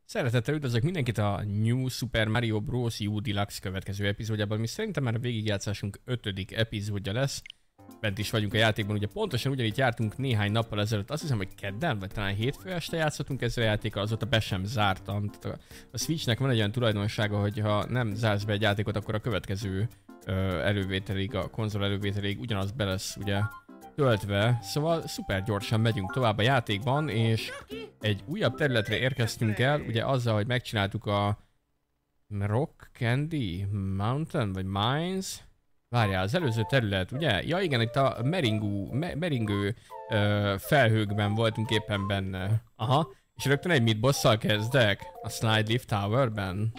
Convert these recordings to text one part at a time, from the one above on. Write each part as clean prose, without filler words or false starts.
Szeretettel üdvözlök mindenkit a New Super Mario Bros. U Deluxe következő epizódjában, ami szerintem már a végigjátszásunk 5. epizódja lesz. Bent is vagyunk a játékban, ugye pontosan ugyanígy jártunk néhány nappal ezelőtt, azt hiszem, hogy kedden, vagy talán hétfő este játszottunk ezzel a játékkal, azóta be sem zártam. Tehát a Switchnek van egy olyan tulajdonsága, hogy ha nem zársz be egy játékot, akkor a következő elővételig, a konzol elővételig ugyanaz be lesz ugye töltve, szóval szuper gyorsan megyünk tovább a játékban, és egy újabb területre érkeztünk el, ugye azzal, hogy megcsináltuk a Rock Candy Mountain, vagy Mines. Várjál, az előző terület, ugye? Ja igen, itt a meringő felhőkben voltunk éppen benne. Aha, és rögtön egy mid-bosszal kezdek, a Slide Lift Towerben.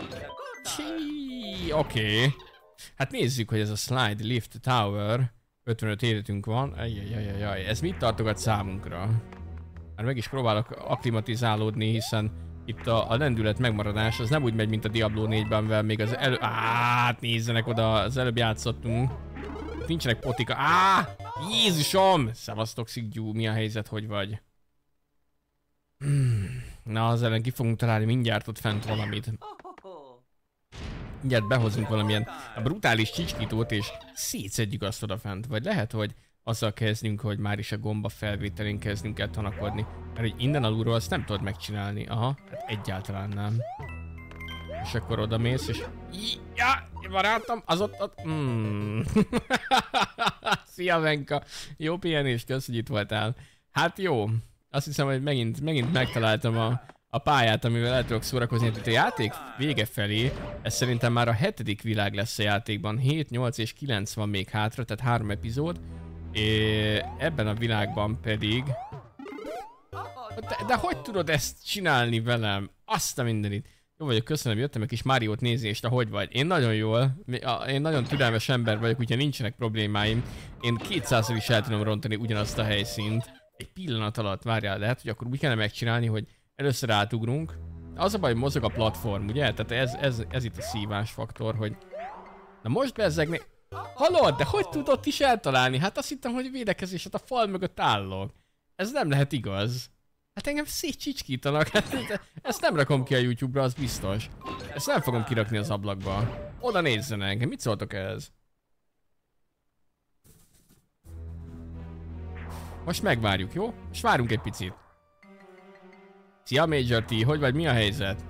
Oké. Hát nézzük, hogy ez a Slide Lift Tower, 55 életünk van, ajjajajajaj, ez mit tartogat számunkra? Már meg is próbálok akklimatizálódni, hiszen itt a lendület megmaradás, az nem úgy megy, mint a Diablo 4-ben, mivel még az előbb... nézzenek oda, az előbb játszottunk. Nincsenek potika. Jézusom! Szevasztok, Sziggyú, mi a helyzet, hogy vagy? Na, az ellen ki fogunk találni mindjárt ott fent valamit. Mindjárt behozunk valamilyen brutális csicskítót, és szétszedjük azt odafent. Vagy lehet, hogy azzal kezdünk, hogy már is a gomba felvételén kezdünk el tanakodni. Mert hogy innen alulról azt nem tudod megcsinálni. Aha, hát egyáltalán nem. És akkor oda mész, és... barátom, az ott... Szia, Venka! Jó pihenést, kösz, hogy itt voltál. Hát jó. Azt hiszem, hogy megint megtaláltam a pályát, amivel el tudok szórakozni. Itt a játék vége felé, ez szerintem már a 7. világ lesz a játékban. 7, 8 és 9 van még hátra, tehát 3 epizód. Ebben a világban pedig... De hogy tudod ezt csinálni velem? Azt a mindenit. Jó vagyok, köszönöm, jöttem egy kis Máriót nézni, és te hogy vagy? Én nagyon jól. Én nagyon türelmes ember vagyok, úgyhogy nincsenek problémáim. Én 200-szor is el tudom rontani ugyanazt a helyszínt. Egy pillanat alatt, várjál, lehet, hogy akkor úgy kellene megcsinálni, hogy először átugrunk. Az a baj, hogy mozog a platform, ugye? Tehát ez itt a szívásfaktor, hogy... Na most bezzegni... Hallod, de hogy tudod is eltalálni? Hát azt hittem, hogy védekezés, hát a fal mögött állok. Ez nem lehet igaz. Hát engem szétcsicskítanak, hát ezt nem rakom ki a YouTube-ra, az biztos. Ezt nem fogom kirakni az ablakba. Oda nézzenek, mit szóltok ehhez? Most megvárjuk, jó? És várunk egy picit. Szia Major T, hogy vagy, mi a helyzet?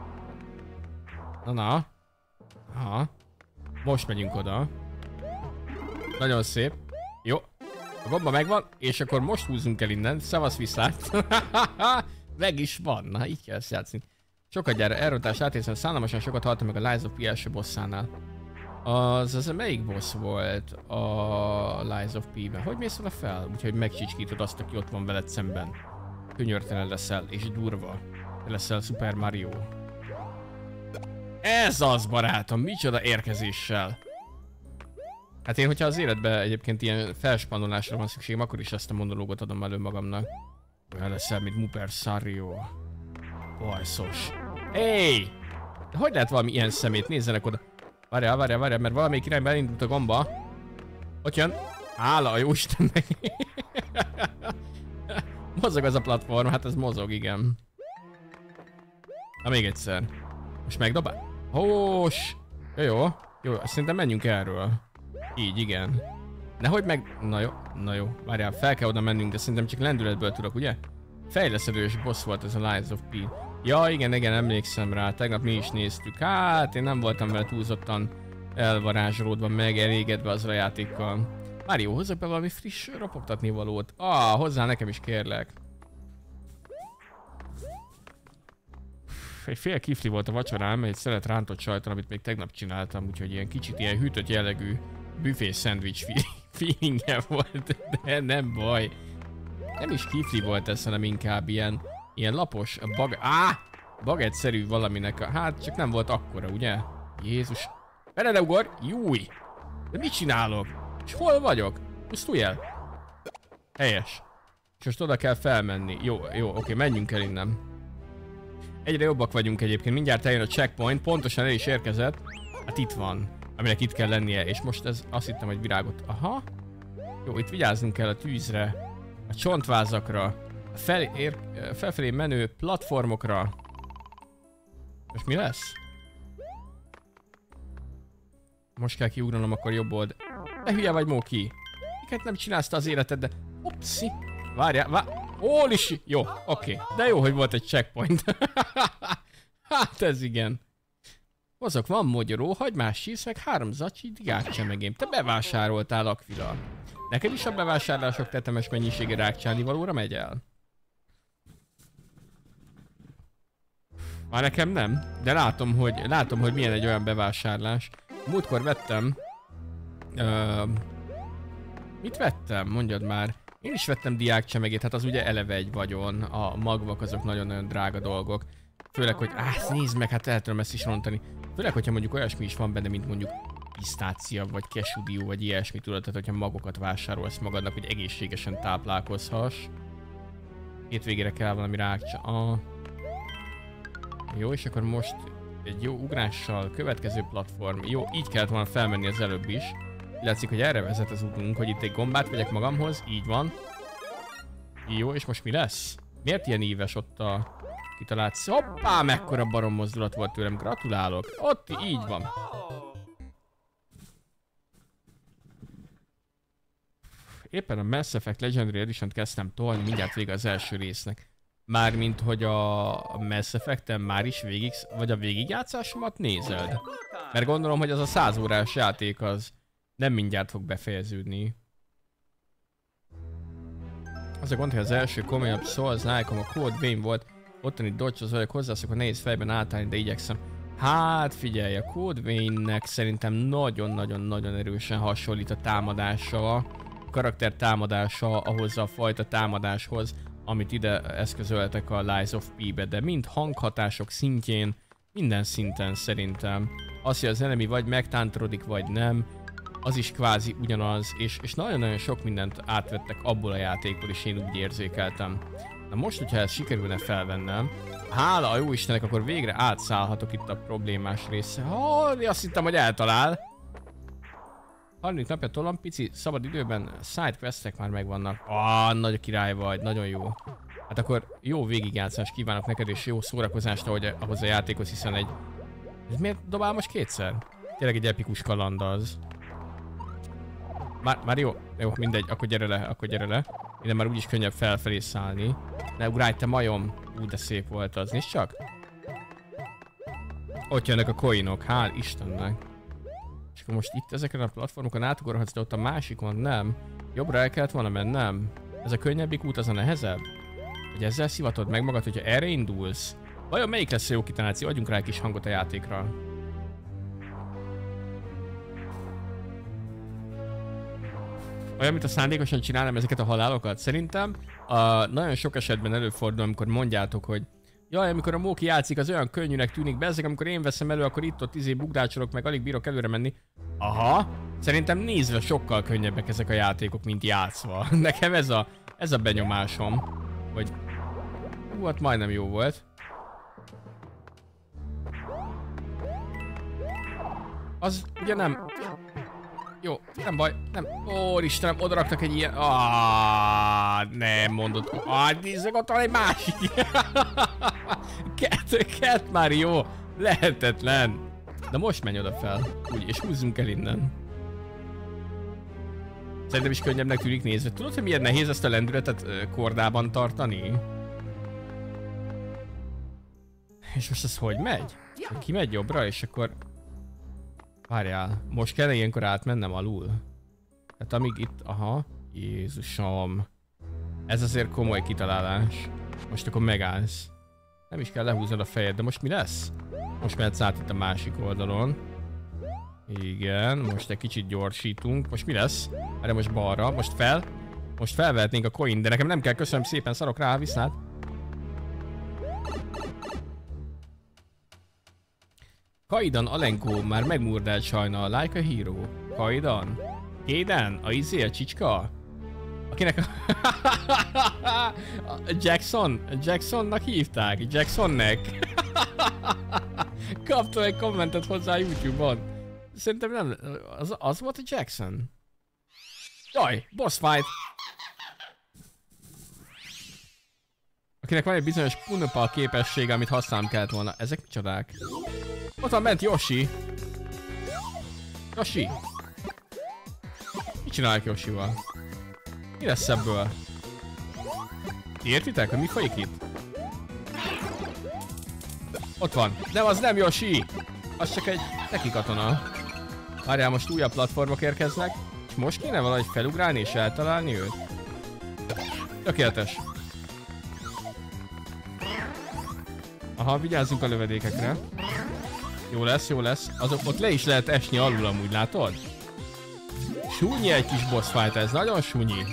Na. Aha. Most megyünk oda. Nagyon szép. Jó. A gomba megvan, és akkor most húzzunk el innen. Szevasz viszlát. Meg is van. Na, így kell ezt játszani. Sokat gyára elrontást átérszem, szállamosan sokat hallottam meg a Lies of P első bosszánál. Az melyik boss volt a Lies of P-ben? Hogy mész oda fel? Úgyhogy megcsicskítod azt, aki ott van veled szemben. Könyörtelen leszel, és durva. Te leszel Super Mario. Ez az, barátom, micsoda érkezéssel. Hát én, hogyha az életben egyébként ilyen felspannolásra van szükségem, akkor is ezt a monológot adom elő magamnak. Olyan leszel, mint Muper Sario. Bajszos. Hey! De hogy lehet valami ilyen szemét? Nézzenek oda. Várjál, mert valamelyik irányba elindult a gomba. Ott jön. Hála a jóistennek. Mozog az a platform, hát ez mozog, igen. Na még egyszer. Most megdobál? Hós! Jó, szerintem menjünk erről. Így, igen. Nehogy meg... Na jó. Várjál, fel kell oda mennünk, de szerintem csak lendületből tudok, ugye? Fejlesztős boss volt ez a Lies of P. Ja, igen, emlékszem rá. Tegnap mi is néztük. Hát, én nem voltam vele túlzottan elvarázsolódva, meg elégedve azzal a játékkal. Mário, hozzak be valami friss ropogtatni valót. Hozzá nekem is, kérlek. Egy fél kifli volt a vacsorám, egy szelet rántott sajton, amit még tegnap csináltam, úgyhogy ilyen kicsit ilyen hűtött jellegű büfé szendvics feelingem volt, de nem baj. Nem is kifli volt ez, hanem inkább ilyen lapos, bagett-szerű valaminek hát csak nem volt akkora, ugye? Jézus. Bele ugorj! Júj! De mit csinálok? És hol vagyok? Pusztulj el! Helyes. És most oda kell felmenni. Jó, oké, menjünk el innen. Egyre jobbak vagyunk egyébként, mindjárt eljön a checkpoint, pontosan el is érkezett. Hát itt van, aminek itt kell lennie, és most ez azt hittem, hogy virágot. Aha. Jó, itt vigyáznunk kell a tűzre, a csontvázakra, a felfelé menő platformokra. Most mi lesz? Most kell kiugranom, akkor jobb old. De hülye vagy, Móki. Miket nem csinálsz az életed, de... Upsi. Várjál, Ólisi! Jó, oké. De jó, hogy volt egy checkpoint. Hát ez igen. Hozok, van mogyoró, hagymás sísz, meg 3 zacsi rákcsemegém. Te bevásároltál, Aquila. Neked is a bevásárlások tetemes mennyisége rákcsánivalóra megy el? Már nekem nem, de látom, hogy milyen egy olyan bevásárlás. Múltkor vettem... mit vettem? Mondjad már. Én is vettem diákcsemegét, hát az ugye eleve egy vagyon. A magvak azok nagyon-nagyon drága dolgok. Főleg, hogy nézd meg, hát el tudom ezt is rontani. Főleg, hogyha mondjuk olyasmi is van benne, mint mondjuk pisztácia, vagy kesudió, vagy ilyesmi, tudod, tehát hogyha magokat vásárolsz magadnak, hogy egészségesen táplálkozhass. Hétvégére kell valami rákcsa... Jó, és akkor most egy jó ugrással, következő platform. Jó, így kellett volna felmenni az előbb is. Látszik, hogy erre vezet az utunk, hogy itt egy gombát vegyek magamhoz, így van. Jó, és most mi lesz? Miért ilyen íves ott a kitalált? Hoppá, mekkora barom mozdulat volt tőlem, gratulálok. Ott így van. Éppen a Mass Effect Legendary Edition-t kezdtem tolni, mindjárt vége az első résznek. Mármint, hogy a Mass Effect-en már is vagy a végigjátszásomat nézed? Mert gondolom, hogy az a 100 órás játék az nem mindjárt fog befejeződni. Az a gond, hogy az első komolyabb Souls-like-om a Code Vein volt, ottani dodge-hoz vagyok hozzászokva, nehéz fejben átállni, de igyekszem. Hát figyelj, a Code Vein-nek szerintem nagyon-nagyon-nagyon erősen hasonlít a támadása, a karakter támadása ahhoz a fajta támadáshoz, amit ide eszközöltek a Lies of P-be, de mind hanghatások szintjén, minden szinten szerintem. Az, hogy az enemy vagy megtántorodik, vagy nem, az is kvázi ugyanaz, és nagyon-nagyon sok mindent átvettek abból a játékból, és én úgy érzékeltem. Na most, hogyha ezt sikerülne felvennem, hála a jó Istennek, akkor végre átszállhatok itt a problémás része. Azt hittem, hogy eltalál. 30 napja tolom, pici szabad időben sidequestek már megvannak. Nagy király vagy, nagyon jó. Hát akkor jó végigjátszást kívánok neked, és jó szórakozást ahhoz a játékhoz, hiszen egy... Ez miért dobál most kétszer? Tényleg egy epikus kaland az. Már jó, mindegy, akkor gyere le. Innen már úgyis könnyebb felfelé szállni. Ne ugrálj, te majom! De szép volt az, nézd csak! Ott jönnek a coinok, hál' Istennek. És akkor most itt ezeken a platformokon átugorhatsz, de ott a másikon nem. Jobbra el kellett volna mennem. Ez a könnyebbik út, az a nehezebb? Hogy ezzel szivatod meg magad, hogyha erre indulsz? Vajon melyik lesz a jó kitaláció? Adjunk rá egy kis hangot a játékra. Olyan, mint a szándékosan csinálom ezeket a halálokat? Szerintem nagyon sok esetben előfordul, amikor mondjátok, hogy jaj, amikor a Móki játszik, az olyan könnyűnek tűnik be, ezek, amikor én veszem elő, akkor itt-ott bugdácsolok, meg alig bírok előre menni. Aha, szerintem nézve sokkal könnyebbek ezek a játékok, mint játszva. Nekem ez a benyomásom, hogy hát majdnem jó volt. Az ugye nem... Jó, nem baj, nem. Ó, Istenem, odaraktak egy ilyen... Nem mondod. Nézzük, ott van egy másik. Kettő, már jó. Lehetetlen. De most menj oda fel. Úgy, és húzzunk el innen. Szerintem is könnyebbnek tűnik nézve. Tudod, hogy milyen nehéz ezt a lendületet kordában tartani? És most ez hogy megy? Ki megy jobbra, és akkor... Várjál, most kell ilyenkor átmennem alul? Hát amíg itt, aha, Jézusom. Ez azért komoly kitalálás. Most akkor megállsz. Nem is kell lehúznod a fejed, de most mi lesz? Most mehetsz át itt a másik oldalon. Igen, most egy kicsit gyorsítunk. Most mi lesz? Erre most balra, most fel. Most felvehetnénk a coin, de nekem nem kell, köszönöm szépen, szarok rá, viszlát. Kaidan Alenko már megmurdált sajna a Like a Hero. Kaidan? Kéden? A a csicska? Akinek a... Jacksonnak hívták. Jacksonnek. Kaptam egy kommentet hozzá a YouTube-on. Szerintem nem... Az volt a Jackson. Jaj, boss fight. Akinek van egy bizonyos punpa képessége, amit használnom kellett volna. Ezek micsodák? Ott van bent Yoshi. Yoshi. Mit csinálják Yoshival? Mi lesz ebből? Értitek, hogy mi folyik itt? Ott van. Nem, az nem Yoshi! Az csak egy neki katona. Várjál, most újabb platformok érkeznek. És most kéne valahogy felugrálni és eltalálni őt? Tökéletes. Aha, vigyázzunk a lövedékekre. Jó lesz, jó lesz. Azok ott le is lehet esni alul amúgy, látod? Súnyi egy kis boss fight ez, nagyon súnyi.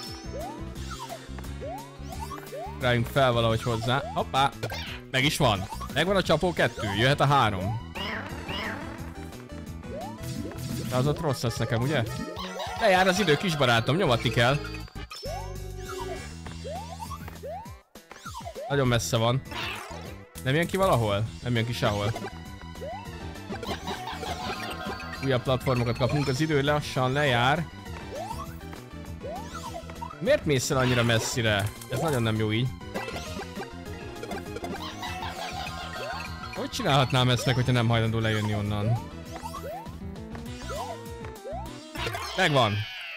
Rájunk fel valahogy hozzá. Hoppá! Meg is van. Megvan a csapó 2, jöhet a 3. De az ott rossz lesz nekem, ugye? Lejár az idő, kis barátom, nyomatni kell. Nagyon messze van. Nem jön ki valahol? Nem jön ki sehol. Újabb platformokat kapunk, az idő lassan lejár. Miért mész el annyira messzire? Ez nagyon nem jó így. Hogy csinálhatnám ezt meg, hogyha nem hajlandó lejönni onnan? Megvan!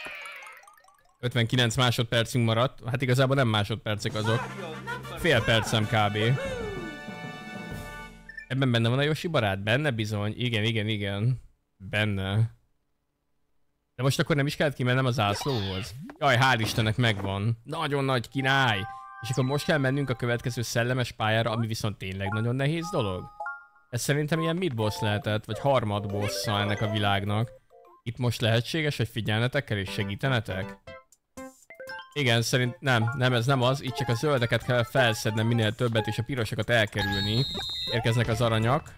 59 másodpercünk maradt. Hát igazából nem másodpercek azok. Fél percem kb. Ebben benne van a Yoshi barát? Benne bizony. Igen, igen, igen. Benne. De most akkor nem is kellett kimennem a zászlóhoz. Jaj, hál' Istennek megvan. Nagyon nagy király. És akkor most kell mennünk a következő szellemes pályára, ami viszont tényleg nagyon nehéz dolog. Ez szerintem ilyen mid-boss lehetett, vagy harmad bossa ennek a világnak. Itt most lehetséges, hogy figyelnetek kell és segítenetek? Igen, szerint nem, ez nem az. Itt csak a zöldeket kell felszednem minél többet, és a pirosokat elkerülni. Érkeznek az aranyak.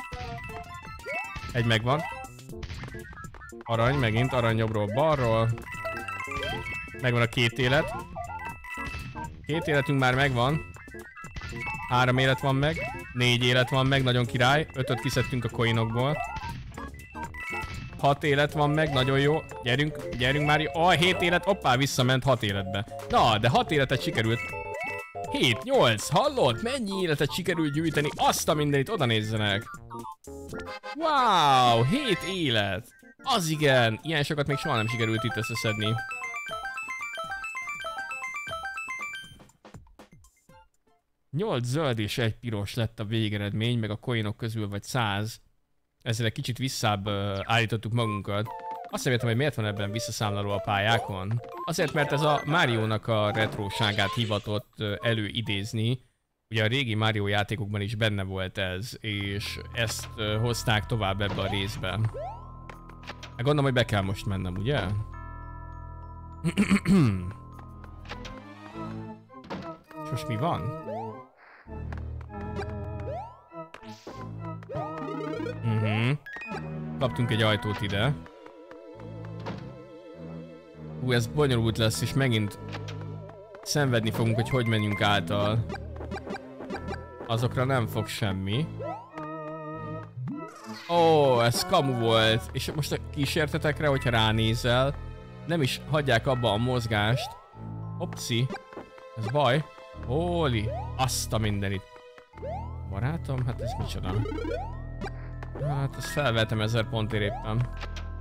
Egy megvan. Arany, megint arany jobbról balról. Megvan a 2 élet. 2 életünk már megvan. 3 élet van meg. 4 élet van meg, nagyon király. 5-öt kiszedtünk a coinokból. 6 élet van meg, nagyon jó. Gyerünk már. 7 élet, hoppá, visszament 6 életbe. Na, de 6 életet sikerült. 7, 8, hallod? Mennyi életet sikerült gyűjteni? Azt a mindenit, oda nézzenek. Wow, 7 élet. Az igen, ilyen sokat még soha nem sikerült itt összeszedni. Nyolc zöld és 1 piros lett a végeredmény, meg a coinok közül vagy 100. Ezzel egy kicsit visszább állítottuk magunkat. Azt nem értem, hogy miért van ebben visszaszámláló a pályákon. Azért, mert ez a Mario-nak a retróságát hivatott előidézni. Ugye a régi Mario játékokban is benne volt ez, és ezt hozták tovább ebbe a részbe. Hát gondolom, hogy be kell most mennem, ugye? És most mi van? Kaptunk egy ajtót ide. Ez bonyolult lesz, és megint szenvedni fogunk, hogy menjünk által. Azokra nem fog semmi. Ó, ez kamu volt. És most a kísértetekre, hogyha ránézel, nem is hagyják abba a mozgást. Opci. Ez baj. Hóli. Azt a mindenit. Barátom, hát ez micsoda? Hát ezt felvettem 1000 pontért éppen.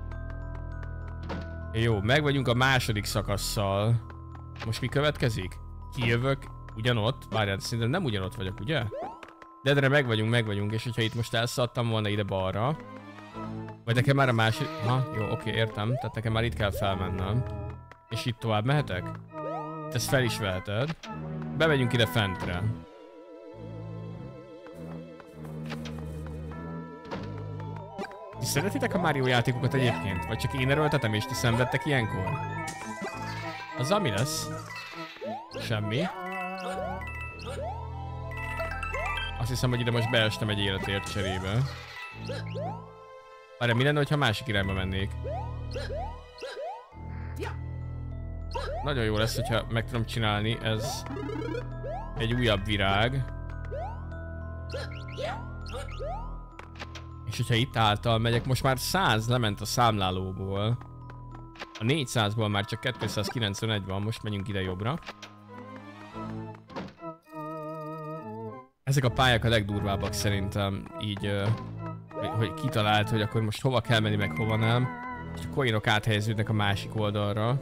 Jó, meg vagyunk a második szakasszal. Most mi következik? Kijövök ugyanott. Várjál, szerintem nem ugyanott vagyok, ugye? De erre meg vagyunk, és hogyha itt most elszaladtam volna ide balra. Vagy nekem már a másik... Ha, jó, oké, értem. Tehát nekem már itt kell felmennem. És itt tovább mehetek? Te ezt fel is veheted. Bemegyünk ide fentre. Ti szeretitek a Mario játékokat egyébként? Vagy csak én erőltetem és ti szenvedtek ilyenkor? Az ami lesz? Semmi. Azt hiszem, hogy ide most beestem egy életért cserébe. Várjál, mi lenne, hogyha másik irányba mennék? Nagyon jó lesz, hogyha meg tudom csinálni, ez egy újabb virág. És hogyha itt által megyek, most már 100 lement a számlálóból. A 400-ból már csak 291 van, most menjünk ide jobbra. Ezek a pályák a legdurvábbak szerintem, így, hogy kitalált, hogy akkor most hova kell menni, meg hova nem. És a coinok áthelyeződnek a másik oldalra.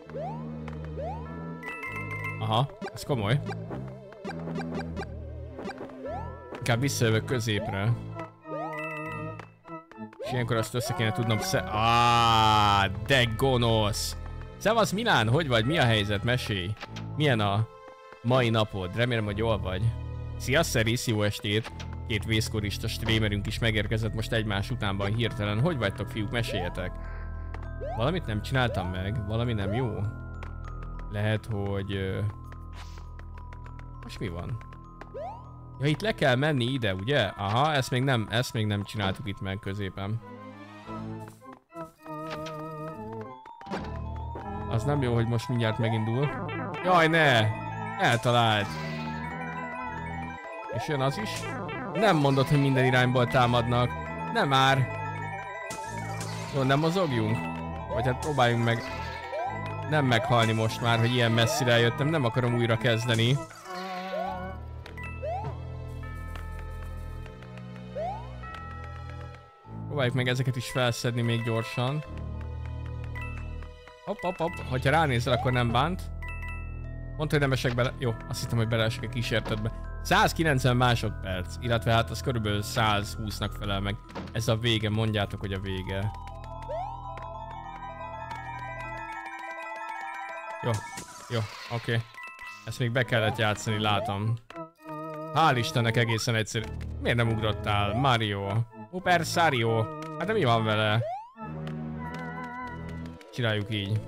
Aha, ez komoly. Inkább visszajövök középre. És ilyenkor azt össze kéne tudnom de gonosz! Szevasz Milán, hogy vagy? Mi a helyzet? Mesélj! Milyen a mai napod? Remélem, hogy jól vagy. Szia Szerisz, jó estét! Két vészkorista streamerünk is megérkezett most egymás utánban hirtelen. Hogy vagytok, fiúk? Meséljetek! Valamit nem csináltam meg? Valami nem jó? Lehet, hogy... Most mi van? Ja, itt le kell menni ide, ugye? Aha, ezt még nem csináltuk itt meg középen. Az nem jó, hogy most mindjárt megindul. Jaj, ne! Eltalált! És jön az is? Nem mondod, hogy minden irányból támadnak. Nem már! Jó, nem mozogjunk? Vagy hát próbáljunk meg nem meghalni most már, hogy ilyen messzire eljöttem. Nem akarom újra kezdeni. Próbáljuk meg ezeket is felszedni még gyorsan. Hopp. Hogyha ránézel, akkor nem bánt. Mondta, hogy nem esek bele. Jó, azt hittem, hogy beleesek a kísértetbe. 190 másodperc, illetve hát az körülbelül 120-nak felel meg. Ez a vége, mondjátok, hogy a vége. Jó, oké. Ezt még be kellett játszani, látom. Hál' Istennek egészen egyszerű. Miért nem ugrottál? Mario. Super Sario. Hát de mi van vele? Csináljuk így.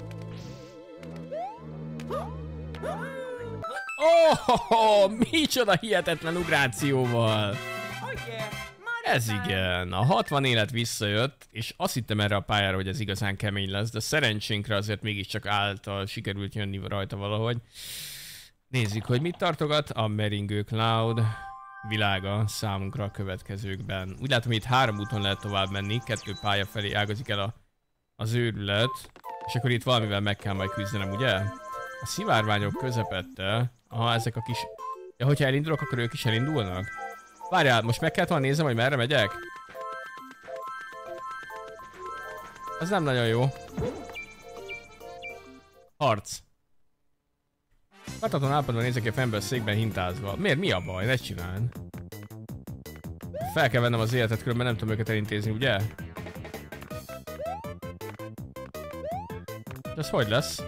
Micsoda hihetetlen ugrációval! Ez igen, a 60 élet visszajött, és azt hittem erre a pályára, hogy ez igazán kemény lesz, de szerencsénkre azért mégiscsak által sikerült jönni rajta valahogy. Nézzük, hogy mit tartogat a Meringő Cloud világa számunkra a következőkben. Úgy látom, hogy itt 3 úton lehet tovább menni, 2 pálya felé ágazik el az őrület, és akkor itt valamivel meg kell majd küzdenem, ugye? A szivárványok közepette. Aha, ezek a kis... Ja, hogyha elindulok, akkor ők is elindulnak? Várjál, most meg kellett volna néznem, hogy merre megyek? Az nem nagyon jó. Harc. Tartatlan állapotban nézek ki a fennből székben hintázva. Miért? Mi a baj? Ne csináld. Fel kell vennem az életet, különben nem tudom őket elintézni, ugye? Ez hogy lesz?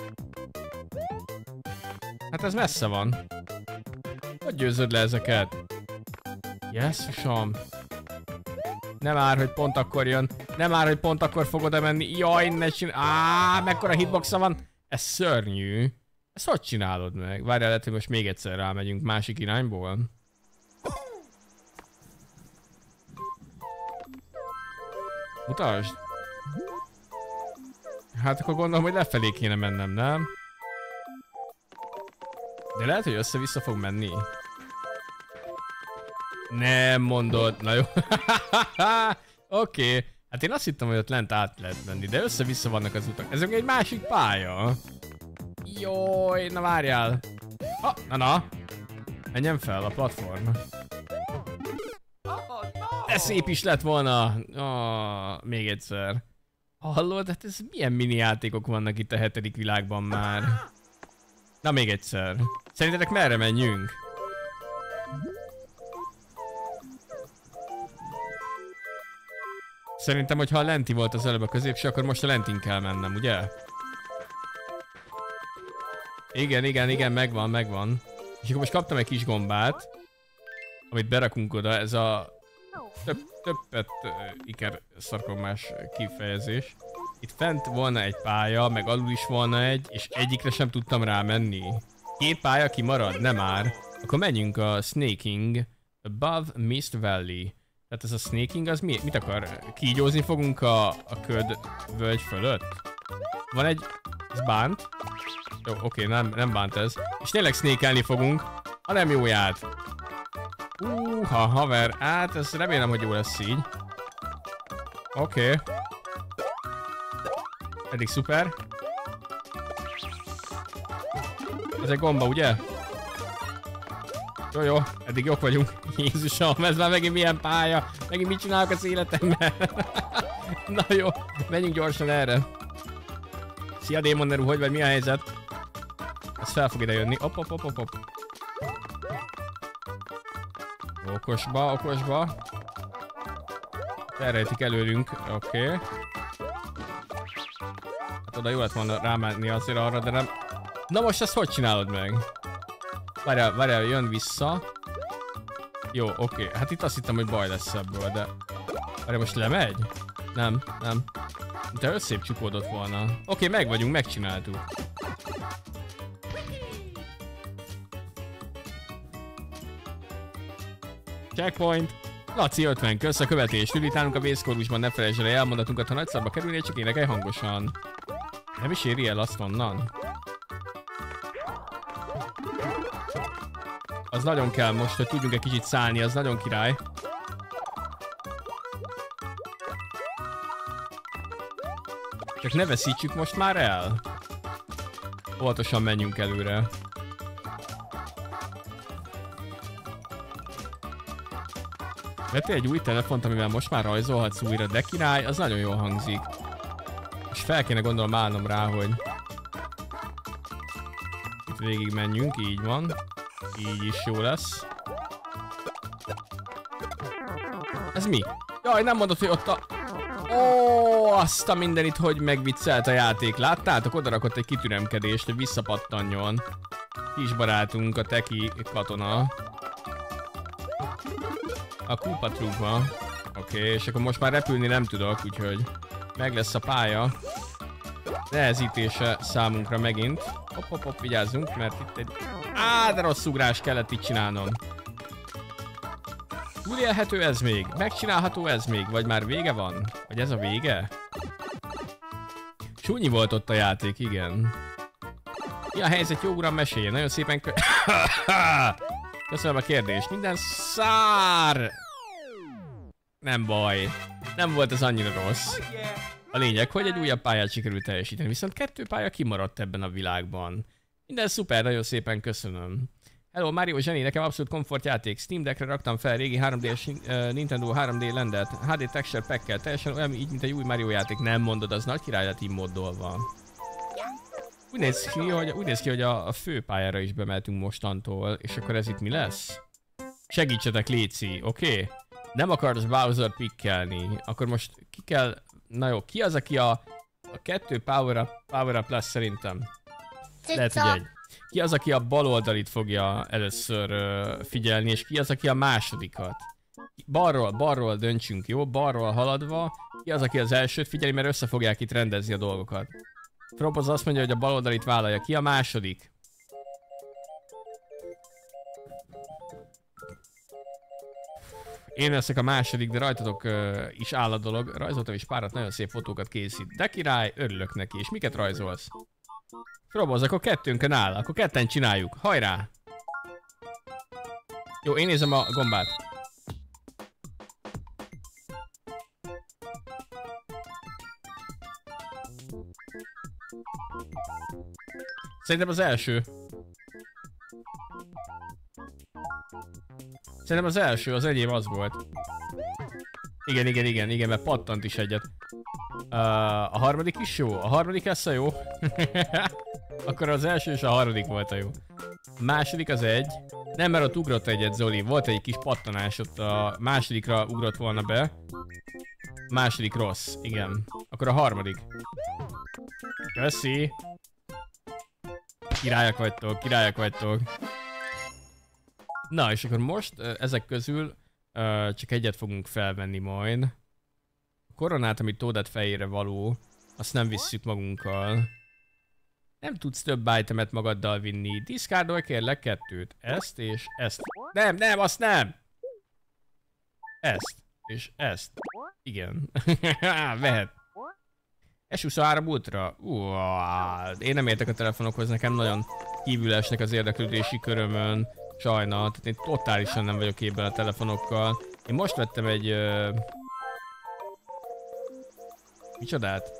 Hát ez messze van. Hogy győzöd le ezeket? Jesszusom. Nem már, hogy pont akkor jön. Nem már, hogy pont akkor fogod menni. Jaj, ne csinálj. Mekkora hitboxa van. Ez szörnyű. Ezt hogy csinálod meg? Várjál, lehet, hogy most még egyszer rámegyünk másik irányból. Mutasd. Hát akkor gondolom, hogy lefelé kéne mennem, nem? De lehet, hogy össze-vissza fog menni. Nem mondod. Na jó. Oké. Hát én azt hittem, hogy ott lent át lehet menni, de össze-vissza vannak az utak. Ez egy másik pálya. Jaj, na várjál. Na. Menjen fel a platform. De szép is lett volna. Még egyszer. Hallod? Hát ez milyen mini játékok vannak itt a 7. világban már. Na még egyszer. Szerintetek merre menjünk? Szerintem, hogyha a lenti volt az előbb a középső, akkor most a lentin kell mennem, ugye? Igen, megvan. És akkor most kaptam egy kis gombát, amit berakunk oda, ez a többet iker szarkomás kifejezés. Itt fent volna egy pálya, meg alul is volna egy, és egyikre sem tudtam rámenni. 2 pálya kimarad? Nem már. Akkor menjünk a Snaking Above Mist Valley. Tehát ez a Snaking az mit akar? Kígyózni fogunk a köd völgy fölött? Van egy... Ez bánt? Jó, oké, nem bánt ez. És tényleg snakelni fogunk. Ha nem jóját. Haver. Hát ez remélem, hogy jó lesz így. Oké. Eddig szuper. Ez egy gomba, ugye? Jó, eddig jók vagyunk. Jézusom, ez már megint milyen pálya. Megint mit csinálok az életemben? Na jó, menjünk gyorsan erre. Szia Démonnerú, hogy vagy, mi a helyzet? Ez fel fog ide jönni. Hopp. Okosba. Elrejtik előlünk, oké. Hát oda jó lett volna rámenni azért arra, de nem. Na most ezt hogy csinálod meg? Várjál, jön vissza. Jó, oké. Hát itt azt hittem, hogy baj lesz ebből, de... Várjál, most lemegy? Nem. De összép csukódott volna. Oké, meg vagyunk, megcsináltuk. Checkpoint. Laci 50, kösz a követést. Üdítálunk a vészkorusban, ne felejtsd el elmondatunkat, ha nagy szarba kerülnél, csak énekelj hangosan. Nem is éri el azt onnan. Az nagyon kell most, hogy tudjunk egy kicsit szállni, az nagyon király. Csak ne veszítsük most már el. Óvatosan menjünk előre. Vettél egy új telefont, amivel most már rajzolhatsz újra, de király, az nagyon jól hangzik. És fel kéne gondolom állnom rá, hogy... Itt végig menjünk, így van. Így is jó lesz. Ez mi? Jaj, nem mondod, hogy ott a... Ó, azt a mindenit, hogy megviccelt a játék. Láttátok? Oda rakott egy kitüremkedést, hogy visszapattanjon. Kis barátunk, a teki katona. A Koopa Troopba. Oké, és akkor most már repülni nem tudok, úgyhogy meg lesz a pálya. Nehezítése számunkra megint. Hopp, vigyázzunk, mert itt egy... de rossz ugrás kellett itt csinálnom. Túlélhető ez még? Megcsinálható ez még? Vagy már vége van? Vagy ez a vége? Súnyi volt ott a játék, igen. Mi a helyzet, jó uram, meséljen. Nagyon szépen köszönöm a kérdést. Minden szár! Nem baj. Nem volt ez annyira rossz. A lényeg, hogy egy újabb pályát sikerült teljesíteni, viszont 2 pálya kimaradt ebben a világban. Minden szuper, nagyon szépen köszönöm. Hello, Mario Zseni, nekem abszolút komfortjáték. Steam Deckre raktam fel régi 3D-es Nintendo 3D Landet. HD Texture Pack-kel, teljesen olyan így, mint egy új Mario játék. Nem mondod, az nagy király lett így moddolva. Úgy néz ki, hogy a főpályára is bemeltünk mostantól, és akkor ez itt mi lesz? Segítsetek, léci, oké? Nem akarsz Bowser pikkelni, akkor most ki kell... Na jó, ki az, aki a 2 Power Up lesz szerintem? Lehet, hogy egy. Ki az, aki a bal oldalit fogja először figyelni, és ki az, aki a másodikat? Balról döntsünk, jó? Balról haladva. Ki az, aki az elsőt figyeli, mert össze fogják itt rendezni a dolgokat. Propoz azt mondja, hogy a bal oldalit vállalja. Ki a második? Én leszek a második, de rajtatok is áll a dolog. Rajzoltam is párat, nagyon szép fotókat készít. De király, örülök neki. És miket rajzolsz? Roboz, akkor kettőnkön áll. Akkor ketten csináljuk. Hajrá! Jó, én nézem a gombát. Szerintem az első. Szerintem az első, az enyém az volt. Igen, mert pattant is egyet. A harmadik is jó? A harmadik lesz a jó? Akkor az első és a harmadik volt a jó. A második az egy. Nem, mert ott ugrott egyet, Zoli. Volt egy kis pattanás, ott a másodikra ugrott volna be. A második rossz, igen. Akkor a harmadik. Köszi. Királyok vagytok. Na, és akkor most ezek közül csak egyet fogunk felvenni majd. A koronát, amit Toadette fejére való, azt nem visszük magunkkal. Nem tudsz több itemet magaddal vinni. Discardolj kérlek 2. Ezt és ezt. Nem, azt nem! Ezt és ezt. Igen. Vehet. S23 Ultra. Én nem értek a telefonokhoz, nekem nagyon kívül esnek az érdeklődési körömön. Sajnál, tehát én totálisan nem vagyok képben a telefonokkal. Én most vettem egy... Micsodát?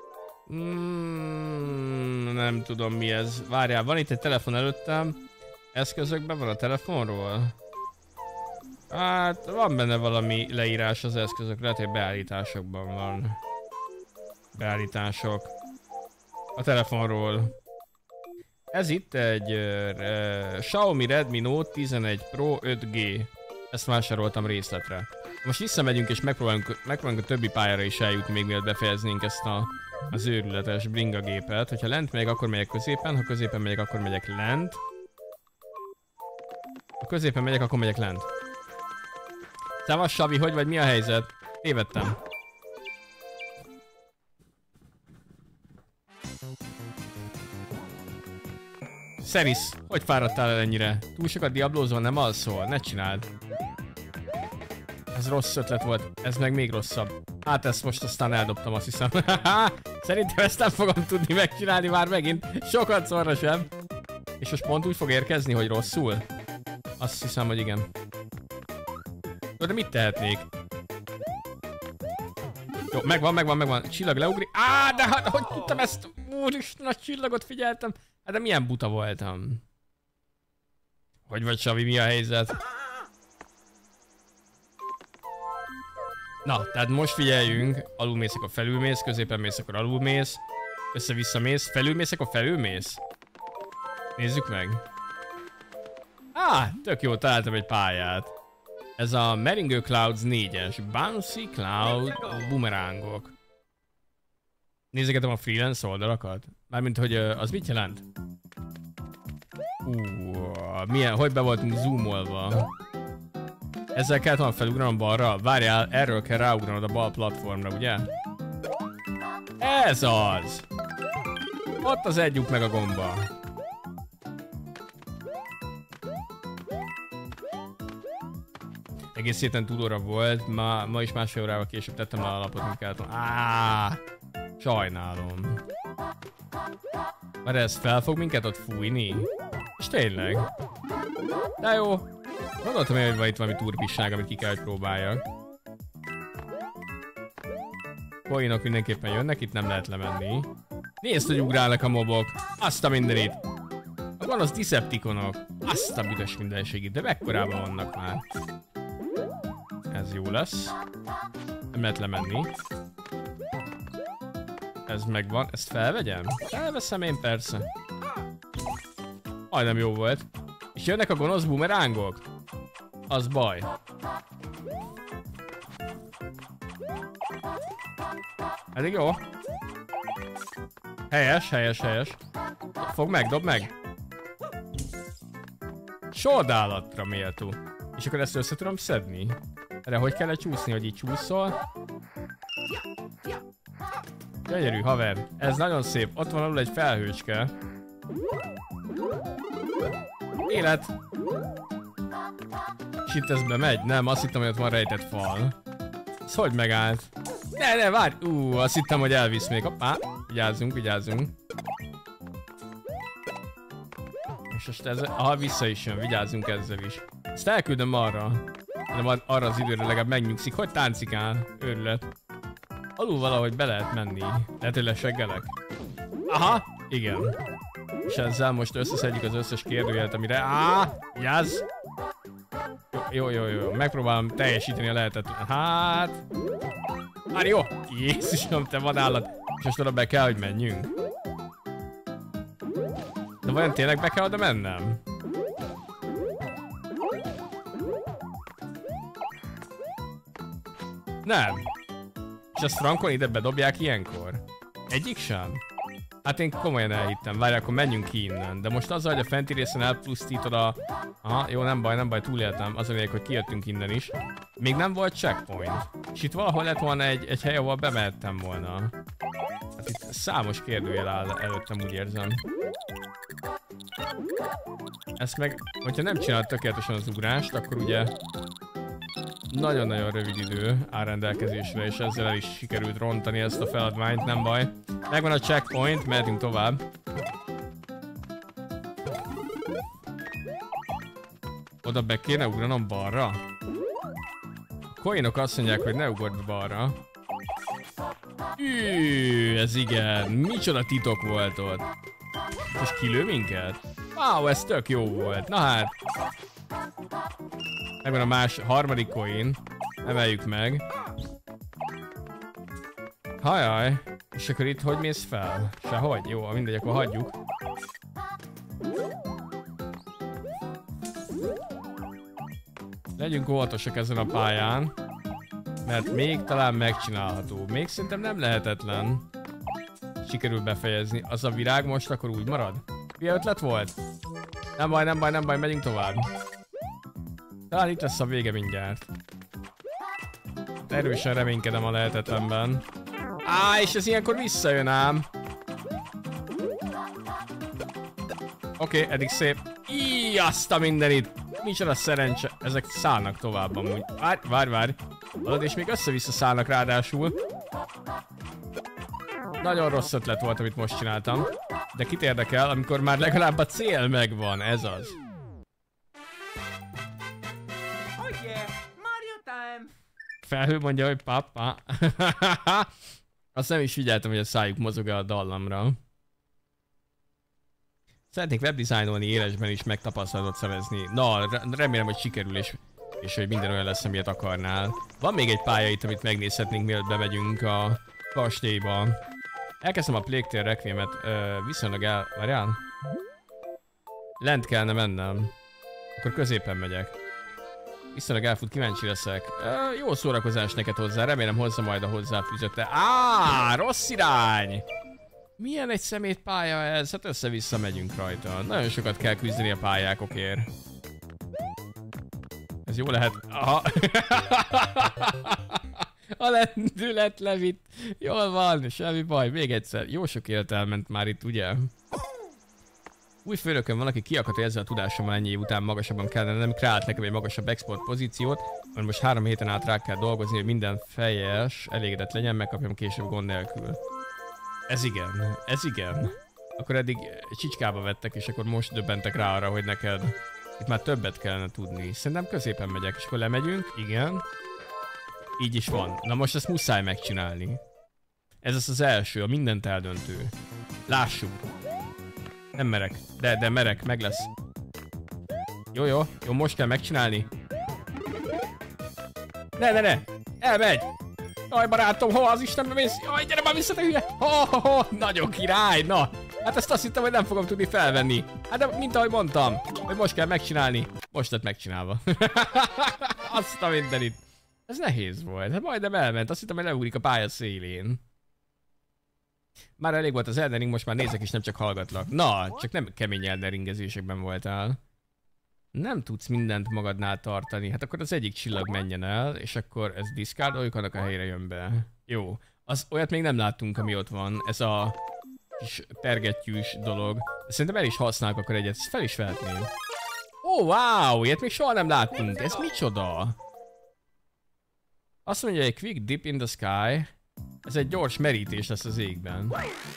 Nem tudom mi ez. Várjál, van itt egy telefon előttem. eszközökben van a telefonról? Hát van benne valami leírás az eszközök, lehet, hogy beállításokban van. Beállítások. A telefonról. Ez itt egy Xiaomi Redmi Note 11 Pro 5G. Ezt vásároltam részletre. Most visszamegyünk és megpróbálunk a többi pályára is eljutni, még mielőtt befejeznénk ezt az őrületes bringagépet. Hogyha lent megyek, akkor megyek középen, ha középen megyek, akkor megyek lent. Ha középen megyek, akkor megyek lent. Szevasz, Savi, hogy vagy, mi a helyzet? Tévedtem. Szerisz, hogy fáradtál el ennyire? Túl sokat diablózol, nem alszol? Ne csináld. Ez rossz ötlet volt, ez meg még rosszabb. Hát ezt most aztán eldobtam, azt hiszem. Szerintem ezt nem fogom tudni megcsinálni már megint. Sokat szorra sem. És most pont úgy fog érkezni, hogy rosszul? Azt hiszem, hogy igen. De mit tehetnék? Jó, megvan. Csillag leugri. De hát, hogy tudtam ezt? Úristen, nagy csillagot figyeltem. Hát de milyen buta voltam. Hogy vagy, Savi, mi a helyzet? Na, tehát most figyeljünk. Alulmész, akkor felülmész, középen mész, akkor alulmész. Össze-vissza mész, felülmész, akkor felülmész. Nézzük meg. Tök jó, találtam egy pályát. Ez a Meringő Clouds 4-es. Bouncy Cloud bumerangok. Nézegetem a freelance oldalakat. Mármint, hogy az mit jelent? Milyen, hogy be voltunk zoomolva. Ezzel kellett volna felugranom balra? Várjál, erről kell ráugranod a bal platformra, ugye? Ez az! Ott az egy lyuk meg a gomba. Egész héten túlóra volt, ma is másfél órával később tettem le a lapot, mint kellett volna. Sajnálom. Mert ez fel fog minket ott fújni? És tényleg? De jó. Gondoltam én, hogy van itt valami turbisság, amit ki kell, hogy próbáljak. Coinok mindenképpen jönnek, itt nem lehet lemenni. Nézd, hogy ugrálnak a mobok. Azt a mindenit. A gonosz Decepticonok. Azt a büdös mindenségét. De mekkorában vannak már? Ez jó lesz. Nem lehet lemenni. Ez megvan. Ezt felvegyem? Felveszem én persze. Majdnem jó volt. És jönnek a gonosz bumerángok? Az baj. Eddig jó. Helyes. Fogd meg, dobd meg. Csodálatra méltó. És akkor ezt össze tudom szedni? Erre hogy kell lecsúszni, hogy így csúszol? Gyönyörű, haver. Ez nagyon szép. Ott van alul egy felhőcske. Élet. És itt ez bemegy? Nem, azt hittem, hogy ott van rejtett fal. Ez hogy megállt? Ne, várj! Azt hittem, hogy elvisz még. Hoppá, vigyázzunk. És most ez, vissza is jön, vigyázzunk ezzel is. Ezt elküldöm arra. De arra az időre legalább megnyugszik. Hogy táncikál? Őrület. Alul valahogy be lehet menni. Lehet, hogy leseggelek. Aha, igen. És ezzel most összeszedjük az összes kérdőjelet, amire... Vigyázz! Jó. Megpróbálom teljesíteni a lehetetlen. Hát... Már jó! Jézusom, te vadállat! És most oda be kell, hogy menjünk. De vajon tényleg be kell oda mennem? Nem. És azt frankon ide bedobják ilyenkor? Egyik sem? Hát én komolyan elhittem. Várj, akkor menjünk ki innen. De most azzal, hogy a fenti részen elpusztítod a... Aha, jó, nem baj, túléltem. Az a lényeg, hogy kijöttünk innen is. Még nem volt checkpoint. És itt valahol lett volna egy hely, ahol bemehettem volna. Hát itt számos kérdőjel áll előttem, úgy érzem. Ezt meg, hogyha nem csinálod tökéletesen az ugrást, akkor ugye... Nagyon-nagyon rövid idő áll rendelkezésre, és ezzel el is sikerült rontani ezt a feladványt, nem baj. Megvan a checkpoint, mehetünk tovább. Oda be kéne ugranom balra? A coinok azt mondják, hogy ne ugorj balra. Ez igen, micsoda titok volt ott. Most kilő minket? Wow, ez tök jó volt. Na hát. Megvan a harmadik coin. Emeljük meg. Hajaj. És akkor itt hogy mész fel? Sehogy? Jó, mindegy, akkor hagyjuk. Legyünk óvatosak ezen a pályán. Mert még talán megcsinálható. Még szerintem nem lehetetlen. Sikerül befejezni. Az a virág most akkor úgy marad? Milyen ötlet volt? Nem baj, nem baj, nem baj, megyünk tovább. Talán itt lesz a vége mindjárt. Erősen reménykedem a lehetetlenben. És ez ilyenkor visszajön ám. Oké, eddig szép. Azt a mindenit! Micsoda szerencse. Ezek szállnak tovább amúgy. Várj. Valad, és még össze-vissza szállnak ráadásul. Nagyon rossz ötlet volt, amit most csináltam. De kit érdekel, amikor már legalább a cél megvan, ez az. Oh yeah, Mario time! Felhő mondja, hogy papa. Azt nem is figyeltem, hogy a szájuk mozog-e a dallamra. Szeretnék webdesignolni élesben is megtapasztalatot szerezni. Na, remélem, hogy sikerül, és hogy minden olyan lesz, amilyet akarnál. Van még egy pálya itt, amit megnézhetnénk, mielőtt bemegyünk a kastélyba. Elkezdtem a Plague Tale Requiemet, viszonylag várjál? Lent kellene mennem. Akkor középen megyek. Viszonylag elfut, kíváncsi leszek. Jó szórakozás neked hozzá, remélem hozza majd a hozzáfűzötte. Rossz irány! Milyen egy szemét pálya ez? Hát össze-vissza megyünk rajta. Nagyon sokat kell küzdeni a pályákokért. Ez jó lehet. Aha. A lendület levitt. Jól van, semmi baj. Még egyszer. Jó sok élet elment már itt, ugye? Új főnökön van, aki ki akart, hogy ezzel a tudásommal ennyi év után magasabban kellene, nem kreált nekem egy magasabb export pozíciót, mert most 3 héten át rá kell dolgozni, hogy minden fejes elégedett legyen, megkapjam később gond nélkül. Ez igen, ez igen. Akkor eddig csicskába vettek, és akkor most döbbentek rá arra, hogy neked itt már többet kellene tudni. Szerintem középen megyek, és akkor lemegyünk, igen. Így is van. Na most ezt muszáj megcsinálni. Ez lesz az első, a mindent eldöntő. Lássuk. Nem merek, de merek, meg lesz. Jó, most kell megcsinálni. Ne! Elmegy! Jaj, barátom, hova az Istenbe mész? Jaj, gyere már vissza, te hülye! Nagyon király, na! Hát ezt azt hittem, hogy nem fogom tudni felvenni. Hát de, mint ahogy mondtam, hogy most kell megcsinálni. Most lett megcsinálva. Azt a mindenit. Ez nehéz volt, hát majdnem elment, azt hittem, hogy leugrik a pálya szélén. Már elég volt az Elden Ring, most már nézek és nem csak hallgatlak. Na, csak nem kemény Elden Ringezésekben voltál. Nem tudsz mindent magadnál tartani, hát akkor az egyik csillag menjen el, és akkor ez discardoljuk, annak a helyre jön be. Jó, az olyat még nem láttunk, ami ott van, ez a kis tergettyűs dolog. De szerintem el is használok akkor egyet, ezt fel is vehetném. Wow, ilyet még soha nem láttunk, ez micsoda? Azt mondja, egy quick dip in the sky. Ez egy gyors merítés lesz az égben.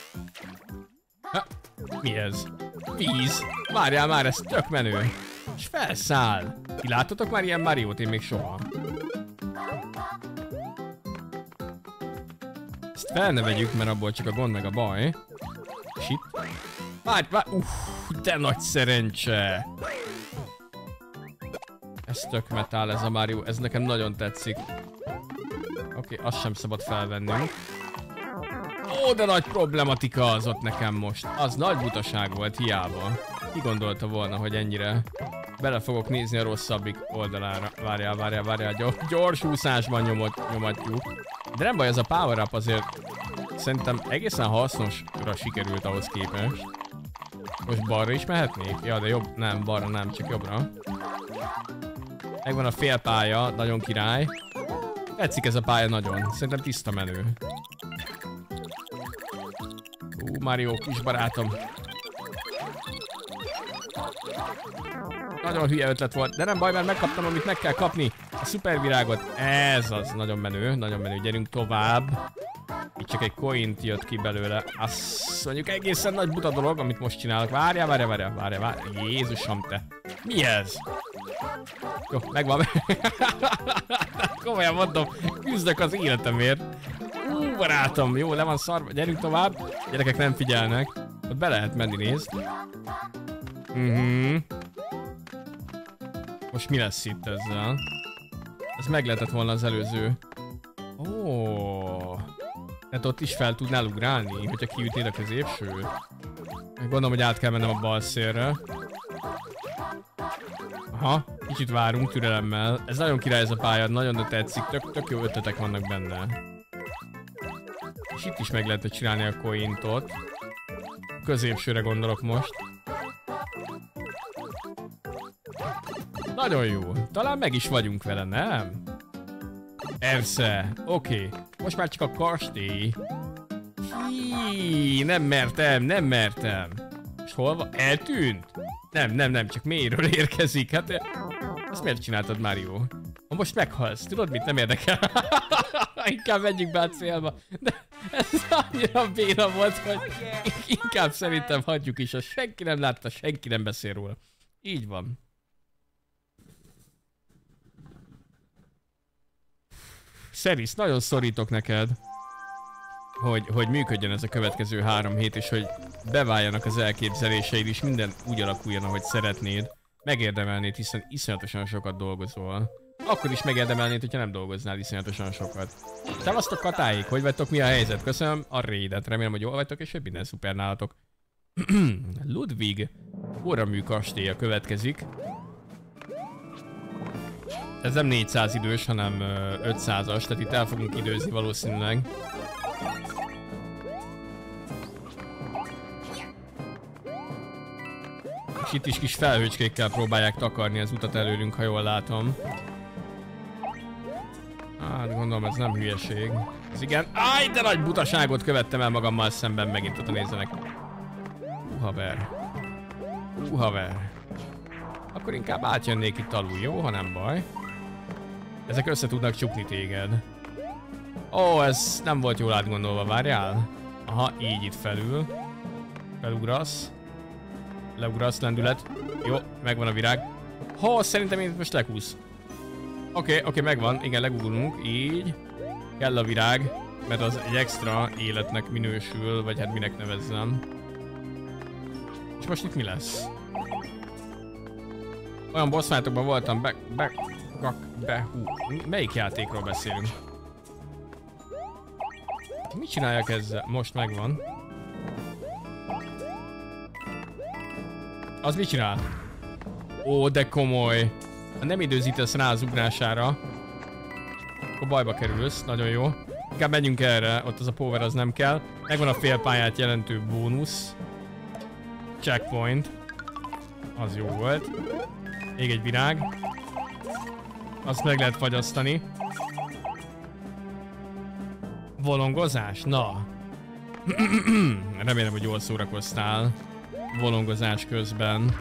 Mi ez? Víz! Várjál már, ez tök menő! És felszáll! Ti láttatok már ilyen Mariót? Én még soha. Ezt fel ne vegyük, mert abból csak a gond meg a baj. És itt... Várj! De nagy szerencse! Ez tök metál ez a Mario, ez nekem nagyon tetszik. Oké, azt sem szabad felvennünk. De nagy problematika az ott nekem most. Az nagy butaság volt, hiába. Ki gondolta volna, hogy ennyire bele fogok nézni a rosszabbik oldalára. Várjál. Gyors úszásban nyomatjuk. De nem baj, ez a power up azért szerintem egészen hasznosra sikerült ahhoz képest. Most balra is mehetnék? Ja, de jobb. Nem, balra nem, csak jobbra. Megvan a félpálya, nagyon király. Tetszik ez a pálya nagyon, szerintem tiszta menő. Mario, kis barátom. Nagyon hülye ötlet volt, de nem baj, mert megkaptam, amit meg kell kapni. A szupervirágot. Ez az, nagyon menő, gyerünk tovább. Itt csak egy coint jött ki belőle. Azt mondjuk egészen nagy buta dolog, amit most csinálok. Várjál. Jézusom te. Mi ez? Jó, megvan. Komolyan mondom, küzdök az életemért. Barátom, jó, le van szarva. Gyerünk tovább. Gyerekek nem figyelnek. Ott be lehet menni, nézd. Most mi lesz itt ezzel? Ez meg lehetett volna az előző. Ó. Hát ott is fel tudnál ugrálni, hogyha kiütnéd a középsőt. Gondolom, hogy át kell mennem a bal szélre. Aha, kicsit várunk türelemmel. Ez nagyon király ez a pálya, nagyon de tetszik, tök jó ötletek vannak benne. És itt is meg lehetne csinálni a cointot. A középsőre gondolok most. Nagyon jó. Talán meg is vagyunk vele, nem? Persze. Oké. Most már csak a kastély. Hí, nem mertem. És hol van? Eltűnt? Nem, csak mélyről érkezik. Hát ezt miért csináltad, Mario? Ha most meghalsz, tudod mit? Nem érdekel. Inkább menjünk be a célba. De ez annyira béna volt, hogy inkább szerintem hagyjuk is. Ha senki nem látta, senki nem beszél róla. Így van. Szerisz, nagyon szorítok neked, hogy működjön ez a következő 3 hét, és hogy beváljanak az elképzeléseid, és minden úgy alakuljon, ahogy szeretnéd. Megérdemelnéd, hiszen iszonyatosan sokat dolgozol. Akkor is megérdemelnéd, hogyha nem dolgoznál iszonyatosan sokat. Szevasztok katáik, hogy vagytok, mi a helyzet? Köszönöm a raidet, remélem, hogy jól vagytok, és hogy minden szuper nálatok. Ludwig óramű kastélya következik. Ez nem 400 idős, hanem 500-as, tehát itt el fogunk időzni valószínűleg. És itt is kis felhőcskékkel próbálják takarni az utat előlünk, ha jól látom. Hát gondolom ez nem hülyeség. Ez igen. Áj, de nagy butaságot követtem el magammal szemben, megint oda nézzenek. Haver. Akkor inkább átjönnék itt alul, jó? Ha nem baj. Ezek össze tudnak csukni téged. Ó, ez nem volt jól átgondolva, várjál. Aha, így itt felül. Felugrasz. Leugrasz, lendület. Jó, megvan a virág. Szerintem én most lekúsz. Oké, megvan. Igen, legugulunk. Így. Kell a virág, mert az egy extra életnek minősül, vagy hát minek nevezzem. És most itt mi lesz? Olyan bossfightokban voltam, melyik játékról beszélünk? Mit csináljak ezzel? Most megvan. Az mit csinál? Ó, de komoly. Ha nem időzítesz rá az ugrására, akkor bajba kerülsz. Nagyon jó. Inkább menjünk erre, ott az a power az nem kell. Megvan a félpályát jelentő bónusz. Checkpoint. Az jó volt. Még egy virág. Azt meg lehet fagyasztani. Volongozás? Na. Remélem, hogy jól szórakoztál. Volongozás közben.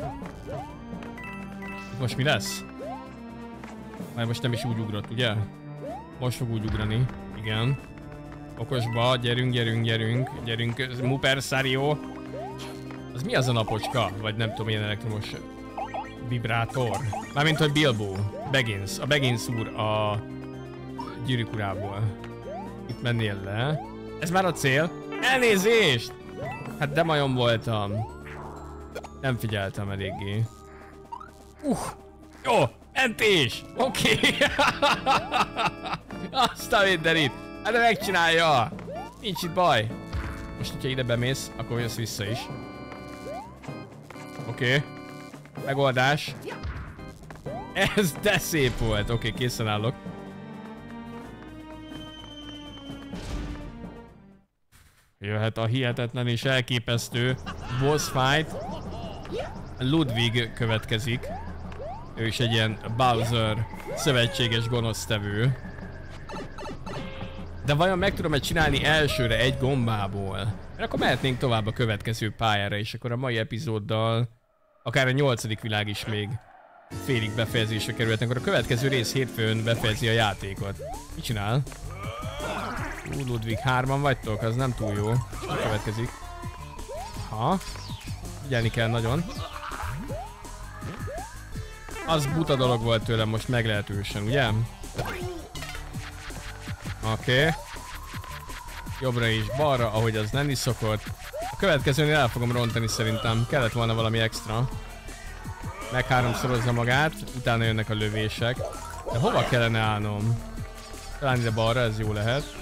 Most mi lesz? Már most nem is úgy ugrott, ugye? Most fog úgy ugrani. Igen. Okosba, gyerünk. Muper Sario. Az mi az a napocska? Vagy nem tudom, milyen elektromos vibrátor. Mármint, hogy Bilbo. Baggins. A Baggins úr a Gyűrűk urából. Itt mennél le. Ez már a cél. Elnézést! Hát de majom voltam. Nem figyeltem eléggé. Jó! Entés! Oké! Azt a mindenit! Hát de megcsinálja! Nincs itt baj. Most, hogyha ide bemész, akkor jössz vissza is. Oké. Megoldás. Ez de szép volt. Oké, készen állok. Jöhet a hihetetlen és elképesztő boss fight. Ludwig következik. Ő is egy ilyen Bowser szövetséges gonosztevő. De vajon meg tudom-e csinálni elsőre egy gombából? Mert akkor mehetnénk tovább a következő pályára, és akkor a mai epizóddal akár a 8. világ is még félig befejezésre kerülhet, akkor a következő rész hétfőn befejezi a játékot. Mit csinál? Ludwig, 3-an vagytok? Az nem túl jó. Mi következik? Ha. Figyelni kell nagyon. Az buta dolog volt tőlem most meglehetősen, ugye? Oké. Jobbra és balra, ahogy az lenni szokott. A következőnél el fogom rontani szerintem. Kellett volna valami extra. Meg háromszorozza magát, utána jönnek a lövések. De hova kellene állnom? Talán ide balra, ez jó lehet.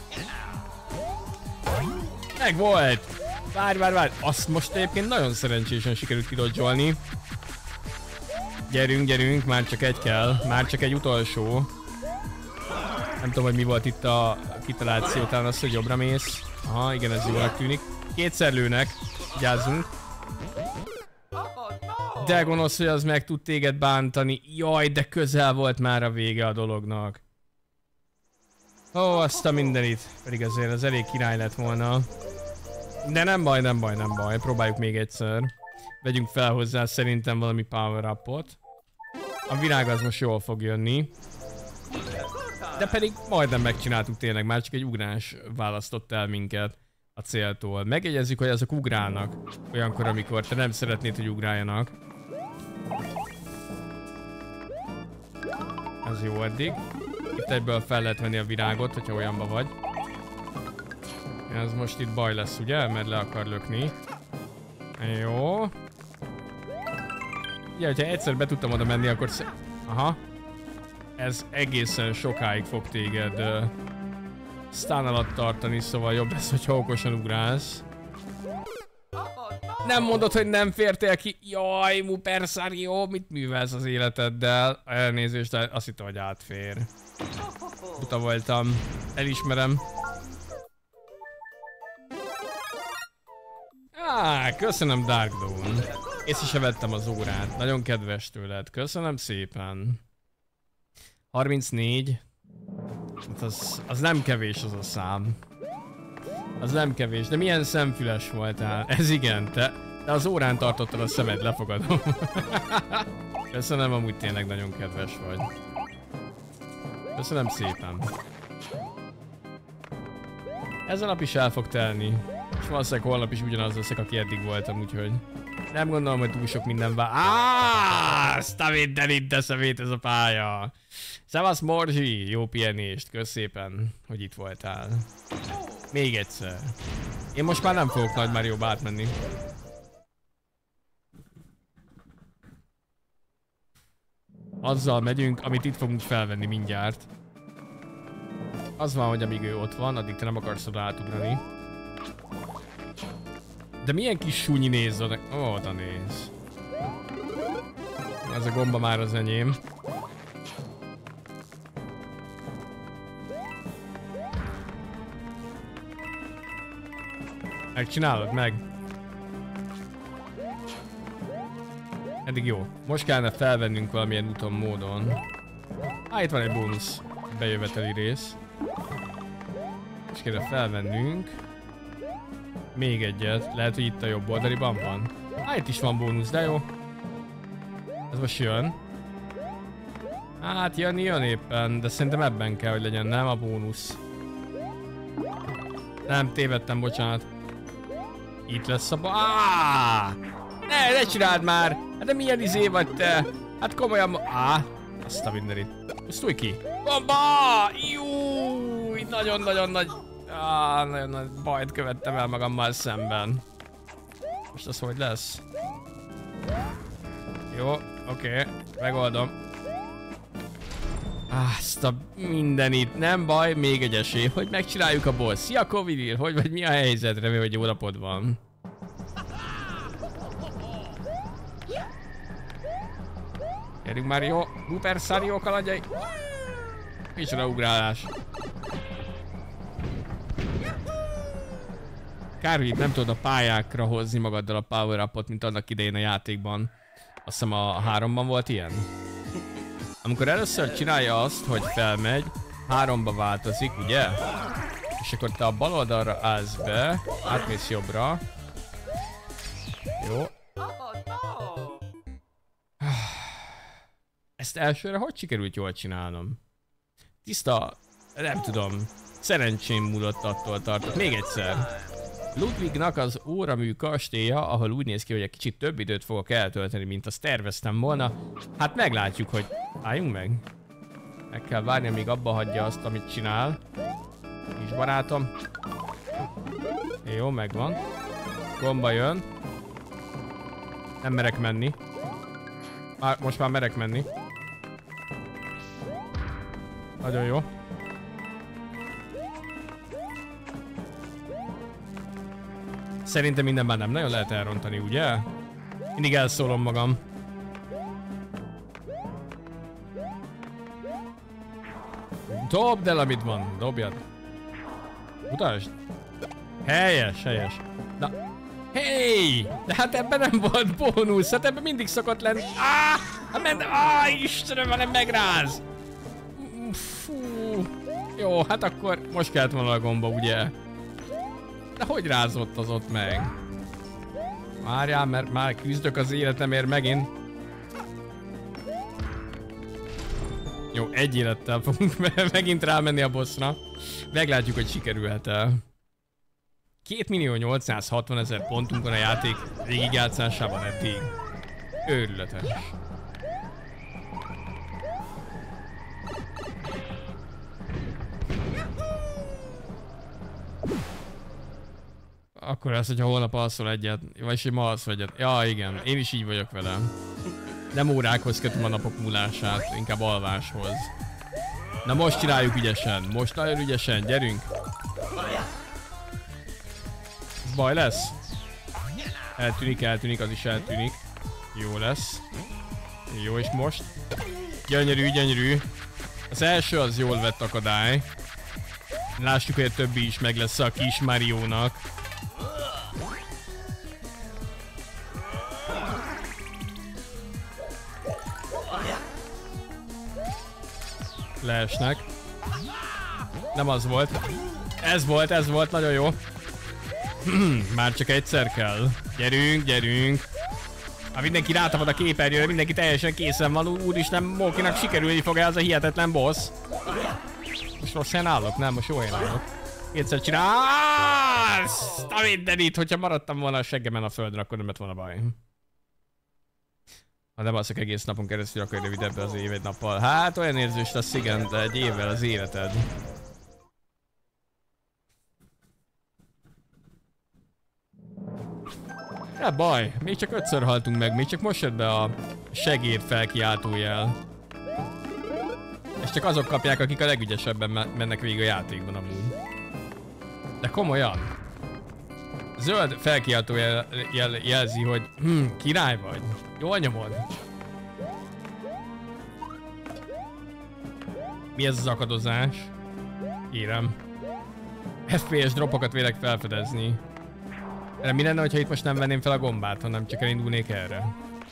Meg volt! Várj! Azt most egyébként nagyon szerencsésen sikerült kidodzsolni. Gyerünk, már csak egy kell. Már csak egy utolsó. Nem tudom, hogy mi volt itt a kitaláció, talán az, hogy jobbra mész. Aha, igen, ez jónak tűnik. Kétszer lőnek, vigyázzunk. De gonosz, hogy az meg tud téged bántani. Jaj, de közel volt már a vége a dolognak. Ó, azt a mindenit. Pedig azért az elég király lett volna. De nem baj. Próbáljuk még egyszer. Vegyünk fel hozzá szerintem valami power-upot. A virág az most jól fog jönni. De pedig majdnem megcsináltuk tényleg, már csak egy ugrás választott el minket a céltól. Megjegyezzük, hogy azok ugrálnak olyankor, amikor te nem szeretnéd, hogy ugráljanak. Ez jó eddig. Itt egyből fel lehet venni a virágot, hogyha olyanba vagy. Ez most itt baj lesz, ugye? Mert le akar lökni. Jó. Ja, hogyha egyszer be tudtam oda menni, akkor... Aha. Ez egészen sokáig fog téged stun alatt tartani, szóval jobb lesz, hogyha okosan ugrálsz. Nem mondod, hogy nem fértél ki. Jaj, Mupersario, mit művelsz az életeddel? Elnézést, de azt hittem, hogy átfér. Buta voltam. Elismerem. Köszönöm, Dark Dawn. Észre se vettem az órát. Nagyon kedves tőled. Köszönöm szépen. 34. Hát az nem kevés az a szám. Az nem kevés, de milyen szemfüles voltál. Ez igen, te az órán tartottad a szemed, lefogadom. Köszönöm, amúgy tényleg nagyon kedves vagy. Köszönöm szépen. Ez a nap is el fog telni. És valószínűleg holnap is ugyanaz leszek, aki eddig voltam, úgyhogy... Nem gondolom, hogy túl sok minden azt a mindenit, de szemét ez a pálya. Szevasz Morzsi, jó pihenést, kösz szépen, hogy itt voltál. Még egyszer. Én most már nem fogok Nagy Mario-ba átmenni. Azzal megyünk, amit itt fogunk felvenni mindjárt. Az van, hogy amíg ő ott van, addig te nem akarsz oda átugrani. De milyen kis súnyi néz oda. Ó, oda néz. Ez a gomba már az enyém. Megcsinálod meg? Eddig jó. Most kellene felvennünk valamilyen úton, módon. Itt van egy bónusz bejöveteli rész. Most kéne felvennünk. Még egyet. Lehet, hogy itt a jobb oldaliban van. Itt is van bónusz, de jó. Ez most jön. Hát jön éppen, de szerintem ebben kell, hogy legyen, nem a bónusz. Nem, tévedtem, bocsánat. Itt lesz a ne csináld már! Hát de milyen izé vagy te? Hát komolyan azt a mindenit. Szújj ki! Bomba! Júj! Nagyon-nagyon nagy... nagyon nagy bajt követtem el magammal szemben. Most az hogy lesz? Jó, oké, megoldom. Azt a mindenit, nem baj, még egy esély, hogy megcsináljuk a boss. Szia Covidil, hogy vagy mi a helyzet? Remélem, hogy jó napod van. Gyerünk már, jó, Mupersario kalandjai. Micsoda ugrálás. Kár, hogy itt nem tudod a pályákra hozni magaddal a power-upot, mint annak idején a játékban. Azt hiszem a 3-ban volt ilyen. Amikor először csinálja azt, hogy felmegy, 3-ba változik, ugye? És akkor te a bal oldalra állsz be, átmész jobbra. Jó. Ezt elsőre hogy sikerült jól csinálnom? Tiszta, nem tudom, szerencsém múlott attól tartott. Még egyszer. Ludwignak az óramű kastélya, ahol úgy néz ki, hogy egy kicsit több időt fogok eltölteni, mint azt terveztem volna. Hát meglátjuk, hogy álljunk meg. Meg kell várni, amíg abba hagyja azt, amit csinál. Kis barátom. Jó, megvan. Gomba jön. Nem merek menni. Most már merek menni. Nagyon jó. Szerintem minden már nem nagyon lehet elrontani, ugye? Mindig elszólom magam. Dobd el, amit van. Dobjad. Mutasd. Helyes, helyes. Na. Hey! De hát ebben nem volt bónusz, hát ebben mindig szokott lenni. Istenem, nem megráz! Fú. Jó, hát akkor most kellett volna a gomba, ugye? De hogy rázott az ott meg? Várjál, mert már küzdök az életemért megint. Jó, egy élettel fogunk megint rámenni a bossra. Meglátjuk, hogy sikerülhet-e. 2.860.000 pontunk van a játék végigjátszásában eddig. Őrületes. Akkor lesz, hogyha holnap alszol egyet, vagyis hogy ma alszol egyet. Ja, igen, én is így vagyok vele. Nem órákhoz kötöm a napok múlását, inkább alváshoz. Na most csináljuk ügyesen, most nagyon ügyesen, gyerünk! Baj lesz? Eltűnik, az is eltűnik. Jó lesz. Jó, és most? Gyönyörű, gyönyörű. Az első az jól vett akadály. Lássuk, hogy a többi is meg lesz a kis Mariónak. Leesnek. Nem az volt. Ez volt, nagyon jó. Már csak egyszer kell. Gyerünk, gyerünk. Ha mindenki rátapad a képernyőre, mindenki teljesen készen van. Úristen, Mókinak sikerülni fog ez a hihetetlen boss. Most rossz helyen állok? Nem, most jó helyen állok. Kétszer csinálsz! A mindenit, hogyha maradtam volna a seggemen a földön, akkor nem lett volna baj. Ha nem alszok egész napon keresztül, akkor rövidebb az év egy nappal. Hát olyan érzős lesz, igen, de egy évvel az életed. Ja, baj, még csak 5-ször haltunk meg, még csak most jött be a segéd felkiáltójel. És csak azok kapják, akik a legügyesebben mennek végig a játékban amúgy. De komolyan. Zöld felkiáltójel jelzi, hogy király vagy. Jól nyomod. Mi ez az akadozás? Kérem. FPS dropokat vélek felfedezni. Erre mi lenne, hogyha itt most nem venném fel a gombát, hanem csak elindulnék erre?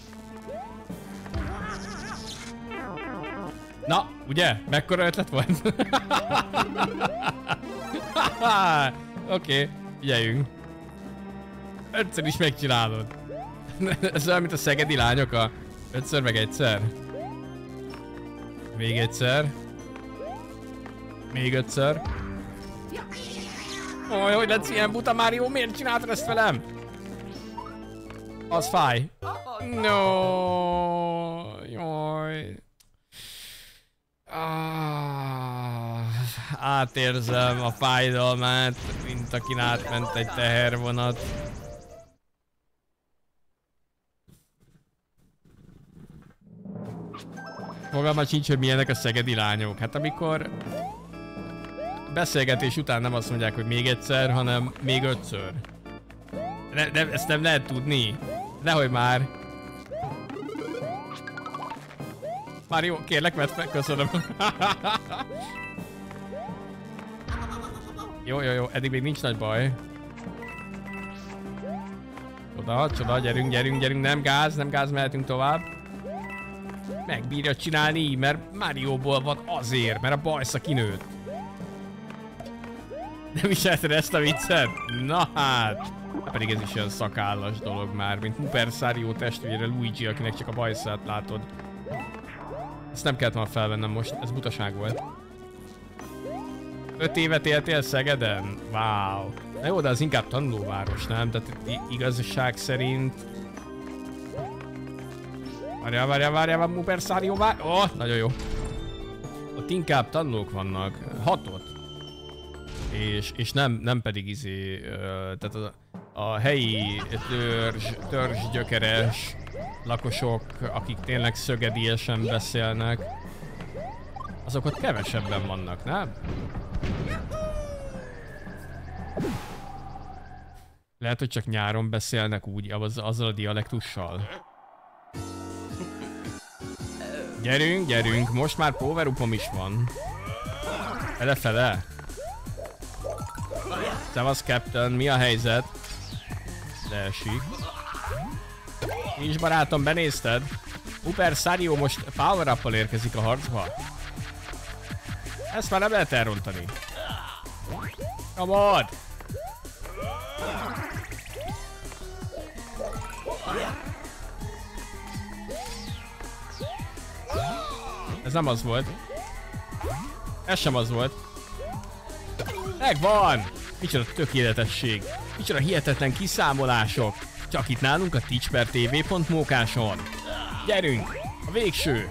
Na, ugye? Mekkora ötlet volt? Oké, figyeljünk. 5-szer is megcsinálod. Ez olyan, mint a szegedi lányok a 5-ször meg egyszer. Még egyszer. Még 5-ször. Oj, hogy lesz ilyen buta, Mario? Miért csináltad ezt velem? Az fáj. No, jaj. Átérzem a fájdalmát, mint akin átment egy tehervonat. Fogalmat sincs, hogy milyenek a szegedi lányok. Hát amikor beszélgetés után nem azt mondják, hogy még egyszer, hanem még 5-ször. Ezt nem lehet tudni. Nehogy már. Már jó, kérlek, vedd fel, köszönöm. Jó, eddig még nincs nagy baj. Csoda, gyerünk, nem gáz, mehetünk tovább. Megbírja csinálni így, mert Marióból van azért, mert a bajsza kinőtt. Nem viselted ezt a viccet? Na hát! Pedig ez is olyan szakállas dolog már, mint Muperszárió testvére Luigi, akinek csak a bajszát látod. Ezt nem kellett már felvennem most, ez butaság volt. 5 évet éltél Szegeden? Wow. Na jó, de az inkább tanulóváros, nem? Tehát igazság szerint... Várjál, Muperszárió vár... Nagyon jó. Ott inkább tanulók vannak. 6-ot. És nem pedig tehát a helyi törzsgyökeres lakosok, akik tényleg szögediesen beszélnek, azok ott kevesebben vannak, nem? Lehet, hogy csak nyáron beszélnek úgy, azzal a dialektussal. Gyerünk, gyerünk, most már power-upom is van. Fele-fele. Szevasz, Captain, mi a helyzet? Leesik. Nincs barátom, benézted? Uper Sario most power-uppal érkezik a harcba. Ezt már nem lehet elrontani. Come on! Ez nem az volt. Ez sem az volt. Megvan! Micsoda tökéletesség. Micsoda hihetetlen kiszámolások. Csak itt nálunk a twitch.tv.mókáson. Gyerünk! A végső!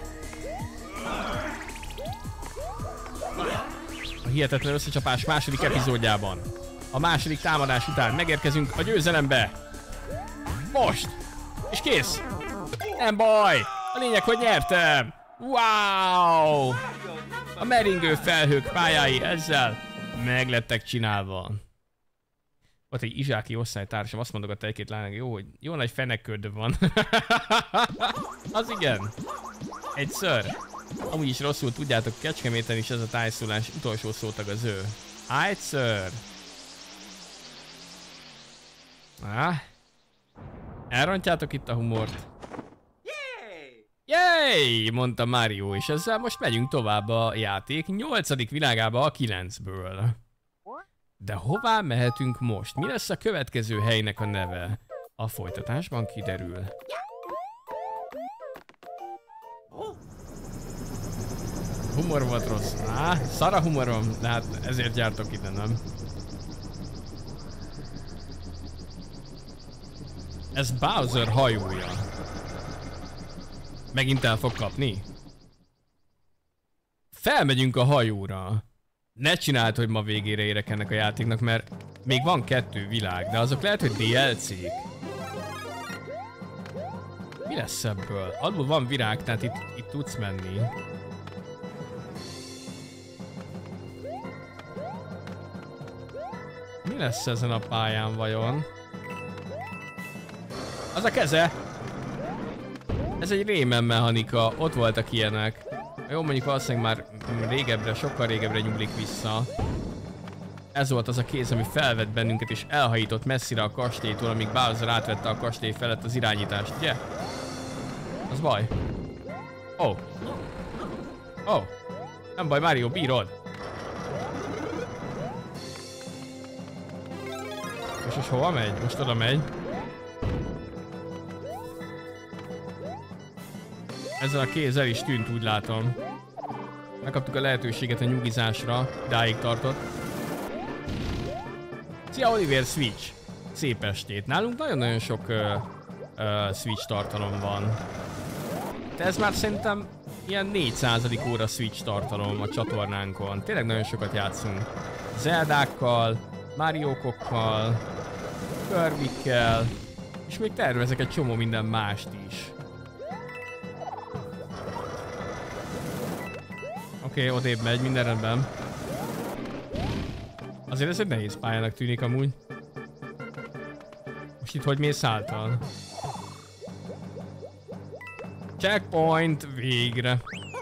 A hihetetlen összecsapás második epizódjában. A második támadás után megérkezünk a győzelembe. Most! És kész! Nem baj! A lényeg, hogy nyertem! Wow! A meringő felhők pályái ezzel meglettek csinálva. Volt egy izsáki osztálytársam, azt mondogatta egy-két lánynak, jó nagy fenekköd van. Az igen. Egyszer. Amúgy is rosszul tudjátok, Kecskeméten is ez a tájszólás utolsó szótag az ő. Egyszer. Elrontjátok itt a humort. Yay! Mondta Mario, és ezzel most megyünk tovább a játék 8. világába a 9-ből. De hová mehetünk most? Mi lesz a következő helynek a neve? A folytatásban kiderül. Humor volt rossz. Szar a humorom, de hát ezért jártok ide, nem? Ez Bowser hajója. Megint el fog kapni? Felmegyünk a hajóra. Ne csináld, hogy ma végére érek ennek a játéknak, mert még van 2 világ, de azok lehet, hogy DLC-k. Mi lesz ebből? Alul van virág, tehát itt tudsz menni. Mi lesz ezen a pályán vajon? Az a keze! Ez egy Rayman mechanika, ott voltak ilyenek. Jó, mondjuk valószínűleg már régebbre, sokkal régebbre nyúlik vissza. Ez volt az a kéz, ami felvett bennünket és elhajított messzire a kastélytól, amíg Bowser átvette a kastély felett az irányítást, ugye? Az baj. Oh. Oh. Nem baj, Mario, bírod. És most hova megy? Most oda megy. Ezzel a kéz el is tűnt, úgy látom. Megkaptuk a lehetőséget a nyugizásra, dáig tartott. Szia Oliver Switch! Szép estét! Nálunk nagyon-nagyon sok Switch tartalom van. De ez már szerintem ilyen 400. óra Switch tartalom a csatornánkon. Tényleg nagyon sokat játszunk. Zeldákkal, Mario-kokkal, Kirby-kkel, és még tervezek egy csomó minden mást is. Oké, odébb megy, minden rendben. Azért ez egy nehéz pályának tűnik amúgy. Most itt hogy mész által? Checkpoint, végre.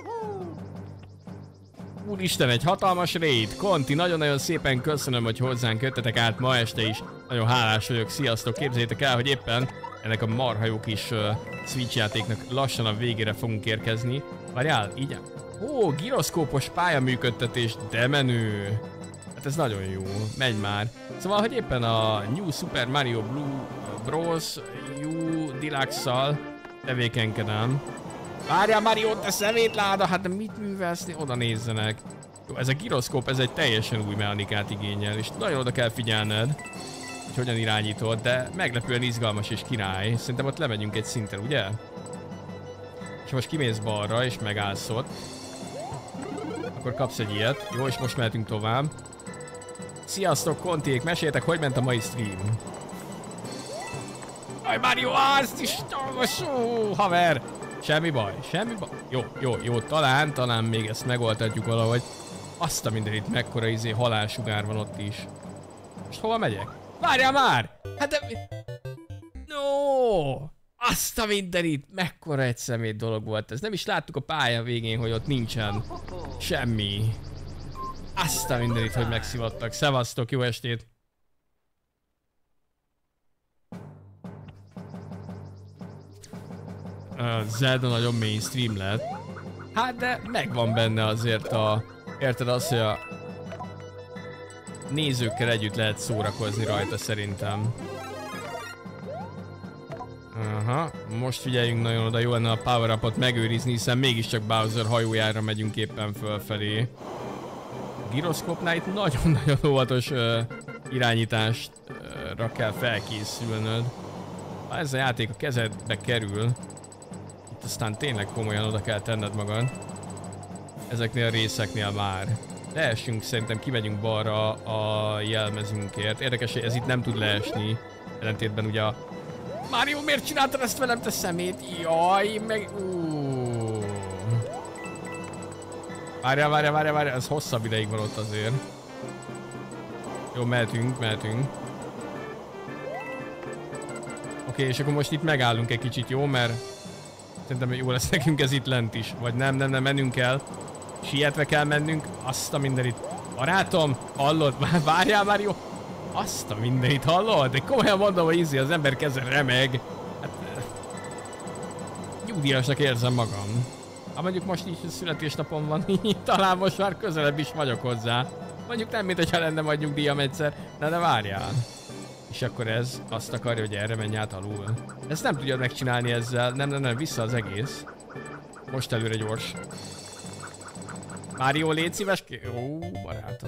Úristen, egy hatalmas raid. Conti, nagyon-nagyon szépen köszönöm, hogy hozzánk jöttetek át ma este is. Nagyon hálás vagyok, sziasztok. Képzeljétek el, hogy éppen ennek a marha jó kis Switch játéknak lassan a végére fogunk érkezni. Várjál, így... Ó, giroszkópos pályaműködtetés, de menő. Hát ez nagyon jó, megy már. Szóval, hogy éppen a New Super Mario Bros. U Deluxe-szal tevékenykedem. Várjál, Mario, te szemétláda, hát de mit művelsz? Oda nézzenek. Jó, ez a giroszkóp, ez egy teljesen új mechanikát igényel, és nagyon oda kell figyelned, hogy hogyan irányítod, de meglepően izgalmas és király. Szerintem ott lemegyünk egy szinten, ugye? És most kimész balra, és megállsz ott. Akkor kapsz egy ilyet. Jó, és most mehetünk tovább. Sziasztok, Kontiék! Meséljetek, hogy ment a mai stream? Jaj, Mario, azt is haver. Semmi baj, semmi baj. Jó, talán még ezt megoldhatjuk valahogy. Azt a mindenit, mekkora halálsugár van ott is. Most hova megyek? Várjál már! Hát de... No! Azt a mindenit, mekkora egy szemét dolog volt ez. Nem is láttuk a pálya végén, hogy ott nincsen semmi. Azt a mindenit, hogy megszivattak. Szevasztok, jó estét! Zelda nagyon mainstream lett. Hát de megvan benne azért a... Érted azt, hogy a nézőkkel együtt lehet szórakozni rajta szerintem. Aha, most figyeljünk nagyon oda, jó lenne a power-upot megőrizni, hiszen mégiscsak Bowser hajójára megyünk éppen fölfelé. A gyroszkópnál itt nagyon-nagyon óvatos irányításra kell felkészülnöd. Ha ez a játék a kezedbe kerül, itt aztán tényleg komolyan oda kell tenned magad. Ezeknél a részeknél már. Leessünk, szerintem kimegyünk balra a jelmezünkért. Érdekes, hogy ez itt nem tud leesni. Ellentétben ugye a... Mario, miért csináltad ezt velem, te szemét? Jaj, meg... Várjál, ez hosszabb ideig van ott azért. Jó, mehetünk. Oké, és akkor most itt megállunk egy kicsit, jó? Mert szerintem jó lesz nekünk ez itt lent is. Vagy nem, mennünk kell. Sietve kell mennünk. Azt a mindenit. Barátom, hallod? Várjál már, jó? Azt a mindenit, hallod? De komolyan mondom, hogy ízi, az ember keze remeg. Hát... nyugdíjasnak érzem magam. Ha mondjuk most így születésnapom van, talán most már közelebb is vagyok hozzá. Mondjuk nem, mint hogyha lenne majd nyugdíjam egyszer. De várjál. És akkor ez azt akarja, hogy erre menj át alul. Ezt nem tudja megcsinálni ezzel. Nem, vissza az egész. Most előre gyors. Mario, légy szíves. Ó, barátom.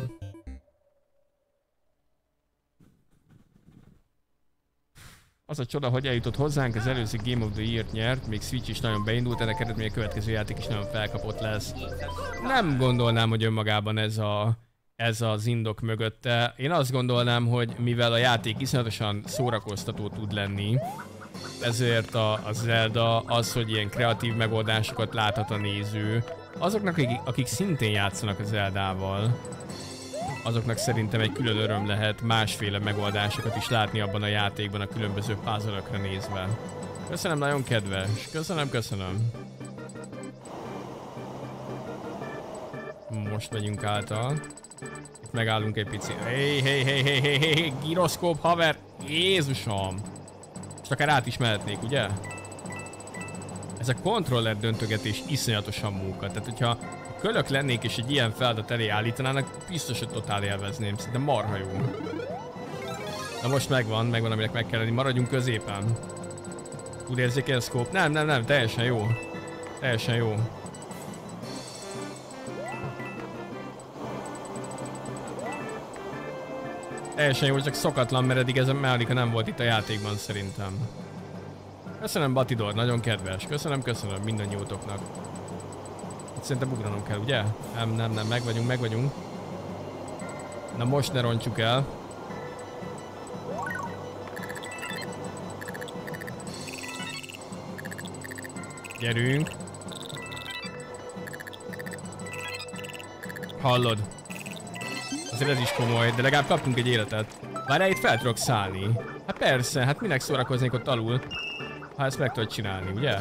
Az a csoda, hogy eljutott hozzánk, az előző Game of the Year-t nyert, még Switch is nagyon beindult, ennek eredménye a következő játék is nagyon felkapott lesz. Nem gondolnám, hogy önmagában ez az indok mögötte. Én azt gondolnám, hogy mivel a játék iszonyatosan szórakoztató tud lenni, ezért a Zelda az, hogy ilyen kreatív megoldásokat láthat a néző, azoknak, akik szintén játszanak a Zeldával, azoknak szerintem egy külön öröm lehet másféle megoldásokat is látni abban a játékban a különböző puzzle-ökre nézve. Köszönöm, nagyon kedves. Köszönöm. Most megyünk által. Itt megállunk egy picit. Hey, gyroszkóp haver! Jézusom! És akár át is mehetnék, ugye? Ez a kontroller döntögetés iszonyatosan móka. Tehát, hogyha kölök lennék és egy ilyen feladat elé állítanának, biztos, hogy totál élvezném. Szerintem marha jó. Na most megvan, aminek meg kell lenni. Maradjunk középen. Tud érzékelni a szkóp? Nem, teljesen jó. Teljesen jó. Teljesen jó, csak szokatlan, mert eddig ez a mechanika nem volt itt a játékban szerintem. Köszönöm, Batidor, nagyon kedves. Köszönöm mindannyiótoknak. Itt szerintem ugranom kell, ugye? Nem, meg vagyunk. Na most ne rontsuk el. Gyerünk. Hallod? Azért ez is komoly, de legalább kaptunk egy életet. Várjál, itt fel tudok szállni. Hát persze, hát minek szórakoznék ott alul, ha ezt meg tudod csinálni, ugye?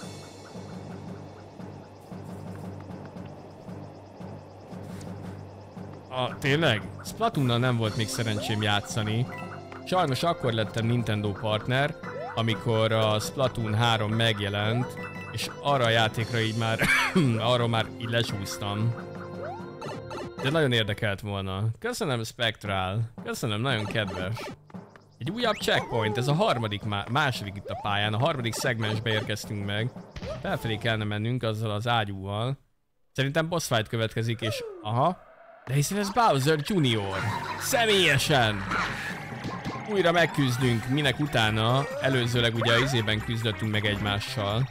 Tényleg? Splatoonnal nem volt még szerencsém játszani. Sajnos akkor lettem Nintendo partner, amikor a Splatoon 3 megjelent, és arra a játékra így már, arról már így lecsúsztam. De nagyon érdekelt volna. Köszönöm, Spectral. Köszönöm, nagyon kedves. Egy újabb checkpoint, ez a második itt a pályán, a harmadik szegmensbe érkeztünk meg. Felfelé kellene mennünk azzal az ágyúval. Szerintem boss fight következik, és aha. De hiszen ez Bowser Jr. Személyesen! Újra megküzdünk, minek utána. Előzőleg ugye a izében küzdöttünk meg egymással.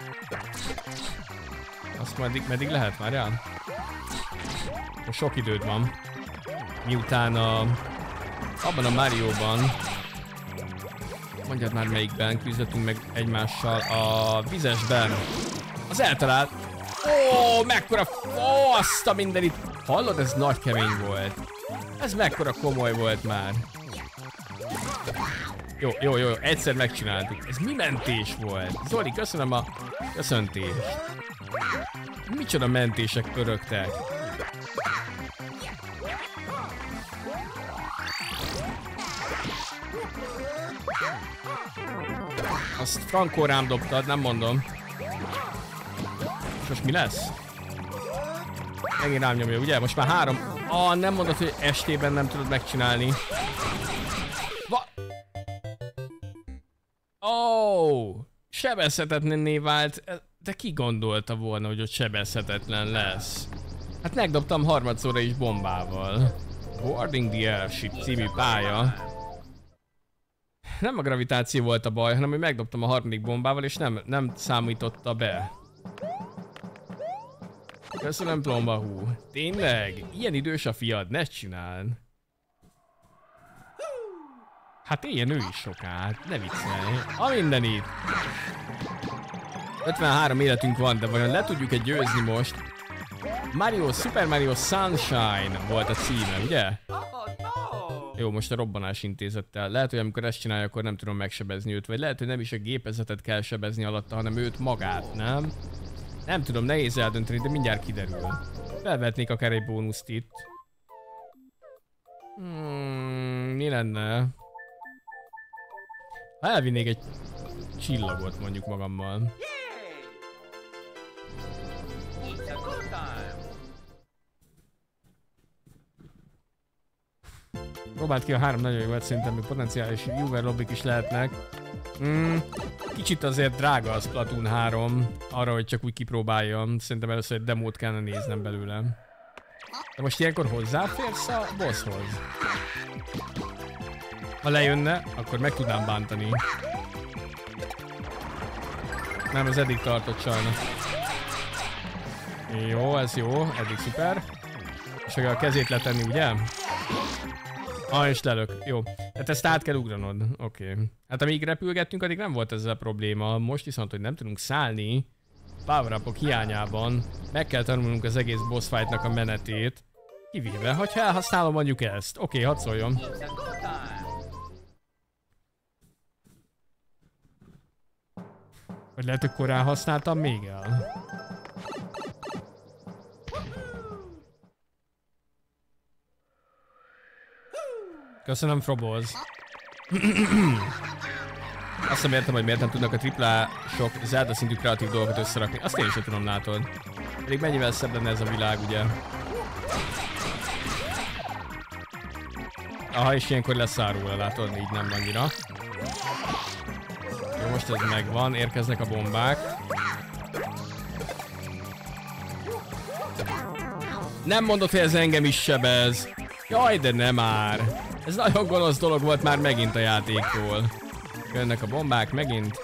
Azt meddig lehet már el? Sok időd van. Miután abban a Mario-ban Mondjad már melyikben küzdöttünk meg egymással. A vizesben. Az eltalált. Ó, mekkora azt a mindenit. Hallod, ez nagy kemény volt. Ez mekkora komoly volt már. Jó, egyszer megcsináltuk. Ez mi mentés volt? Zoli, köszönöm a köszöntést. Micsoda mentések pörögtek. Azt frankó rám dobtad, nem mondom. És most mi lesz? Megint rám nyomja, ugye? Most már 3. Nem mondod, hogy estében nem tudod megcsinálni. Sebezhetetlenné vált. De ki gondolta volna, hogy ott sebezhetetlen lesz? Hát megdobtam harmadszorra is bombával. Boarding the Airship című pálya. Nem a gravitáció volt a baj, hanem hogy megdobtam a harmadik bombával, és nem számította be. Köszönöm, Plombahú. Tényleg? Ilyen idős a fiad? Ne csináld. Hát éljen ő is sokát, ne viccelj. A mindenit. 53 életünk van, de vajon le tudjuk-e győzni most? Super Mario Sunshine volt a címe, ugye? Jó, most a robbanás intézettel. Lehet, hogy amikor ezt csinálja, akkor nem tudom megsebezni őt, vagy lehet, hogy nem is a gépezetet kell sebezni alatta, hanem őt magát, nem? Nem tudom, nehéz eldönteni, de mindjárt kiderül. Felvetnék akár egy bónuszt itt. Mi lenne? Ha elvinnék egy csillagot mondjuk magammal. Próbált ki a 3 nagyon jó volt, szerintem még potenciális viewer lobbik is lehetnek. Kicsit azért drága a Splatoon 3 arra, hogy csak úgy kipróbáljam. Szerintem először egy demót kellene néznem belőle. De most ilyenkor hozzáférsz a bosshoz? Ha lejönne, akkor meg tudnám bántani. Nem, ez eddig tartott sajnos. Jó, ez jó, eddig szuper. És a kezét letenni, ugye? És lelök, jó. Tehát ezt át kell ugranod, oké. Hát amíg repülgettünk, addig nem volt ezzel probléma. Most viszont, hogy nem tudunk szállni, power-upok hiányában, meg kell tanulnunk az egész boss fightnak a menetét. Kivéve, hogyha elhasználom mondjuk ezt. Oké, hadd szóljon. Vagy lehet, hogy korán használtam még el. Köszönöm, Froboz. Azt nem értem, hogy miért nem tudnak a AAA-sok Zelda szintű kreatív dolgokat összerakni. Azt én is tudom, látod. Pedig mennyivel szebb lenne ez a világ, ugye? Aha, és ilyenkor leszárul, látod, így nem annyira. Jó, most ez megvan, érkeznek a bombák. Nem mondod, hogy ez engem is sebez. Jaj, de nem már. Ez nagyon gonosz dolog volt már megint a játékról. Jönnek a bombák megint.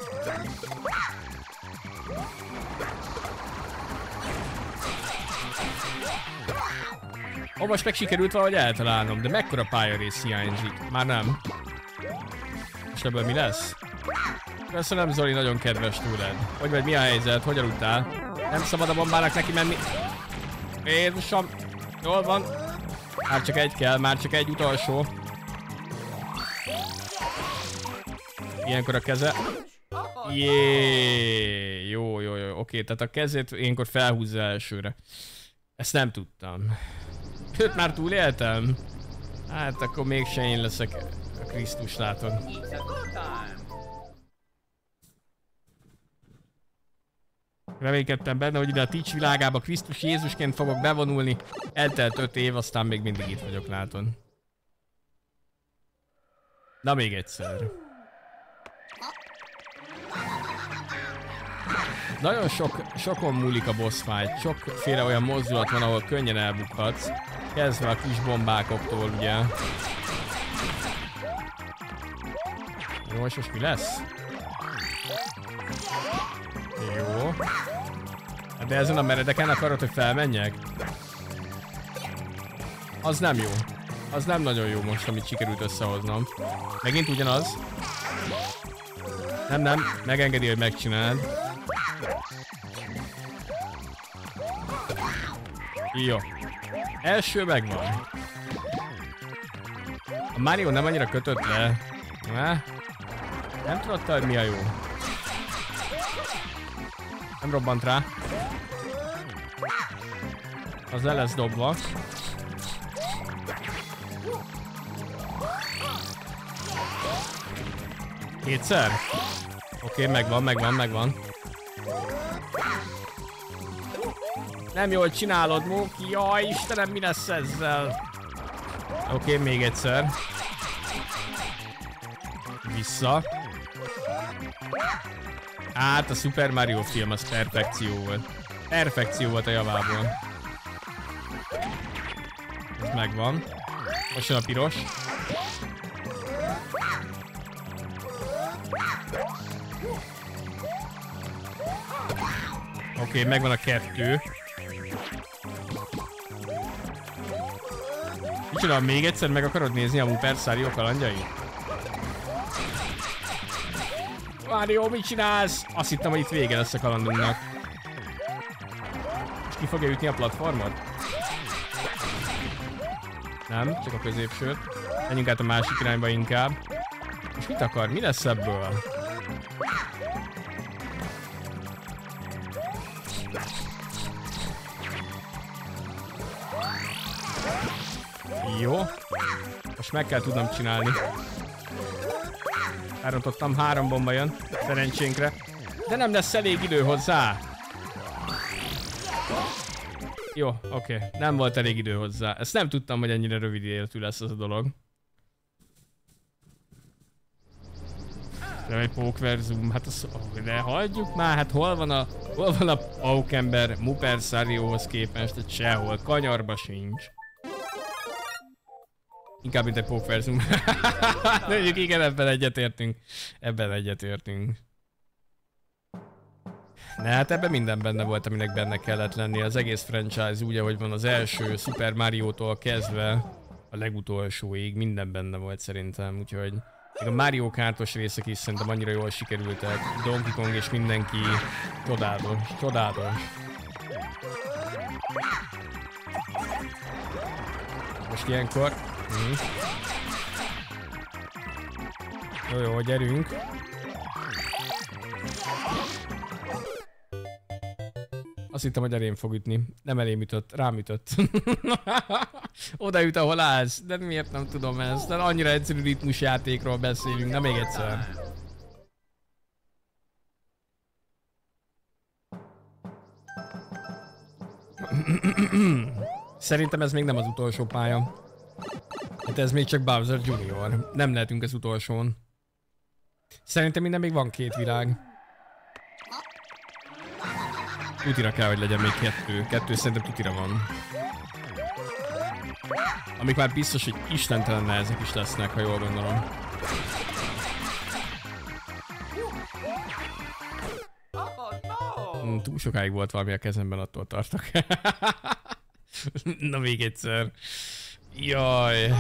Most meg sikerült valahogy eltalálnom, de mekkora pályarész hiányzik? Már nem. És ebből mi lesz? Köszönöm, Zoli, nagyon kedves tőled. Hogy vagy, mi a helyzet? Hogy aludtál? Nem szabad a bombának neki menni. Jézusom! Jól van. Már csak egy kell, már csak egy utolsó. Ilyenkor a keze. Jé, jó, oké, tehát a kezét ilyenkor felhúzza elsőre. Ezt nem tudtam. Őt már túléltem? Hát akkor mégse én leszek a Krisztus, látod. Reménykedtem benne, hogy ide a Teach világába Krisztus Jézusként fogok bevonulni. Eltelt 5 év, aztán még mindig itt vagyok, látod. Na még egyszer. Nagyon sokon múlik a boss fight. Sokféle olyan mozdulat van, ahol könnyen elbukhatsz. Kezdve a kis bombákoktól, ugye. Jó, és most mi lesz? Jó. De ezen a meredeken akarod, hogy felmenjek? Az nem jó. Az nem nagyon jó most, amit sikerült összehoznom. Megint ugyanaz. Nem, megengedi, hogy megcsináld. Jó. Első megvan. A Mario nem annyira kötött le. Nem tudod, hogy mi a jó. Nem robbant rá. Az le lesz dobva. Kétszer? Oké, megvan. Nem jól csinálod, Móki. Jaj, Istenem, mi lesz ezzel? Oké, még egyszer. Vissza. Hát a Super Mario film az perfekció volt. Perfekció volt a javából. Ez megvan. Most jön a piros. Oké, megvan a 2. Micsoda, még egyszer meg akarod nézni a Muperszárió kalandjait? Mario, mit csinálsz? Azt hittem, hogy itt vége lesz a kalandunknak. És ki fogja ütni a platformot? Nem, csak a középsőt. Menjünk át a másik irányba inkább. És mit akar? Mi lesz ebből? Jó. Most meg kell tudnom csinálni. Elrontottam, 3 bomba jön, szerencsénkre. De nem lesz elég idő hozzá. Jó, oké. Nem volt elég idő hozzá. Ezt nem tudtam, hogy ennyire rövid életű lesz ez a dolog. De egy Poker Zoom, hát az... de hagyjuk már, hát hol van a Paukember Muperszárióhoz képest, hogy sehol, kanyarba sincs. Inkább mint egy Poker Zoom. Mondjuk igen, ebben egyetértünk. Ne, hát ebben minden benne volt, aminek benne kellett lenni. Az egész franchise úgy, ahogy van az első Super Mario-tól kezdve a legutolsóig, minden benne volt szerintem, úgyhogy még a Mario Kartos részek is szerintem annyira jól sikerültek. Donkey Kong és mindenki csodálatos. Most ilyenkor... Jó, gyerünk. Azt hittem, hogy elém fog ütni. Nem elém ütött, rám ütött. Oda üt, ahol állsz. De miért nem tudom ezt? De annyira egyszerű ritmusjátékról beszélünk. Na még egyszer. Szerintem ez még nem az utolsó pálya. Hát ez még csak Bowser Jr. Nem lehetünk az utolsón. Szerintem minden még van 2 világ. Tutira kell, hogy legyen még 2. 2 szerintem tutira van. Amik már biztos, hogy istentelen nehezek is lesznek, ha jól gondolom. Túl sokáig volt valami a kezemben, attól tartok. Na még egyszer. Jaj.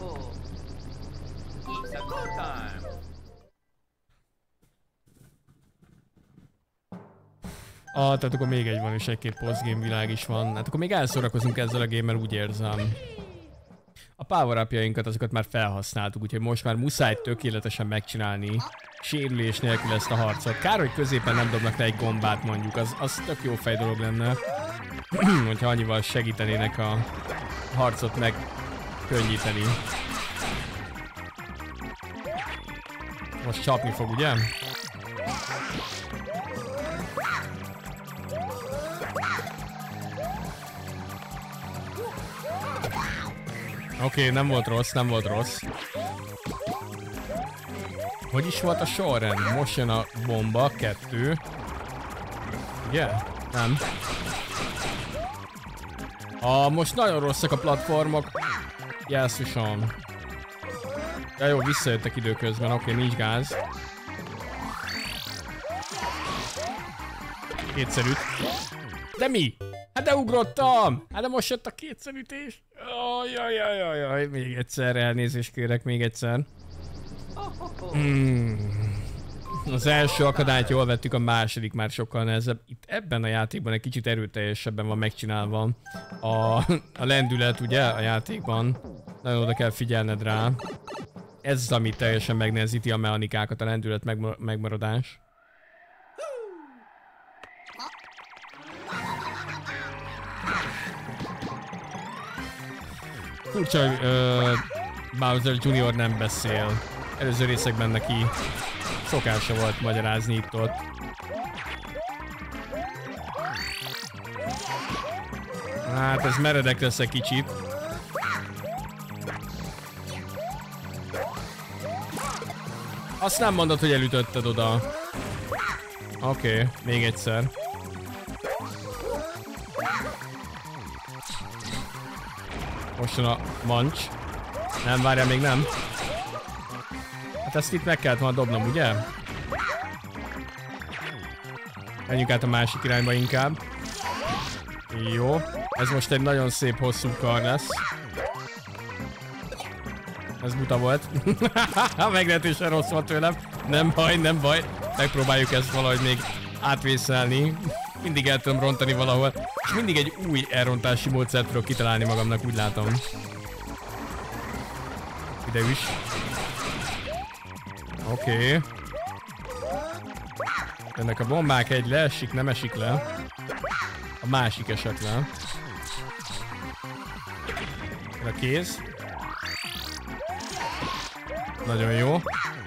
Tehát akkor még egy van, és egy-két postgame világ is van. Hát akkor még elszórakozunk ezzel a game-mel, úgy érzem. A power-upjainkat azokat már felhasználtuk, úgyhogy most már muszáj tökéletesen megcsinálni sérülés nélkül ezt a harcot. Kár, hogy középen nem dobnak le egy gombát mondjuk, az tök jó fej dolog lenne. Hogyha annyival segítenének a harcot megkönnyíteni. Most csapni fog, ugye? Oké, nem volt rossz. Hogy is volt a sorrend? Most jön a bomba, 2. Ugye? Nem. Most nagyon rosszak a platformok. Jesszusom. Ja jó, visszajöttek időközben, oké, nincs gáz. Kétszerűt. De mi? Hát de ugrottam! Hát de most jött a kétszerütés. Jaj, még egyszer, elnézést kérek, még egyszer. Az első akadályt jól vettük, a második már sokkal nehezebb. Itt ebben a játékban egy kicsit erőteljesebben van megcsinálva a lendület, ugye, a játékban. Nagyon oda kell figyelned rá. Ez az, ami teljesen megnehezíti a mechanikákat, a lendület megmaradás. Furcsa, hogy Bowser Jr. nem beszél. Előző részekben neki szokása volt magyarázni itt-ott. Hát ez meredek lesz egy kicsit. Azt nem mondod, hogy elütötted oda. Oké, még egyszer. Most jön a mancs. Nem, várjál, még nem. Hát ezt itt meg kellett volna dobnom, ugye? Menjünk át a másik irányba inkább. Jó. Ez most egy nagyon szép hosszú kar lesz. Ez buta volt. Meglehetősen rossz volt tőlem. Nem baj, nem baj. Megpróbáljuk ezt valahogy még átvészelni. Mindig el tudom rontani valahol. És mindig egy új elrontási módszert tudok kitalálni magamnak, úgy látom. Ide is. Oké. Ennek a bombák egy leesik, nem esik le. A másik esett le. A kéz. Nagyon jó.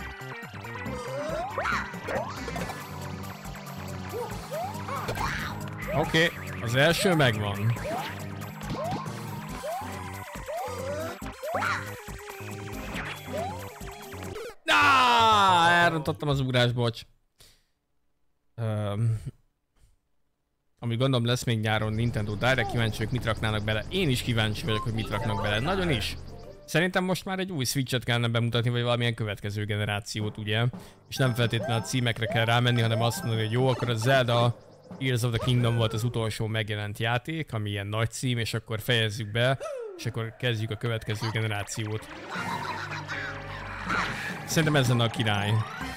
Oké, az első megvan. Elrontottam az ugrás, bocs. Ami gondolom lesz még nyáron Nintendo Direct, kíváncsi vagyok, mit raknának bele. Én is kíváncsi vagyok, hogy mit raknak bele. Nagyon is. Szerintem most már egy új Switch-et kellene bemutatni, vagy valamilyen következő generációt, ugye? És nem feltétlenül a címekre kell rámenni, hanem azt mondani, hogy jó, akkor a Zelda Tears of the Kingdom volt az utolsó megjelent játék, ami ilyen nagy cím, és akkor fejezzük be, és akkor kezdjük a következő generációt. Szerintem ez lenne a király.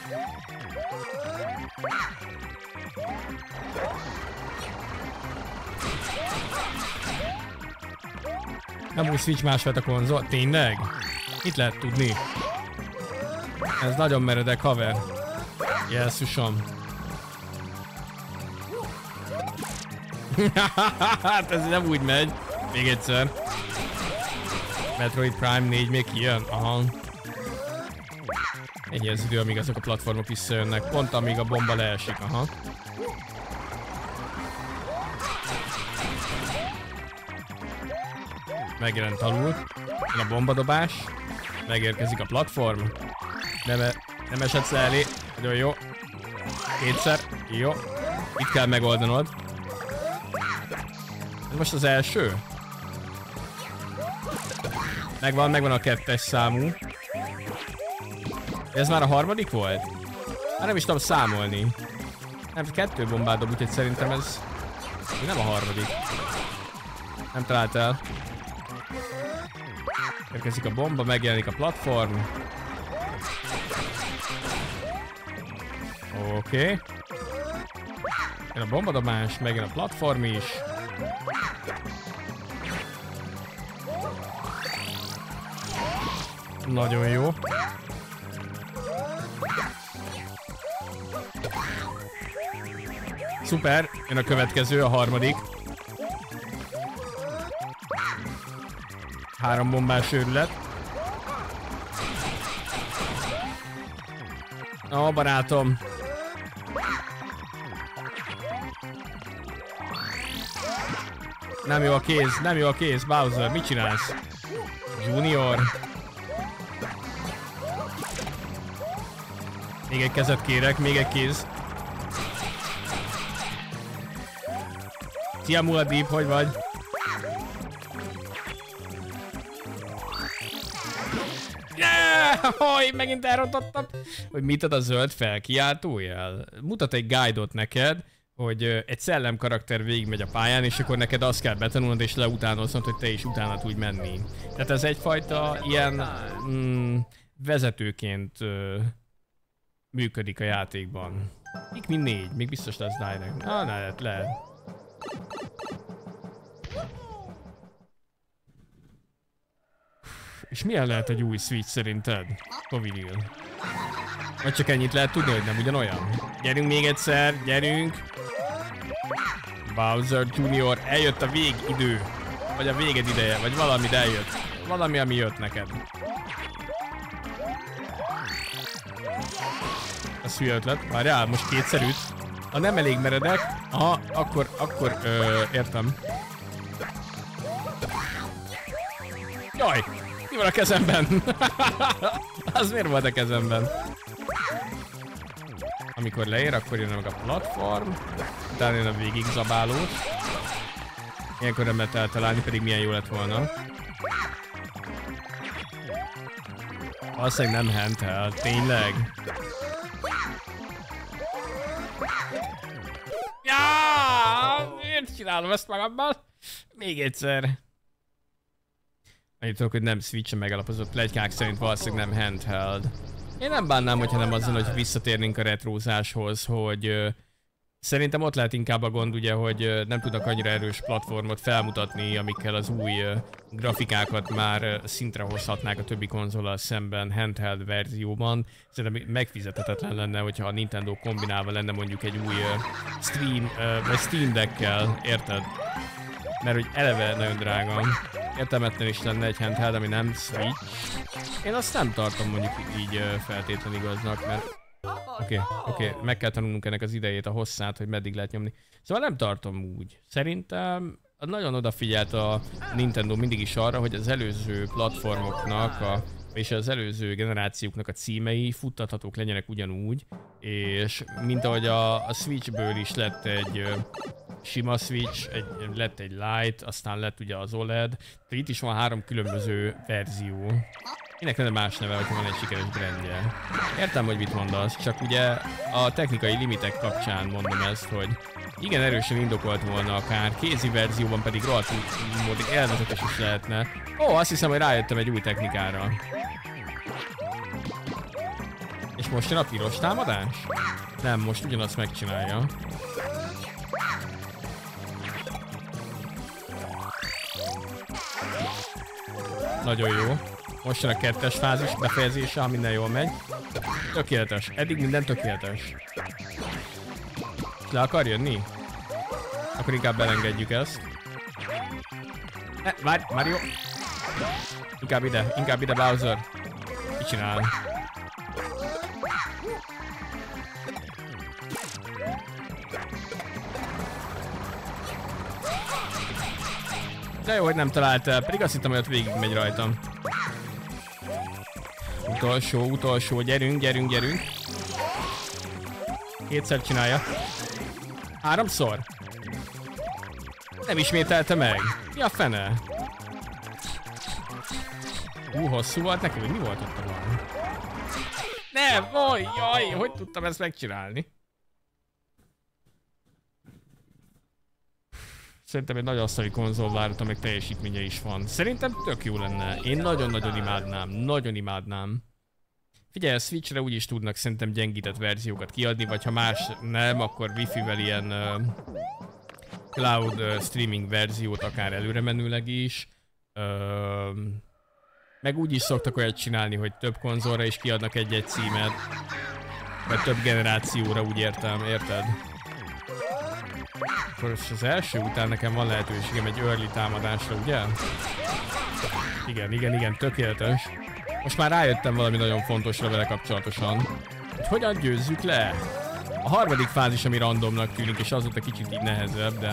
Nem úgy Switch más volt a konzol? Tényleg? Mit lehet tudni? Ez nagyon meredek, haver. Jesszusom. Hát ez nem úgy megy. Még egyszer. Metroid Prime 4 még kijön? Aha. Ennyi az idő, amíg azok a platformok visszajönnek. Pont amíg a bomba leesik. Aha. Megjelent alul. A bombadobás. Megérkezik a platform. Nem esedsz le elé. Nagyon jó. Kétszer. Jó. Itt kell megoldanod. Ez most az első. Megvan a 2-es számú. Ez már a harmadik volt? Már nem is tudom számolni. Nem, 2 bombát dob, úgyhogy szerintem ez nem a harmadik. Nem talált el. Érkezik a bomba, megjelenik a platform. Oké. Jön a bombadobás, megjön a platform is. Nagyon jó. Szuper, jön a következő, a harmadik. 3 bombás őrület. Ó, barátom. Nem jó a kéz, nem jó a kéz, Bowser, mit csinálsz? Junior. Még egy kezet kérek, még egy kéz. Szia Muad'Dib, hogy vagy? Hogy megint elrontottam. Hogy mit ad a zöld felkiáltójel? Mutat egy guide-ot neked, hogy egy szellem karakter végigmegy a pályán, és akkor neked azt kell betanulnod és leutánoznod, hogy te is utána tudj menni. Tehát ez egyfajta ilyen vezetőként működik a játékban. Még 4, még biztos lesz direct. Lehet. És milyen lehet egy új Switch szerinted? Covidil. Vagy csak ennyit lehet tudni, hogy nem ugyanolyan? Gyerünk még egyszer, gyerünk! Bowser Jr. Eljött a végidő. Vagy a véged ideje, vagy valami eljött. Valami, ami jött neked. Ez hülye ötlet. Várjál, most kétszer üt. Ha nem elég meredek, aha, akkor értem. Jaj! Mi van a kezemben? Az miért volt a kezemben? Amikor leér, akkor jön meg a platform. Utána jön a végig zabálós. Ilyenkor nem lehet eltalálni, pedig milyen jó lett volna. Valószínűleg nem handheld, tényleg. Jaaaaaa! Miért csinálom ezt magammal? Még egyszer. Annyit tudok, hogy nem Switch-en megalapozott pletykák szerint valószínűleg nem handheld. Én nem bánnám, hogyha nem azzal, hogy visszatérnénk a retrózáshoz, hogy szerintem ott lehet inkább a gond, ugye, hogy nem tudnak annyira erős platformot felmutatni, amikkel az új grafikákat már szintre hozhatnák a többi konzollal szemben handheld verzióban. Szerintem megfizethetetlen lenne, hogyha a Nintendo kombinálva lenne mondjuk egy új vagy Steam Deck-kel, érted? Mert hogy eleve nagyon drága. Értelmetlen is lenne egy handheld, ami nem Switch. Én azt nem tartom mondjuk így feltétlen igaznak, mert Oké, meg kell tanulnunk ennek az idejét, a hosszát, hogy meddig lehet nyomni. Szóval nem tartom úgy. Szerintem nagyon odafigyelt a Nintendo mindig is arra, hogy az előző platformoknak és az előző generációknak a címei futtathatók legyenek ugyanúgy, és mint ahogy a Switchből is lett egy sima Switch, lett egy Lite, aztán lett ugye az OLED, de itt is van 3 különböző verzió. Minek lenne más neve, hogyha van egy sikeres brandje? Értem, hogy mit mondasz, csak ugye a technikai limitek kapcsán mondom ezt, hogy igen erősen indokolt volna akár, kézi verzióban pedig rohadt módig élvezetes is lehetne. Ó, azt hiszem, hogy rájöttem egy új technikára. És most jön a piros támadás? Nem, most ugyanazt megcsinálja. Nagyon jó. Most jön a 2-es fázis befejezése, ha minden jól megy. Tökéletes. Eddig minden tökéletes. Le akar jönni? Akkor inkább belengedjük ezt. Várj, Mario! Inkább ide Bowser. Mit csinál? De jó, hogy nem talált el, pedig azt hittem, hogy ott végig megy rajtam. Utolsó, gyerünk. Kétszer csinálja. 3-szor? Nem ismételte meg. Mi a fene? Hosszú volt nekem, hogy mi volt ott a van? Nem, jaj, hogy tudtam ezt megcsinálni? Szerintem egy nagy asztali konzol várható, meg teljesítménye is van. Szerintem tök jó lenne. Én nagyon imádnám. Figyelj, a Switchre úgyis tudnak szerintem gyengített verziókat kiadni, vagy ha más nem, akkor Wi-Fi-vel ilyen cloud streaming verziót akár előre menőleg is. Meg úgy is szoktak olyat csinálni, hogy több konzolra is kiadnak egy-egy címet. Vagy több generációra, úgy értem, érted? Akkor az első után nekem van lehetőségem egy early támadásra, ugye? Igen, tökéletes. Most már rájöttem valami nagyon fontosra vele kapcsolatosan. Hogy hogyan győzzük le? A harmadik fázis, ami randomnak tűnik, és az volt a kicsit így nehezebb, de...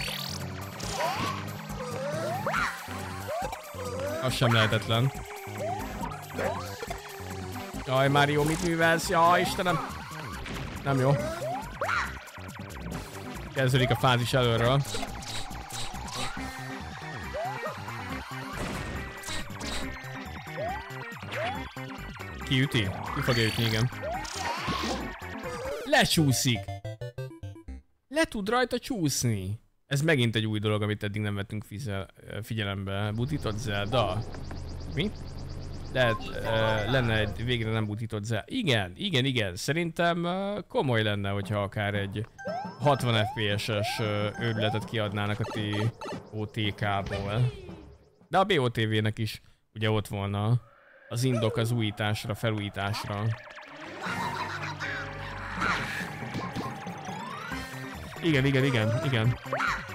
Az sem lehetetlen. Jaj, Mario, mit művelsz? Jaj, Istenem! Nem jó. Kezdődik a fázis előről. Ki üti? Ki fogja ütni, igen. Lecsúszik! Le tud rajta csúszni. Ez megint egy új dolog, amit eddig nem vettünk figyelembe. Butított Zelda? Mi? lenne egy végre nem butított Igen. Szerintem komoly lenne, hogyha akár egy 60 FPS-es őrületet kiadnának a TOTK-ból. De a BOTV-nek is ugye ott volna az indok az újításra, felújításra. Igen.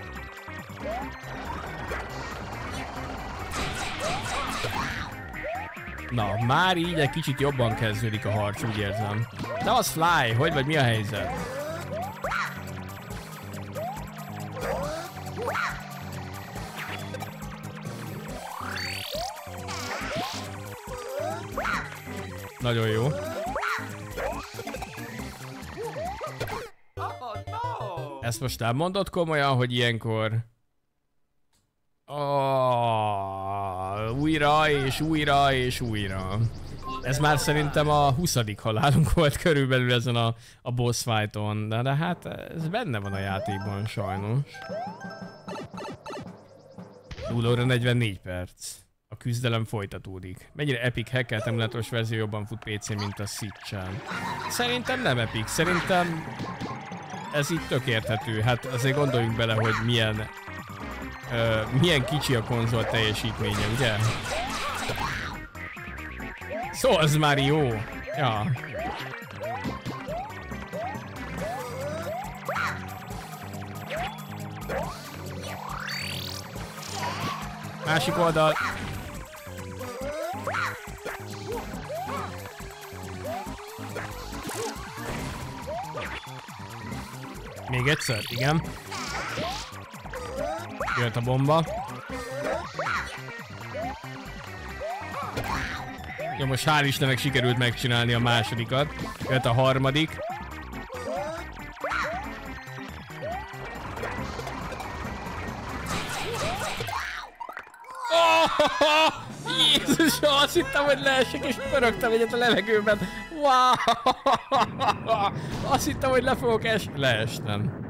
Na, már így egy kicsit jobban kezdődik a harc, úgy érzem. De az Fly, hogy vagy mi a helyzet? Nagyon jó. Ezt most elmondod komolyan, hogy ilyenkor... újra és újra. Ez már szerintem a 20. halálunk volt körülbelül ezen a boss fighton, de hát ez benne van a játékban sajnos. 0 óra 44 perc. A küzdelem folytatódik. Mennyire epic hackelt emulátoros verzió jobban fut PC, mint a Switch-en? Szerintem nem epic, szerintem ez itt tök érthető. Hát azért gondoljunk bele, hogy milyen kicsi a konzol teljesítménye, ugye? Szóval az már jó. Ja. Másik oldal. Még egyszer, igen. Jött a bomba. Jó, most hál' Istennek sikerült megcsinálni a másodikat. Jött a harmadik. Oh, Jézus, azt hittem, hogy leesek és pörögtem egyet a levegőben. Wow! Azt hittem, hogy le fogok esni. Leestem.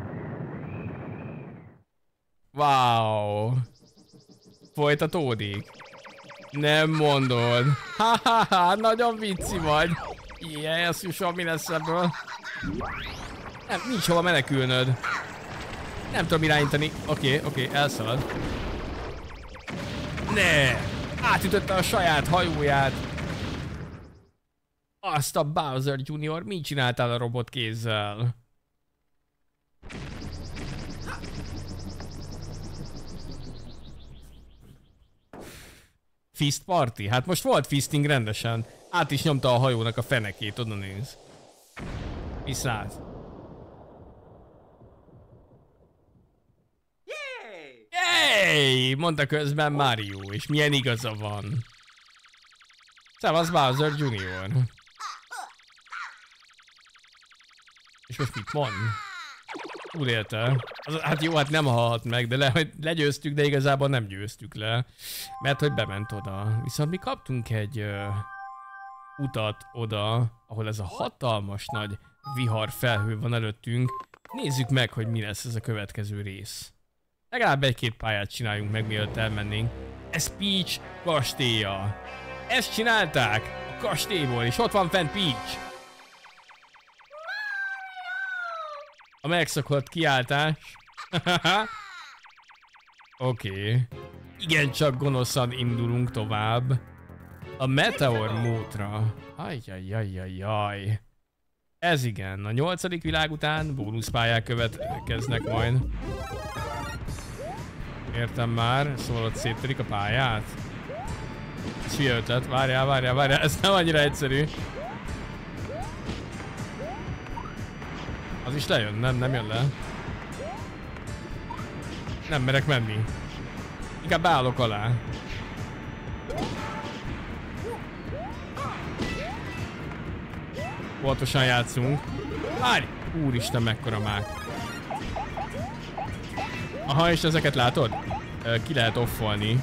Wow! Folytatódik. Nem mondod. Ha, nagyon vicci vagy. Jézus, mi lesz ebből? Nem, nincs hova menekülnöd. Nem tudom irányítani. Oké, elszalad. Ne! Átütötte a saját hajóját. Azt a Bowser Jr. Mit csináltál a robot kézzel? Fist party? Hát most volt fisting rendesen. Át is nyomta a hajónak a fenekét, oda néz. Viszlát. Hey! Mondta közben Mario, és milyen igaza van. Szevasz Bowser Jr. És most mit mond? Túlélte. Hát jó, hát nem halt meg, de legyőztük, de igazából nem győztük le. Mert hogy bement oda. Viszont mi kaptunk egy utat oda, ahol ez a hatalmas nagy vihar felhő van előttünk. Nézzük meg, hogy mi lesz ez a következő rész. Legalább egy-két pályát csináljunk meg, mielőtt elmennénk. Ez Peach kastélya. Ezt csinálták a kastélyból, és ott van fent Peach. A megszokott kiáltás. Oké. Igen, csak gonoszan indulunk tovább. A Meteor módra. Ajjajjajjajjaj. Ez igen, a 8. világ után bónuszpályák következnek majd. Értem már, szóval ott széttörik a pályát. Ez hülye ötlet, várjál, ez nem annyira egyszerű. Az is lejön, nem jön le. Nem merek menni. Inkább beállok alá. Óvatosan játszunk. Várj! Úristen, mekkora mák. Aha, és ezeket látod? Ki lehet offolni.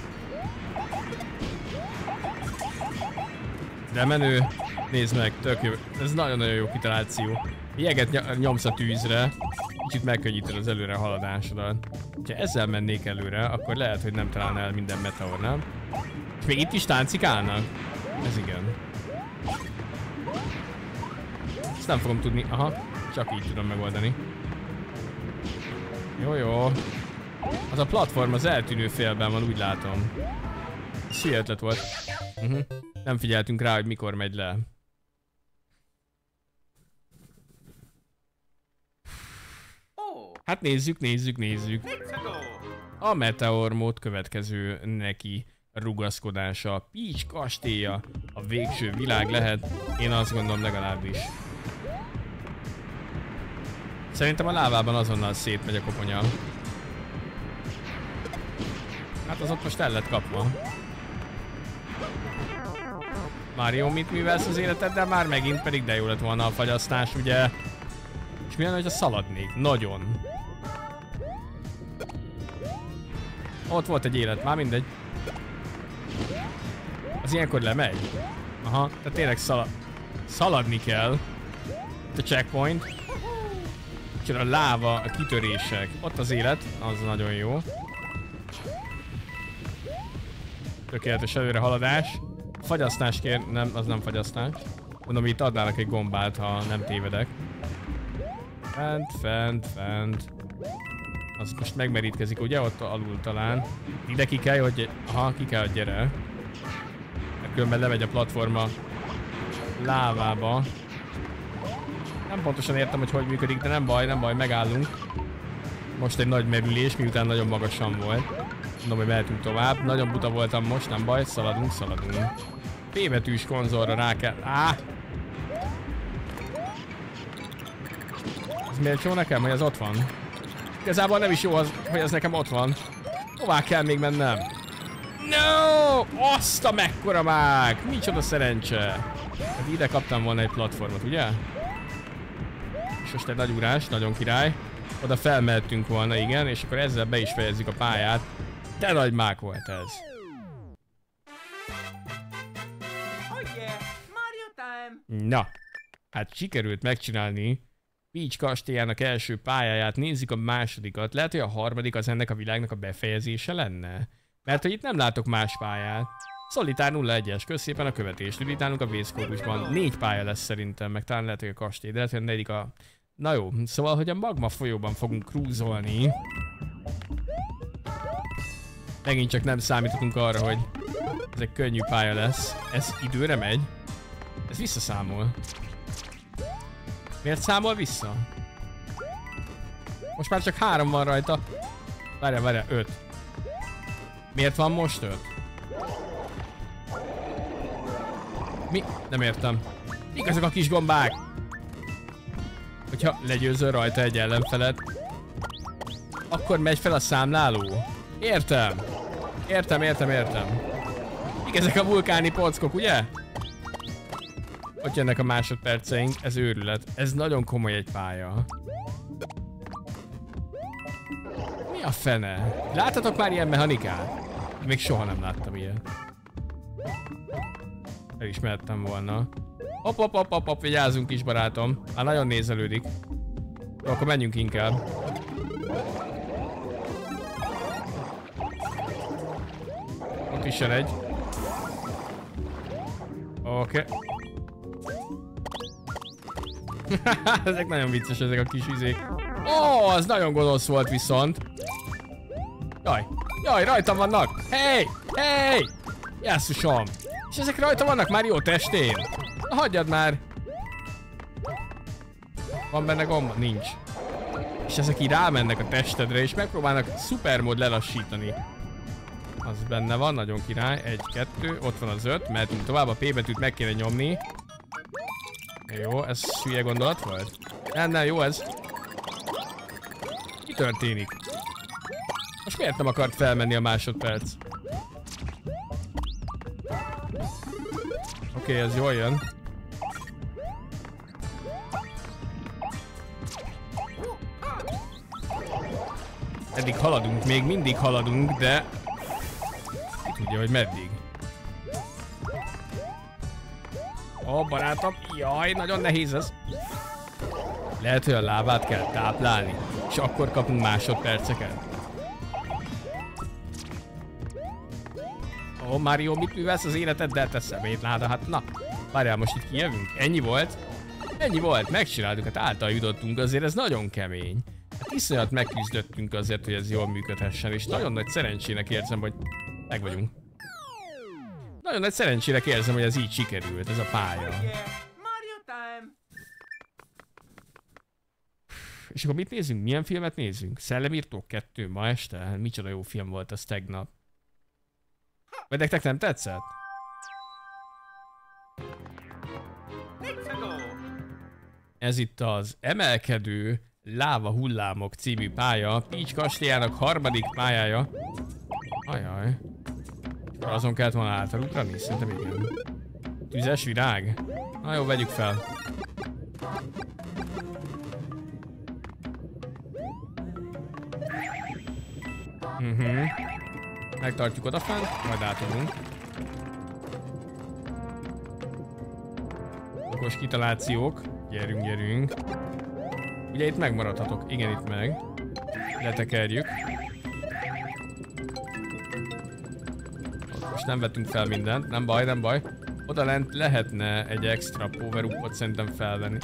De menő. Nézd meg, tök jó. Ez nagyon-nagyon jó kitaláció. Jeget nyomsz a tűzre, kicsit megkönnyíted az előre haladásodat. Ha ezzel mennék előre, akkor lehet, hogy nem találna el minden meteor, nem? És még itt is táncikálnak? Ez igen. Ezt nem fogom tudni. Aha, csak így tudom megoldani. Jó, jó. Az a platform az eltűnő félben van, úgy látom. Ez hülye ötlet volt. Nem figyeltünk rá, hogy mikor megy le. Hát nézzük. A Meteor mód következő neki rugaszkodása. Peach kastélya a végső világ lehet. Én azt gondolom legalábbis. Szerintem a lávában azonnal szétmegy a koponya. Hát az ott most el lett kapva. Mario, mit művelsz az életeddel? Már megint, pedig de jó lett volna a fagyasztás, ugye? És mi lenne, hogyha szaladnék? Nagyon. Ott volt egy élet, már mindegy. Az ilyenkor lemegy? Aha, tehát tényleg szaladni kell. Itt a checkpoint. Csak a láva, a kitörések. Ott az élet, az nagyon jó. Tökéletes előrehaladás. Fagyasztás kér... Nem, az nem fagyasztás. Mondom, itt adnának egy gombát, ha nem tévedek. Fent. Az most megmerítkezik, ugye? Ott alul talán. Ide ki kell, hogy... Aha, ki kell, hogy gyere. Mert különben lemegy a platforma lávába. Nem pontosan értem, hogy működik, de nem baj, megállunk. Most egy nagy merülés, miután nagyon magasan volt. Mondom, hogy mehetünk tovább. Nagyon buta voltam most, nem baj, szaladunk. P betűs konzolra rá kell... Ez miért jó nekem, hogy ez ott van? Igazából nem is jó az, hogy ez nekem ott van. Hová kell még mennem? No! Azt a mekkora mág! Micsoda szerencse! Hát ide kaptam volna egy platformot, ugye? És most egy nagy ugrás, nagyon király. Oda felmehettünk volna, igen, és akkor ezzel be is fejezzük a pályát. De nagy mák volt ez. Oh yeah, Mario time. Na, hát sikerült megcsinálni Peach kastélyának első pályáját, nézzük a másodikat. Lehet, hogy a harmadik az ennek a világnak a befejezése lenne? Mert hogy itt nem látok más pályát. Szolitár 01-es, kösz szépen a követést. Üdítálunk a vészkódusban. 4 pálya lesz szerintem, meg talán lehet, hogy a kastély, de lehet, hogy a negyedik a... Na jó, szóval, hogy a magma folyóban fogunk cruise-olni. Megint csak nem számítottunk arra, hogy ez egy könnyű pálya lesz. Ez időre megy. Ez visszaszámol. Miért számol vissza? Most már csak 3 van rajta. Várjál, 5. Miért van most 5? Mi? Nem értem. Mik ezek a kis gombák? Hogyha legyőzöl rajta egy ellenfelet, akkor megy fel a számláló. Értem. Mik ezek a vulkáni pockok, ugye? Ott jönnek a másodperceink, ez őrület. Ez nagyon komoly egy pálya. Mi a fene? Láttatok már ilyen mechanikát? Még soha nem láttam ilyet. El is mehettem volna. Hopp, vigyázzunk kis barátom. Már nagyon nézelődik. Jó, akkor menjünk inkább. Ott is jön egy. Oké. Ezek nagyon vicces, ezek a kis izék. Ó, az nagyon gonosz volt viszont. Jaj, rajtam vannak. Hey! Jesszusom. És ezek rajta vannak már jó testén. Na, hagyjad már. Van benne gomba? Nincs. És ezek így rámennek a testedre, és megpróbálnak szupermód lelassítani. Az benne van, nagyon király. 1, 2, ott van az 5. Mehetünk tovább, a P betűt meg kéne nyomni. Jó, ez hülye gondolat volt? Nem, jó ez. Mi történik? Most miért nem akart felmenni a másodperc? Oké, ez jól jön. Eddig haladunk, még mindig haladunk, de... Ki tudja, hogy meddig. Ó, barátom, jaj, nagyon nehéz ez. Lehet, hogy a lábát kell táplálni, és akkor kapunk másodperceket. Ó, Mario, mit művelsz az életeddel? Te szemétláda, hát na. Várjál, most itt kijövünk? Ennyi volt? Ennyi volt, megcsináltuk, hát által jutottunk, azért ez nagyon kemény. Hát iszonyat megküzdöttünk azért, hogy ez jól működhessen, és nagyon nagy szerencsének érzem, hogy meg vagyunk. Nagyon nagy szerencsének érzem, hogy ez így sikerült, ez a pálya. És akkor mit nézünk? Milyen filmet nézünk? Szellemírtók 2 ma este? Micsoda jó film volt az tegnap. Vagy nektek nem tetszett? Ez itt az Emelkedő Láva Hullámok című pálya, Peach kastélyának 3. pályája. Ajaj. Azon kellett volna átalugrani? Szerintem igen. Tüzes virág? Na jó, vegyük fel. Megtartjuk odafent, majd átadunk. Okos kitalációk. Gyerünk, gyerünk. Ugye itt megmaradhatok. Igen, itt meg. Letekerjük. Most nem vettünk fel mindent. Nem baj, nem baj. Oda lent lehetne egy extra power-upot szerintem felvenni.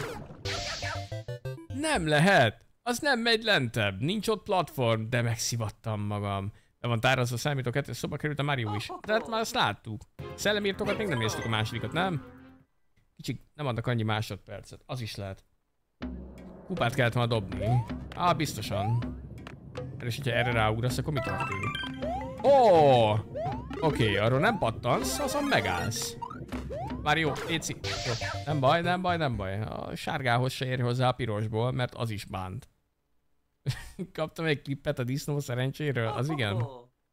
Nem lehet! Az nem megy lentebb. Nincs ott platform, de megszivattam magam. Le van tárazva a számítók 2, szóba került a Mario is. De hát már azt láttuk. Szellemírtókat még nem néztük a másodikat, nem? Kicsik, nem adnak annyi másodpercet. Az is lehet. Kupát kellett volna dobni. Biztosan. És hogyha erre ráugrasz, akkor mi történik? Oké, arról nem pattansz, azon megállsz. Mario, léci. Jó. Nem baj, nem baj, nem baj. A sárgához se ér hozzá a pirosból, mert az is bánt. Kaptam egy klippet a disznó szerencséről, az igen.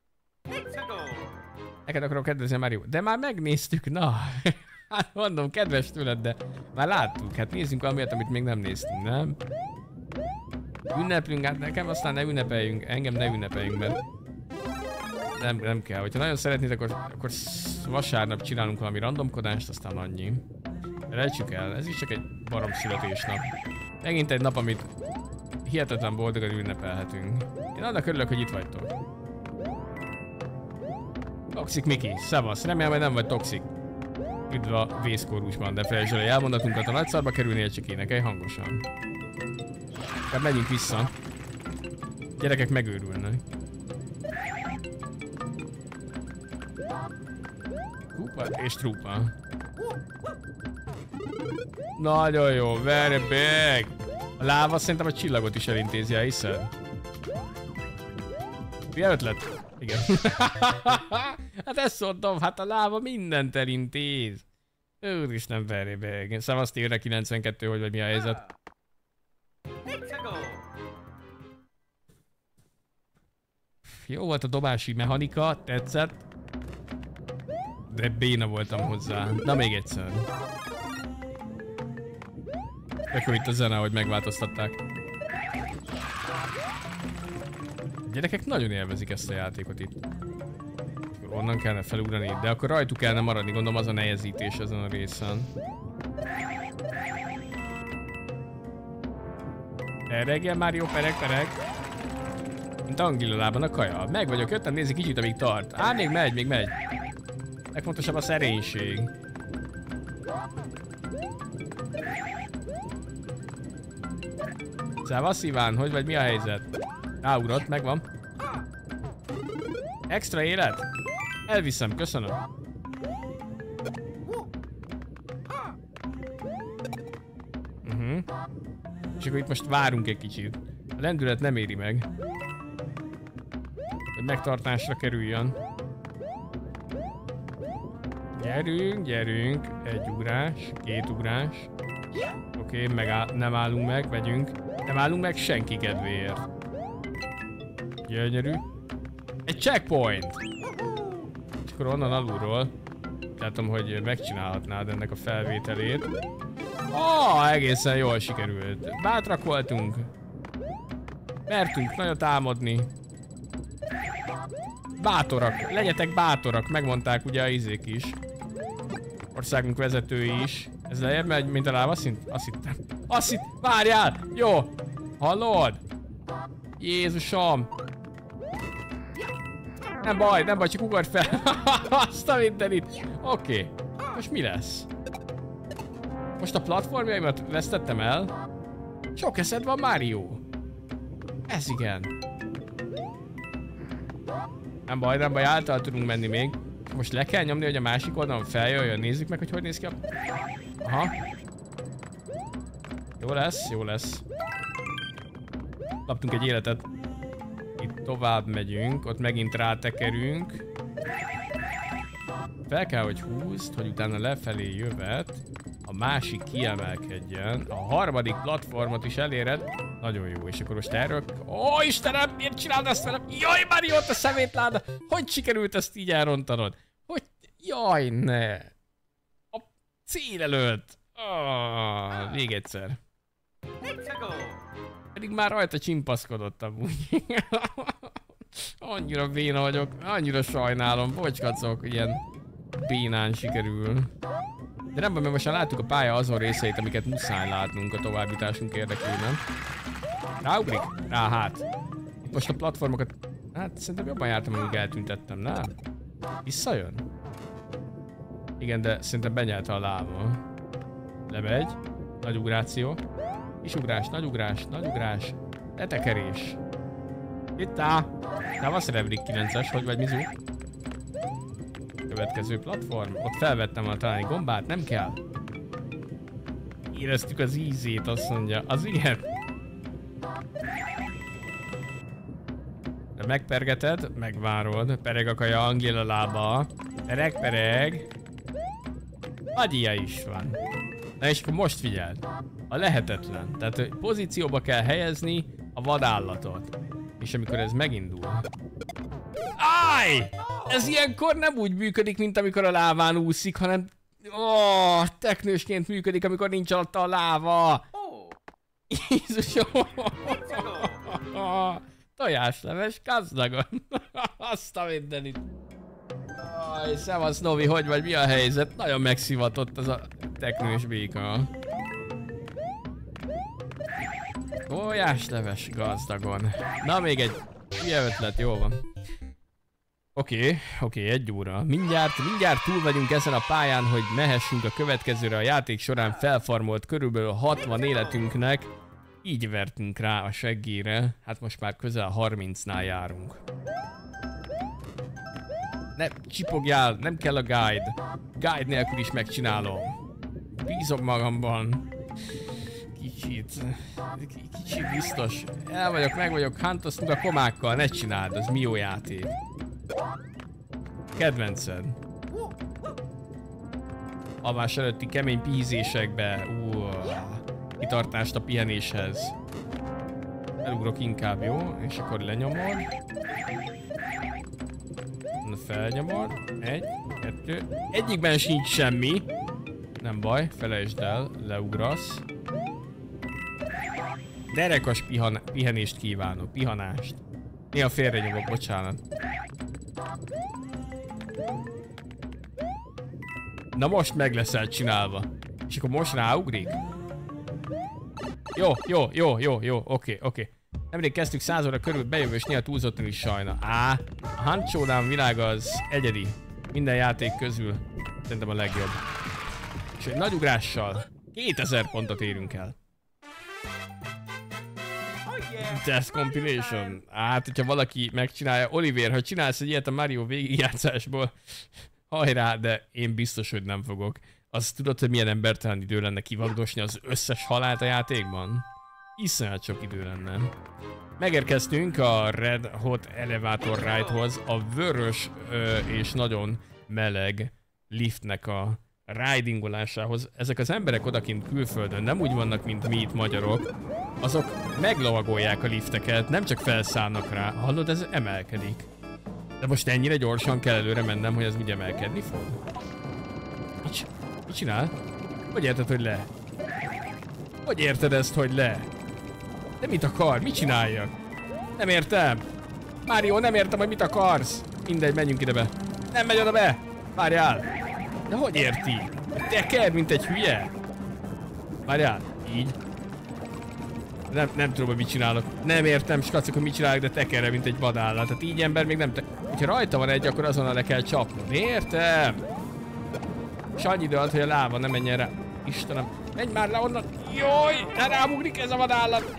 Neked akarok kedvezni a Mario. De már megnéztük, na. Hát mondom, kedves tőled, de már láttuk. Hát nézzünk valamit, amit még nem néztünk, nem? Ünneplünk, hát nekem aztán ne ünnepeljünk. Engem ne ünnepeljünk, mert nem kell. Hogyha nagyon szeretnéd, akkor vasárnap csinálunk valami randomkodást, aztán annyi. Rejtsük el, ez is csak egy barom születésnap. Megint egy nap, amit hihetetlen boldogan ünnepelhetünk. Én annak örülök, hogy itt vagytok. Toxic Miki, szevasz. Remélem, hogy nem vagy toxic. Üdv a vészkorúsban, de felejtsd el, hogy elmondatunkat a nagy szarba kerülnél, csak énekelj hangosan. Tehát megyünk vissza. Gyerekek megőrülnek. Kupa és trúpa. Nagyon jó, very big! A láva szerintem a csillagot is elintézi, hiszed? Mi ötlet? Igen. Hát ezt szóltam, hát a láva mindent elintéz. Úristen, very big. Szavasz térre 92, hogy vagy mi a helyzet? Jó volt a dobási mechanika, tetszett. De béna voltam hozzá. Na még egyszer. Akkor itt a zene, hogy megváltoztatták. A gyerekek nagyon élvezik ezt a játékot itt. Akkor onnan kellene felugrani, de akkor rajtuk kellene maradni, gondolom az a nehezítés ezen a részen. Peregjen Mario, pereg. Mint Angilolában a kaja. Meg vagyok, jöttem nézni kicsit, amíg tart. Még megy. Legfontosabb a szerénység. Szevasz Iván, hogy vagy, mi a helyzet? Ráugrott, megvan. Extra élet? Elviszem, köszönöm. És akkor itt most várunk egy kicsit. A lendület nem éri meg. Hogy megtartásra kerüljön. Gyerünk. Egy ugrás, 2 ugrás. Oké, nem állunk meg, vegyünk. Nem állunk meg senki kedvéért. Gyönyörű. Egy checkpoint! És akkor onnan alulról látom, hogy megcsinálhatnád ennek a felvételét. Egészen jól sikerült. Bátrak voltunk. Mertünk nagyot álmodni. Bátorak, legyetek bátorak, megmondták ugye a izék is. Országunk vezetői is. Ez lejjebb megy, mint a lávaszint? Azt hittem. Várjál! Jó! Hallod? Jézusom! nem baj, csak ugorj fel. Azt a mindenit. Oké. Most mi lesz? Most a platformjaimat vesztettem el? Sok eszed van, Mario. Ez igen. Nem baj, által tudunk menni még. Most le kell nyomni, hogy a másik oldalon feljöjjön. Nézzük meg, hogy néz ki a... Aha. Jó lesz. Kaptunk egy életet. Itt tovább megyünk, ott megint rátekerünk. Fel kell, hogy húzd, hogy utána lefelé jövet. A másik kiemelkedjen. A harmadik platformot is eléred. Nagyon jó, és akkor most erről... Ó, Istenem, miért csinálod ezt velem? Jaj, Mario, ott a szemétláda! Hogy sikerült ezt így elrontanod? Hogy... Jaj, ne! A cél előtt! Még egyszer. Pedig már rajta csimpaszkodott amúgy. Annyira béna vagyok, annyira sajnálom, bocskacok, ilyen bénán sikerül. De nem baj, mert most már láttuk a pálya azon részeit, amiket muszáj látnunk a továbbjutásunk érdekében. Ráugrik? Rá hát. Itt most a platformokat... Hát szerintem jobban jártam, amíg eltüntettem, nem? Visszajön? Igen, de szerintem benyelte a lába. Lemegy. Nagy ugráció. Kis ugrás, nagy ugrás. Letekerés. Itt áll. Távasz Revrik 9-es, hogy vagy Mizu? Következő platform. Ott felvettem a találni gombát, nem kell. Éreztük az ízét, azt mondja. Az igen. De megpergeted, megvárod. Pereg a kaja, Angéla lába. Pereg. Agyia is van. Na és akkor most figyeld. A lehetetlen. Tehát hogy pozícióba kell helyezni a vadállatot. És amikor ez megindul... Áj! Ez ilyenkor nem úgy működik, mint amikor a láván úszik, hanem... teknősként működik, amikor nincs alatta a láva. Jézusom! Tojásleves gazdagon. Azt a mindenit. Aj, szevasz Novi, hogy vagy, mi a helyzet? Nagyon megszivatott az a teknős béka. Tojásleves gazdagon. Na még egy hülye ötlet, jó van. Oké, 1 óra. Mindjárt túl vagyunk ezen a pályán, hogy mehessünk a következőre. A játék során felfarmolt körülbelül 60 életünknek. Így vertünk rá a seggére. Hát most már közel 30-nál járunk. Ne csipogjál, nem kell a guide. Guide nélkül is megcsinálom. Bízom magamban. Kicsit biztos. Meg vagyok, huntoztunk a komákkal, ne csináld, az mi jó játék. Kedvenced. Alvás előtti kemény pihízésekbe. Kitartást a pihenéshez. Elugrok inkább, jó? És akkor lenyomod. Na, felnyomod. 1, 2. Egyikben sincs semmi. Nem baj, felejtsd el, leugrasz. Derekas pihenést kívánok, pihanást. Néha félrenyomok, bocsánat. Na most meg leszel csinálva. És akkor most ráugrik? Jó, oké. Nemrég kezdtük 100 óra körül bejövő, és néha túlzottan is sajna. A Hunt Showdown világa az egyedi. Minden játék közül szerintem a legjobb. És egy nagy ugrással 2000 pontot érünk el. Test compilation. Hát, hogyha valaki megcsinálja, Oliver, ha csinálsz egy ilyet a Mario végigjátszásból, hajrá, de én biztos, hogy nem fogok. Azt tudod, hogy milyen embertelen idő lenne kivagdosni az összes halált a játékban? Iszonyat sok idő lenne. Megérkeztünk a Red Hot Elevator Ride-hoz, a vörös és nagyon meleg liftnek a ridingolásához. Ezek az emberek odakint külföldön nem úgy vannak, mint mi itt magyarok. Azok meglovagolják a lifteket, nem csak felszállnak rá. Hallod, ez emelkedik. De most ennyire gyorsan kell előre mennem, hogy ez úgy emelkedni fog? Mit csinál? Hogy érted, hogy le? Hogy érted ezt, hogy le? De mit akar? Mit csináljak? Nem értem. Mario, nem értem, hogy mit akarsz. Mindegy, menjünk ide be. Nem megy oda be. Várjál. De hogy érti? Teker, mint egy hülye. Várjál. Így. Nem tudom, hogy mit csinálok. Nem értem, skacok, hogy mit csinálok, de tekerre, mint egy vadállat. Tehát így ember még nem hogyha rajta van egy, akkor azonnal le kell csapnom. Értem? És annyi idő alatt, hogy a láva nem menjen rá. Istenem, menj már le onnan! Jaj, ne rámugrik ez a vadállat!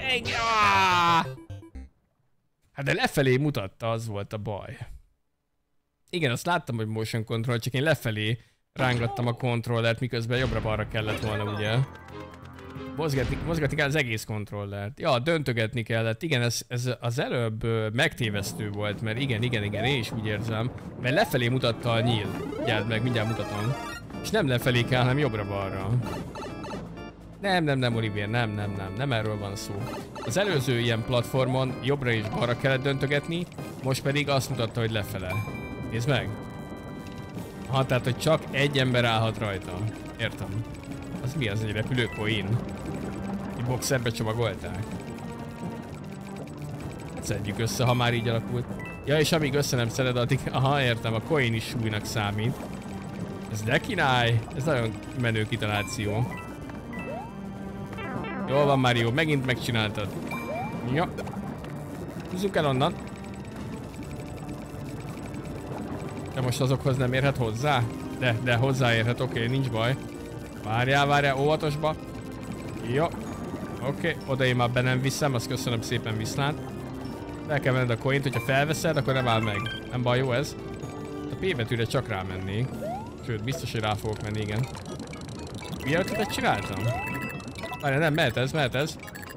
Hát de lefelé mutatta, az volt a baj. Igen, azt láttam, hogy motion control, csak én lefelé rángattam a kontrollert, miközben jobbra-balra kellett volna, ugye? Mozgatni kell az egész kontrollert. Ja, döntögetni kellett. Igen, ez az előbb megtévesztő volt, mert igen, én is úgy érzem. Mert lefelé mutatta a nyíl. Gyert meg, mindjárt mutatom. És nem lefelé kell, hanem jobbra-balra. Nem, Olivier, nem erről van szó. Az előző ilyen platformon jobbra és balra kellett döntögetni, most pedig azt mutatta, hogy lefele. Nézd meg! Ha, tehát, hogy csak egy ember állhat rajta. Értem. Az mi az, egy repülőkoin? Egy boxerbe csomagolták. Szedjük össze, ha már így alakult. Ja, és amíg össze nem szeded, addig... Aha, értem, a coin is súlynak számít. Ez de király! Ez nagyon menő kitaláció. Jól van, Mario, megint megcsináltad. Ja. Húzzuk el onnan. De most azokhoz nem érhet hozzá? De hozzáérhet, oké, nincs baj. Várjál, óvatosba. Jó. Oké, oda én már be nem viszem, azt köszönöm szépen, viszlát. El kell venned a coint, hogyha felveszed, akkor nem áll meg. Nem baj, jó ez? A P betűre csak rámennék. Sőt, biztos, hogy rá fogok menni, igen. Milyen ötletet csináltam? Várjál, nem, mehet ez.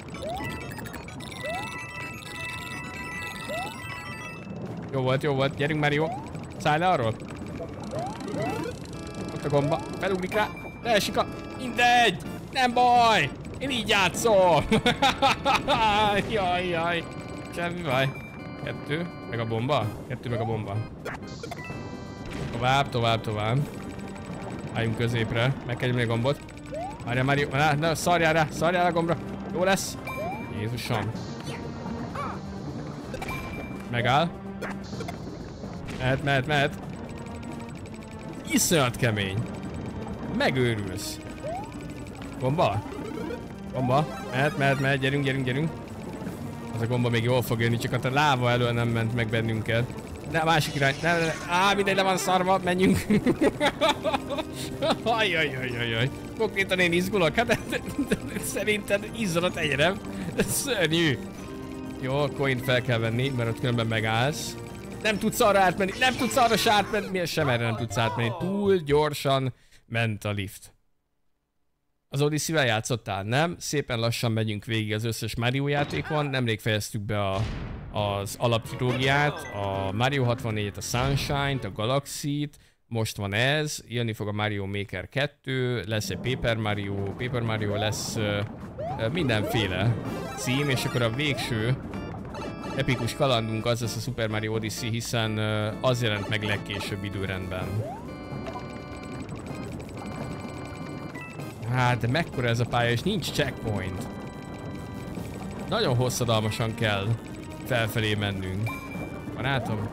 Jó volt, gyerünk már, jó. Szállj le arról. Ott a gomba, felugrik rá, leesik a... Mindegy! Nem baj! Én így játszom! Jaj. Semmi baj. 2, meg a bomba. Tovább. Álljunk középre, meg kell nyomni a gombot. Várjál, Mario, ne, szarjál a gombra. Jó lesz. Jézusom. Megáll. Mehet. Iszonyat kemény. Megőrülsz. Bomba. Mehet, gyerünk. Az a gomba még jól fog jönni, csak a láva elől nem ment meg bennünket. Ne, a másik irány. Ne. Mindegy, le van szarva, menjünk. Ajajajajajaj. Konkrétan én izgulok, hát szerinted izzadott egyre. Ez szörnyű. Jó, a coint fel kell venni, mert ott különben megállsz. Nem tudsz arra átmenni, nem tudsz arra se átmenni, sem erre nem tudsz átmenni. Túl gyorsan ment a lift. Az Odyssey-vel játszottál, nem? Szépen lassan megyünk végig az összes Mario játékon. Nemrég fejeztük be az alaptrilógiát, a Mario 64-et, a Sunshine-t, a Galaxy-t. Most van ez, jönni fog a Mario Maker 2, lesz egy Paper Mario lesz mindenféle cím, és akkor a végső epikus kalandunk az lesz a Super Mario Odyssey, hiszen az jelent meg legkésőbb időrendben. Hát, de mekkora ez a pálya, és nincs checkpoint. Nagyon hosszadalmasan kell felfelé mennünk. Barátom.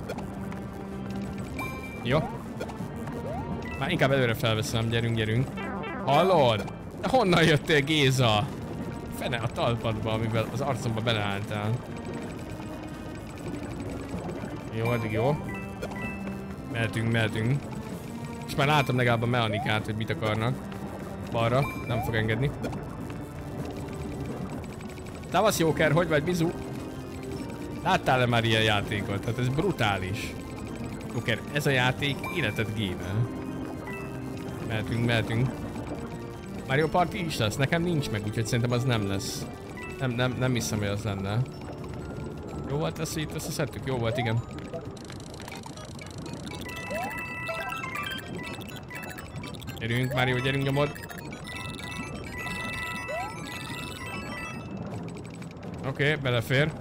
Jó. Már inkább előre felveszem, gyerünk. Hallod? De honnan jöttél, Géza? Fene a talpadba, amivel az arcomba beleálltál. Jó, addig jó. Mehetünk. És már látom legalább a mechanikát, hogy mit akarnak. Balra, nem fog engedni. Tavasz Jóker, hogy vagy, Bizu? Láttál-e már ilyen játékot? Tehát ez brutális. Jóker, ez a játék életed géve. Mehetünk. Mario Party is lesz, nekem nincs meg, úgyhogy szerintem az nem lesz. Nem hiszem, hogy az lenne. Jó volt ez, hogy itt összeszedtük? Jó volt, igen. Gyerünk, Mario, gyerünk, nyomod. Oké, belefér.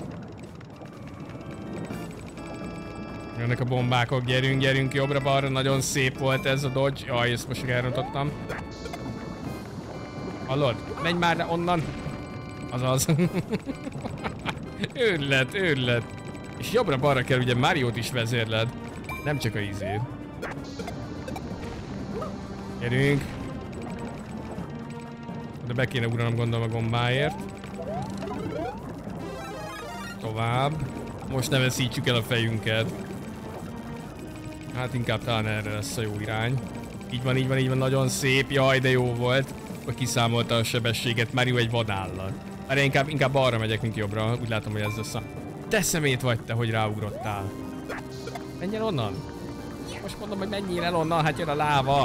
Jönnek a bombákok, gyerünk, jobbra-balra, nagyon szép volt ez a dodge. Jaj, ezt most elrontottam. Hallod? Menj már le onnan! Azaz. Őrület. És jobbra-balra kell ugye Mariót is vezérled. Nem csak a izét. Gyerünk. De be kéne ugranom, gondolom, a gombáért. Tovább. Most ne veszítsük el a fejünket. Hát inkább talán erre lesz a jó irány. Így van, így van, így van, nagyon szép. Jaj, de jó volt, hogy kiszámolta a sebességet. Mario egy vadállal. Erre inkább arra megyek, mint jobbra. Úgy látom, hogy ez lesz a... Te szemét vagy te, hogy ráugrottál. Menj el onnan. Most mondom, hogy menjél el onnan, hát jön a láva.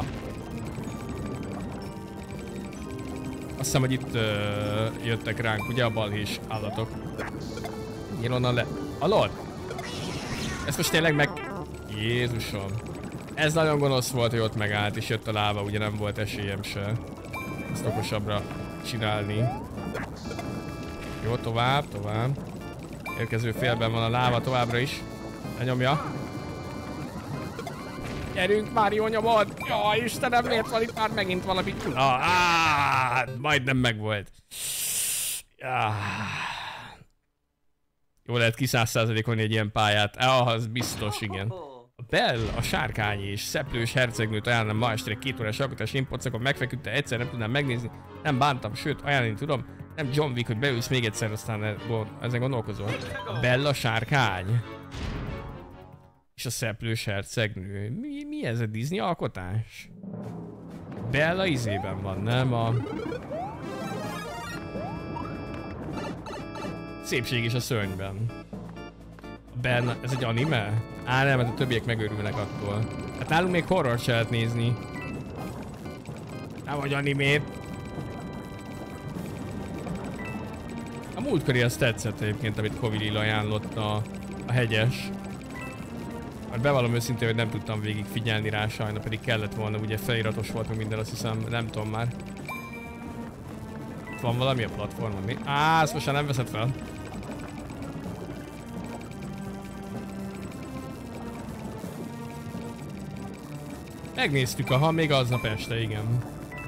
Azt hiszem, hogy itt jöttek ránk, ugye a balhés állatok. Menjél onnan le. Hallod? Ezt most tényleg meg... Jézusom. Ez nagyon gonosz volt, hogy ott megállt és jött a láva, ugye nem volt esélyem se. Ezt okosabbra csinálni. Jó, tovább, tovább. Érkező félben van a láva továbbra is. Lenyomja. Gyerünk, Mario, nyomod! Jaj, Istenem, miért van itt már megint valami? Majdnem megvolt. Jó lehet ki 100%-olni egy ilyen pályát. Az biztos, igen. A Bell, a sárkány és szeplős hercegnőt ajánlom ma este 2 órás alkotás impocakon megfeküdte, egyszer nem tudnám megnézni, nem bántam, sőt ajánlani tudom. Nem John Wick, hogy beülsz még egyszer, aztán ezen gondolkozol. A Bell, a sárkány. És a szeplős hercegnő. Mi ez a Disney alkotás? Bella izében van, nem? A... Szépség is a szörnyben. A Bella, ez egy anime? Á, nem, mert a többiek megőrülnek attól. Hát nálunk még horror se lehet nézni. Nem vagy animét. A múltkori az tetszett egyébként, amit Kovi Lila ajánlott a hegyes. Hát bevallom őszintén, hogy nem tudtam végig figyelni rá, sajna pedig kellett volna, ugye feliratos volt meg minden, azt hiszem, nem tudom már. Itt van valami a platformon, mi? Ezt most már nem veszed fel. Megnéztük, aha, még aznap este, igen.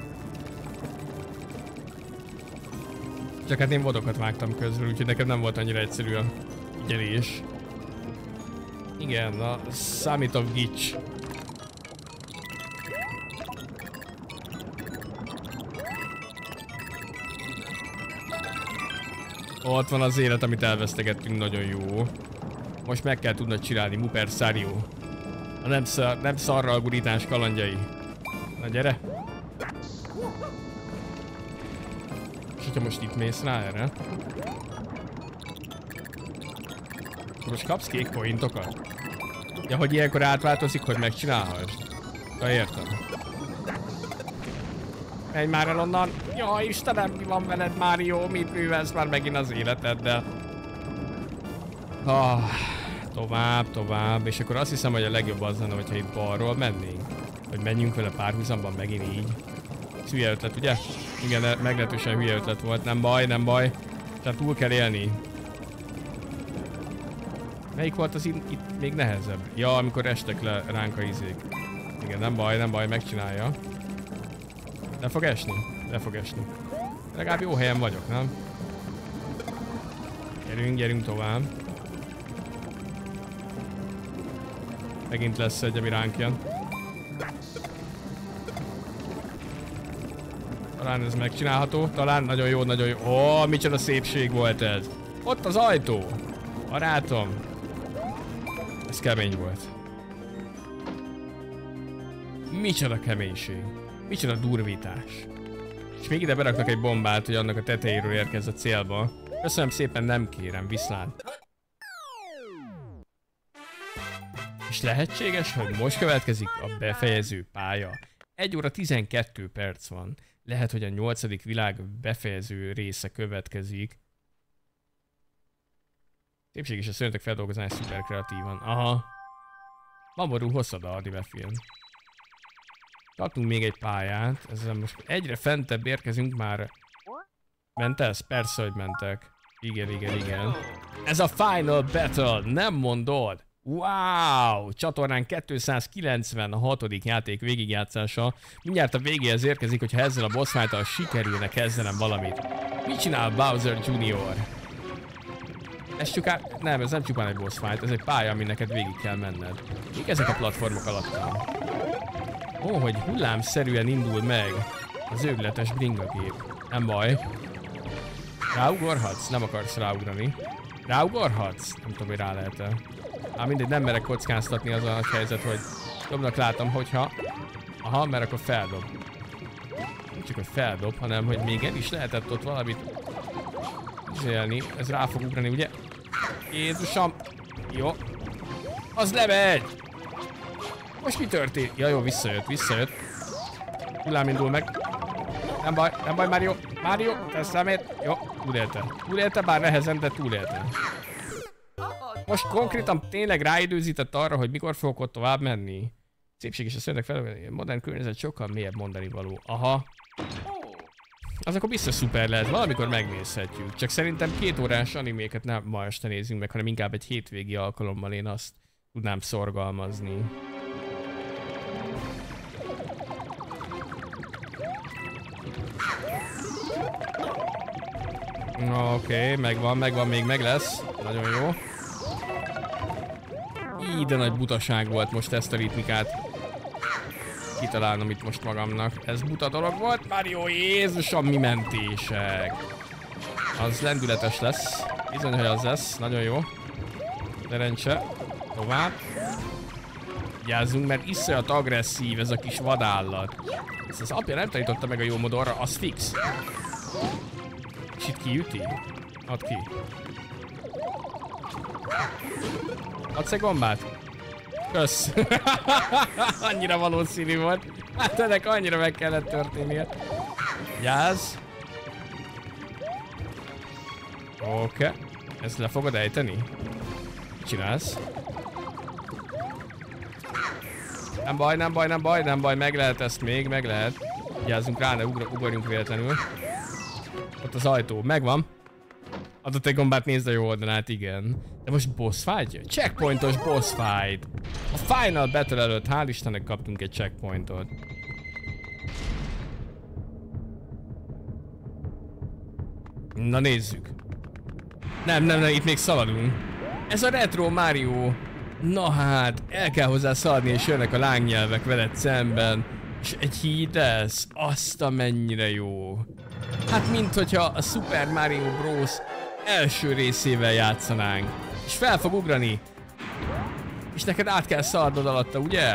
Csak hát én vodokat vágtam közben, úgyhogy nekem nem volt annyira egyszerű a figyelés. Igen, a Summit of Gitch. Ott van az élet, amit elvesztegettünk, nagyon jó. Most meg kell tudnod csinálni, Muper Sario. A nem szarral gurítás kalandjai. Na gyere! És hogyha most itt mész rá erre? Most kapsz kék pointokat? Ja, hogy ilyenkor átváltozik, hogy megcsinálhass. Ja, értem. Menj már el onnan! Jaj, Istenem, mi van veled, Mario? Mit művelsz már megint az életeddel? Tovább. És akkor azt hiszem, hogy a legjobb az lenne, hogyha itt balról mennénk. Hogy menjünk vele párhuzamban megint így. Ez hülye ötlet, ugye? Igen, meglehetősen hülye ötlet volt. Nem baj. Tehát túl kell élni. Melyik volt az itt még nehezebb? Ja, amikor estek le ránk a izék. Igen, nem baj, megcsinálja. Le fog esni. Legalább jó helyen vagyok, nem? Gyerünk tovább. Megint lesz egy, ami ránk jön. Talán ez megcsinálható, talán nagyon jó. Ó, micsoda szépség volt ez. Ott az ajtó. Barátom. Ez kemény volt. Micsoda keménység. Micsoda durvítás. És még ide beraknak egy bombát, hogy annak a tetejéről érkezz a célba. Köszönöm szépen, nem kérem, viszlát. És lehetséges, hogy most következik a befejező pálya. 1 óra 12 perc van. Lehet, hogy a 8. világ befejező része következik. Szépség is a szörnyök feldolgozás szuper kreatívan. Aha. Mamoru Hosoda anime film. Kaptunk még egy pályát. Ezzel most egyre fentebb érkezünk már. Mentesz? Persze, hogy mentek. Igen. Ez a Final Battle, nem mondod? Wow! Csatornán 296. játék végigjátszása. Mindjárt a végéhez érkezik, hogyha ezzel a boss fight-tal sikerülne kezdenem valamit. Mit csinál Bowser Jr.? Ez csupán... Nem, ez nem csupán egy boss fight, ez egy pálya, amin neked végig kell menned. Mik ezek a platformok alattam? Ó, hogy hullámszerűen indul meg az őrületes bringagép. Nem baj. Ráugorhatsz? Nem akarsz ráugrani. Ráugorhatsz? Nem tudom, hogy rá lehet-e. Mindegy, nem merek kockáztatni, az a helyzet, hogy jobbnak látom, hogyha... Aha, mert akkor feldob. Nem csak, hogy feldob, hanem, hogy még el is lehetett ott valamit élni. Ez rá fog ugrani, ugye? Jézusom! Jó. Az lemegy! Most mi történt? Ja, jó, visszajött. Hullám indul meg. Nem baj, Mario. Mario, te szemét. Jó, túlélte, bár nehezen, de túlélte. Most konkrétan tényleg ráidőzített arra, hogy mikor fogok ott tovább menni. Szépség is a szörnyek fel, modern környezet sokkal mélyebb mondani való. Aha. Az akkor biztos szuper lehet, valamikor megnézhetjük. Csak szerintem 2 órás animéket nem ma este nézzünk meg, hanem inkább egy hétvégi alkalommal én azt tudnám szorgalmazni. Oké, megvan, még meg lesz. Nagyon jó. De nagy butaság volt most ezt a ritmikát kitalálnom itt most magamnak. Ez buta dolog volt, Mario, Jézusom, mi mentések. Az lendületes lesz. Bizony, hogy az lesz. Nagyon jó. Szerencse. Tovább. Vigyázzunk, mert iszonyat agresszív ez a kis vadállat. Ezt az apja nem tanította meg a jó modorra, az fix. És itt kiüti? Add ki. Adsz egy gombát? Kösz. Annyira valószínű volt. Hát ennek annyira meg kellett történnie. Vigyázz. Oké. Ezt le fogod ejteni? Mit csinálsz? Nem baj, meg lehet ezt még, meg lehet. Vigyázzunk rá, ne ugorjunk véletlenül. Ott az ajtó, megvan. Adott egy gombát, nézd a jó oldalát, igen. De most boss fight? Checkpointos boss fight. A final battle előtt, hál' Istennek kaptunk egy checkpointot. Na nézzük. Nem, itt még szaladunk. Ez a retro Mario. Na hát, el kell hozzá szaladni, és jönnek a lángnyelvek veled szemben. És egy híd lesz. Azt a mennyire jó. Hát mint hogyha a Super Mario Bros. Első részével játszanánk. És fel fog ugrani. És neked át kell szaladnod alatta, ugye?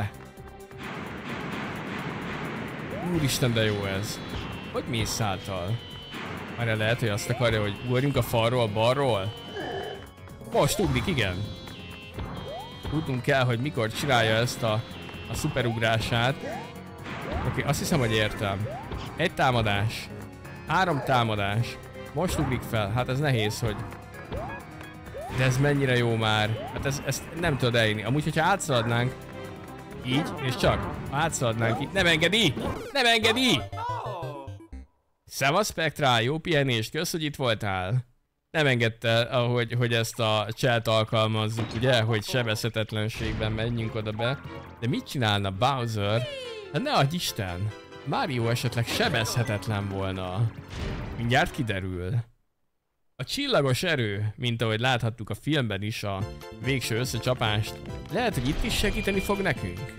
Úristen, de jó ez. Hogy mész által? Már lehet, hogy azt akarja, hogy ugorjunk a falról, balról? Most ugrik, igen. Tudnunk kell, hogy mikor csinálja ezt a szuperugrását. Oké, azt hiszem, hogy értem. 1 támadás. 3 támadás. Most ugrik fel. Hát ez nehéz, hogy... De ez mennyire jó már. Hát ezt nem tudod elérni. Amúgy, hogyha átszaladnánk... Így, és csak. Ha átszaladnánk így... Nem engedi! Nem engedi! Szevasz Spectra, jó pihenést, kösz, hogy itt voltál. Nem engedte, hogy ezt a cselt alkalmazzuk, ugye? Hogy sebezhetetlenségben menjünk oda be. De mit csinálna Bowser? Hát ne adj Isten! Mario esetleg sebezhetetlen volna. Mindjárt kiderül. A csillagos erő, mint ahogy láthattuk a filmben is a végső összecsapást, lehet, hogy itt is segíteni fog nekünk.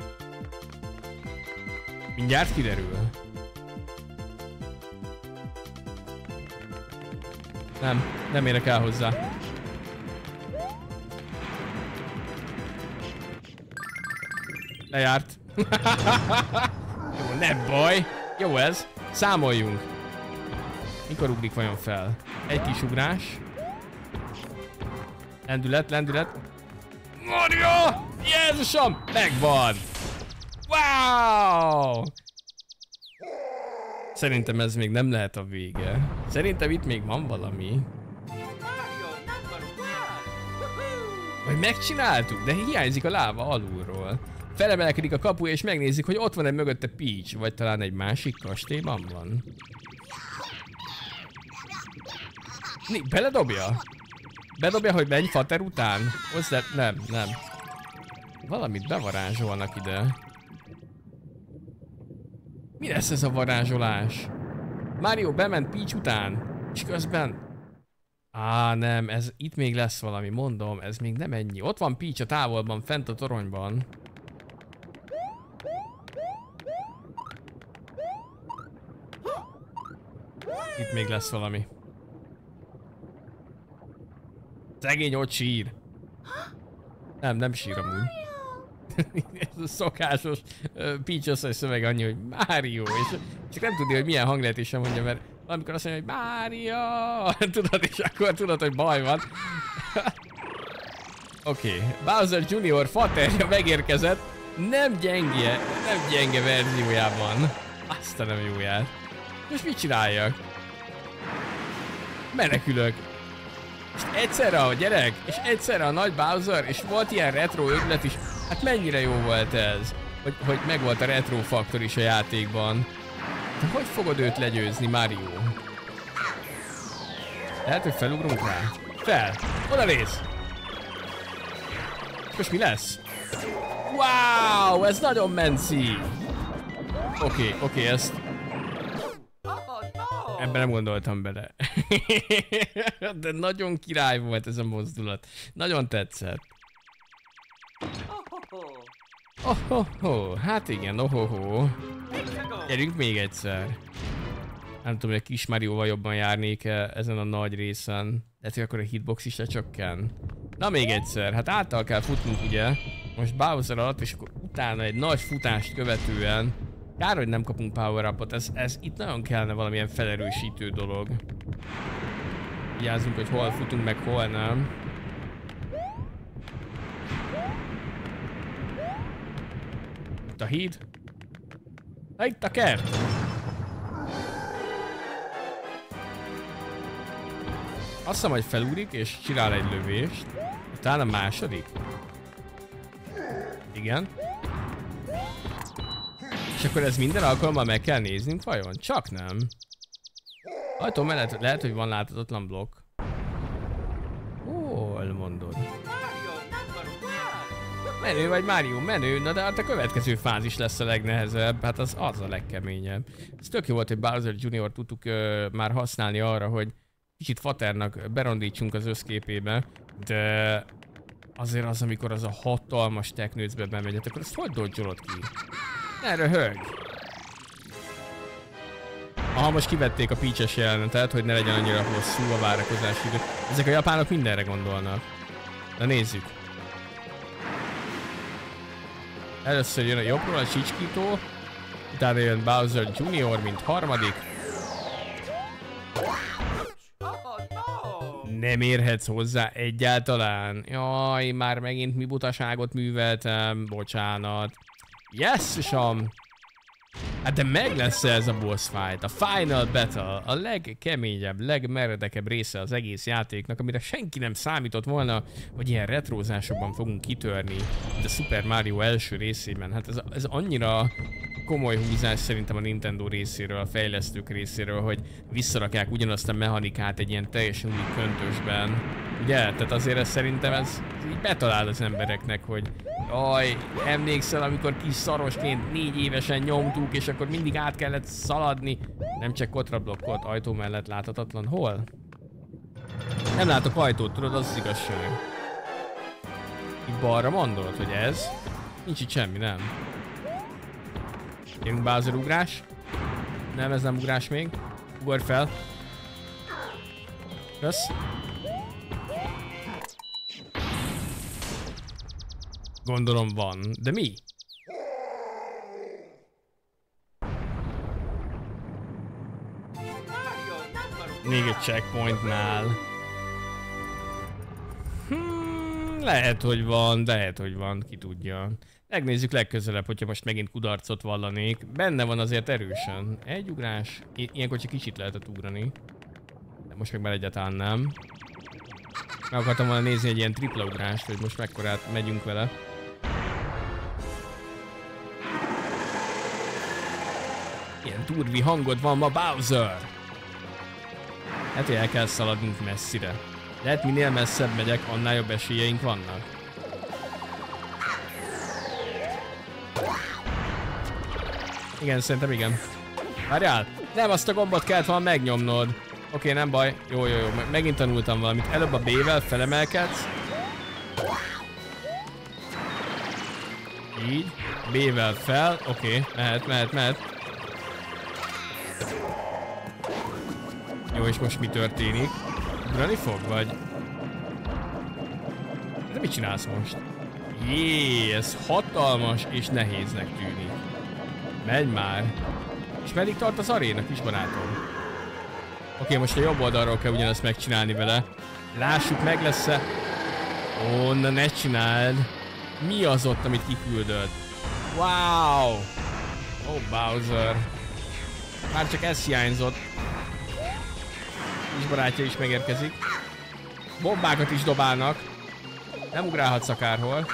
Mindjárt kiderül. Nem érek el hozzá. Lejárt. Jó, nem baj. Jó ez. Számoljunk. Mikor ugrik vajon fel? Egy kis ugrás. Lendület. Mario! Jézusom! Megvan! Wow! Szerintem ez még nem lehet a vége. Szerintem itt még van valami. Vagy megcsináltuk, de hiányzik a láva alulról. Felemelkedik a kapu és megnézzük, hogy ott van-e mögötte Peach, vagy talán egy másik kastélyban van. Beledobja? Bedobja, hogy menj Fater után? Nem. Valamit bevarázsolnak ide. Mi lesz ez a varázsolás? Mario bement Peach után, és közben... nem, itt még lesz valami, mondom, ez még nem ennyi. Ott van Peach a távolban, fent a toronyban. Itt még lesz valami. Szegény ott sír. Nem sír amúgy. Ez a szokásos Peach összes szöveg annyi, hogy Mario, és csak nem tudja, hogy milyen hanglejtésen mondja, mert amikor azt mondja, hogy Mario, tudod, és akkor tudod, hogy baj van. Oké, Bowser Jr. faterja megérkezett, nem gyenge verziójában. Azt a nem jóját. Most mit csináljak? Menekülök. És egyszerre a gyerek, és egyszerre a nagy Bowser, és volt ilyen retro ötlet is. Hát mennyire jó volt ez, hogy megvolt a retro faktor is a játékban. De hogy fogod őt legyőzni, Mario? Lehet, hogy felugrunk rá? Fel! Oda néz! Most mi lesz? Wow, ez nagyon menci! Oké, ezt... Ebben nem gondoltam bele. De nagyon király volt ez a mozdulat. Nagyon tetszett. Hát igen, Gyerünk még egyszer. Nem tudom, hogy a kis Marióval jobban járnék ezen a nagy részen. Lehet, hogy akkor a hitbox is lecsökken. Na még egyszer, hát által kell futnunk ugye. Most Bowser alatt, és akkor utána egy nagy futást követően. Kár, hogy nem kapunk power upot, ez itt nagyon kellene valamilyen felerősítő dolog. Vigyázzunk, hogy hol futunk meg, hol nem. Itt a híd. Itt a kert. Azt hiszem, hogy felúrik és csinál egy lövést. Talán a második. Igen. És akkor ez minden alkalommal meg kell néznünk vajon? Csak nem. Ajtó mellett lehet, hogy van láthatatlan blokk. Hol mondod? Menő vagy Mario, menő, na de hát a következő fázis lesz a legnehezebb, hát az a legkeményebb. Ez tök jó volt, hogy Bowser Jr. tudtuk már használni arra, hogy kicsit faternak berondítsunk az összképébe, de azért az, amikor az a hatalmas teknőcbe bemegyet, akkor azt hogy dodge-olod ki? Ne röhög! Aha, most kivették a Peach-es jelenetet, hogy ne legyen annyira hosszú a várakozási idő. Ezek a japánok mindenre gondolnak. Na nézzük. Először jön a jobbról a Csicskító, utána jön Bowser Jr. mint harmadik. Nem érhetsz hozzá egyáltalán. Jaj, már megint mi butaságot műveltem, bocsánat. Yes-sam! Hát de meg lesz ez a boss fight, a Final Battle, a legkeményebb, legmeredekebb része az egész játéknak, amire senki nem számított volna, hogy ilyen retrózásokban fogunk kitörni, de Super Mario első részében. Hát ez annyira komoly húzás szerintem a Nintendo részéről, a fejlesztők részéről, hogy visszarakják ugyanazt a mechanikát egy ilyen teljesen új köntösben. Ugye? Tehát azért ez szerintem ez így betalál az embereknek, hogy jaj, emlékszel, amikor kis szarosként 4 évesen nyomtuk, és akkor mindig át kellett szaladni. Nem csak kontrablokkot, ajtó mellett láthatatlan. Hol? Nem látok ajtót, tudod, az igazság. Itt balra mondod, hogy ez? Nincs itt semmi, nem. Jönk Bowser ugrás. Nem, ez nem ugrás még. Ugorj fel. Kösz. Gondolom van, de mi? Még egy checkpointnál. Lehet, hogy van, ki tudja. Megnézzük legközelebb, hogyha most megint kudarcot vallanék. Benne van azért erősen. Egy ugrás. Ilyenkor csak kicsit lehetett ugrani. De most meg már egyáltalán nem. Meg akartam volna nézni egy ilyen tripla ugrást, hogy most mekkorát megyünk vele. Ilyen turbi hangod van ma, Bowser! Hát, hogy el kell szaladnunk messzire. Lehet, minél messzebb megyek, annál jobb esélyeink vannak. Igen, szerintem igen. Várjál! Nem, azt a gombot kellett volna megnyomnod. Oké, nem baj. Jó. Megint tanultam valamit. Előbb a B-vel felemelkedsz. Így. B-vel fel. Oké, mehet. Jó, és most mi történik? Ugrani fog, vagy? De mit csinálsz most? Jé, ez hatalmas és nehéznek tűnik. Menj már. És meddig tart az aréna, kis barátom? Oké, most a jobb oldalról kell ugyanezt megcsinálni vele. Lássuk, meg lesz-e. Ó, na ne csináld. Mi az ott, amit kiküldött? Wow! Ó, Bowser. Már csak ez hiányzott. Kis barátja is megérkezik. Bombákat is dobálnak. Nem ugrálhatsz akárhol.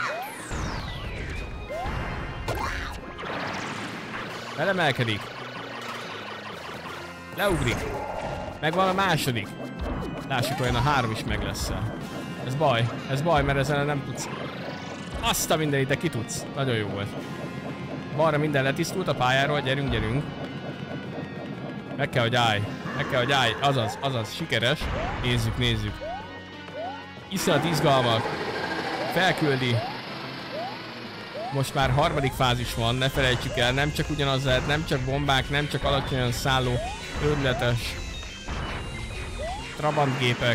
Felemelkedik. Leugrik. Megvan a második. Lássuk, olyan a 3 is meg lesz. Ez baj, mert ezzel nem tudsz. Azt a mindenit, de ki tudsz. Nagyon jó volt. Balra minden letisztult a pályáról, gyerünk. Meg kell, hogy állj. Azaz, sikeres. Nézzük. Iszonyat izgalmak. Felküldi. Most már harmadik fázis van, ne felejtsük el, nem csak ugyanaz lehet, nem csak bombák, nem csak alacsonyan szálló, őrületes trabantgépek.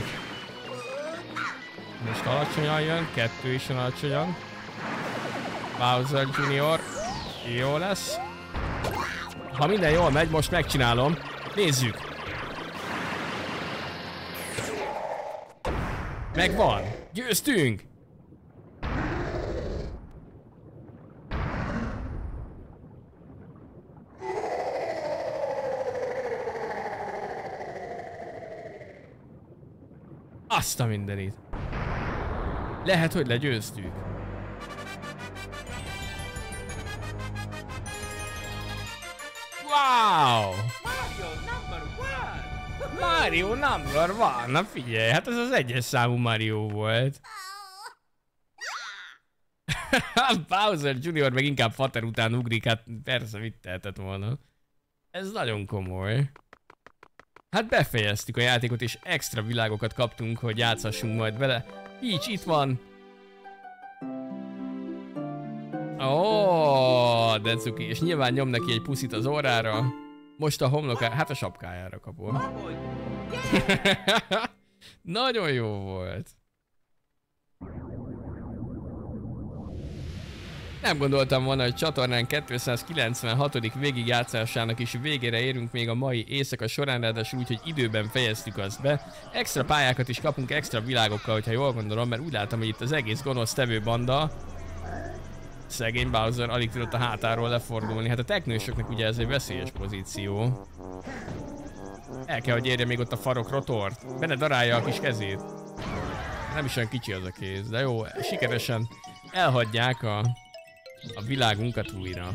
Most alacsonyan jön, 2 is jön alacsonyan. Bowser Junior, jó lesz. Ha minden jól megy, most megcsinálom. Nézzük. Megvan, győztünk! Azt a mindenit. Lehet, hogy legyőztük. Wow! Mario number one! Na figyelj, hát ez az 1-es számú Mario volt. Bowser Junior meg inkább Fater után ugrik, hát persze mit tehetett volna. Ez nagyon komoly. Hát befejeztük a játékot és extra világokat kaptunk, hogy játszhassunk majd vele. Peach itt van. Ó, Denzuki, és nyilván nyom neki egy puszit az orrára. Most a homlokára, hát a sapkájára kapom. Nagyon jó volt. Nem gondoltam volna, hogy csatornán 296. végigjátszásának is végére érünk még a mai éjszaka során, ráadásul úgy, hogy időben fejeztük azt be. Extra pályákat is kapunk extra világokkal, hogyha jól gondolom, mert úgy látom, hogy itt az egész gonosz tevő banda. Szegény Bowser alig tudott a hátáról lefordulni. Hát a teknősöknek ugye ez egy veszélyes pozíció. El kell, hogy érje még ott a farok rotort. Benne darálja a kis kezét. Nem is olyan kicsi az a kéz, de jó, sikeresen elhagyják a világunkat újra.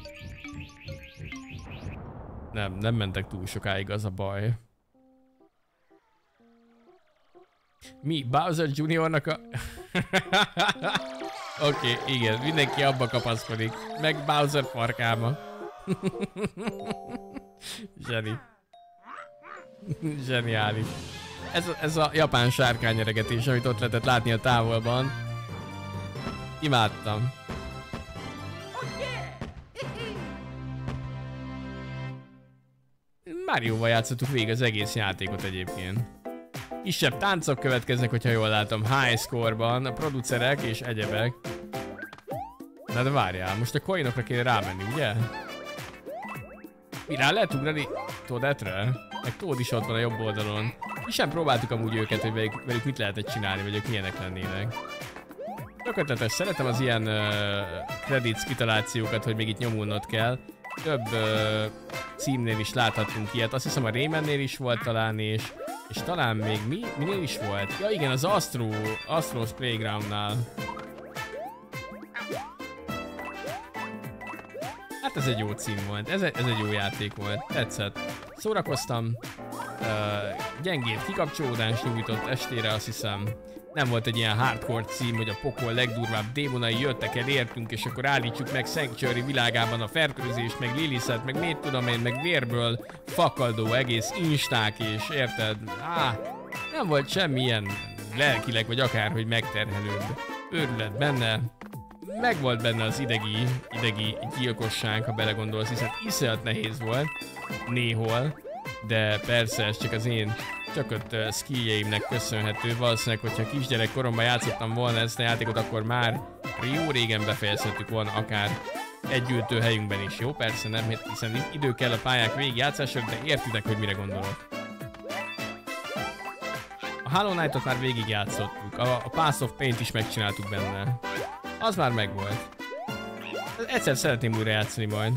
Nem mentek túl sokáig, az a baj. Mi? Bowser Juniornak a... Oké, igen, mindenki abba kapaszkodik. Meg Bowser farkába. Zseni. Zseniális. Ez a japán sárkányeregetés, amit ott lehetett látni a távolban. Imádtam. Márióval játszottuk végig az egész játékot egyébként. Kisebb táncok következnek, hogyha jól látom, high score-ban, a producerek és egyebek. Na de várjál, most a coinokra kéne rámenni, ugye? Mi rá lehet ugrani Toadetre? Meg Toad is ott van a jobb oldalon. Mi sem próbáltuk amúgy őket, hogy velük mit lehetett csinálni, vagy ők milyenek lennének. Tökéletes, szeretem az ilyen credits kitalációkat, hogy még itt nyomulnod kell. Több címnél is láthattunk ilyet, azt hiszem a Raymannél is volt talán, és talán még minél is volt? Ja igen, az Astro's Playgroundnál. Hát ez egy jó cím volt, ez egy jó játék volt, tetszett. Szórakoztam, gyengébb kikapcsolódást nyújtott estére, azt hiszem. Nem volt egy ilyen hardcore cím, hogy a pokol legdurvább démonai jöttek el, értünk, és akkor állítsuk meg Sanctuary világában a fertőzést, meg Lilith-et, meg mit tudom én, meg vérből fakadó egész insták, és érted? Nem volt semmilyen lelkileg, vagy akárhogy megterhelőbb őrület benne. Meg volt benne az idegi gyilkosság, ha belegondolsz, hiszen iszonyat nehéz volt néhol, de persze ez csak az én csak ott skilljeimnek köszönhető. Valószínűleg, hogyha kisgyerek koromban játszottam volna ezt a játékot, akkor már jó régen befejezhetük volna akár egy ültő helyünkben is. Jó, persze nem, hiszen idő kell a pályák végigjátszásra, de értitek, hogy mire gondolok. A Hollow Knight-ot már végigjátszottuk, a Path of Pain-t is megcsináltuk benne. Az már megvolt. Egyszer szeretném újra játszani majd.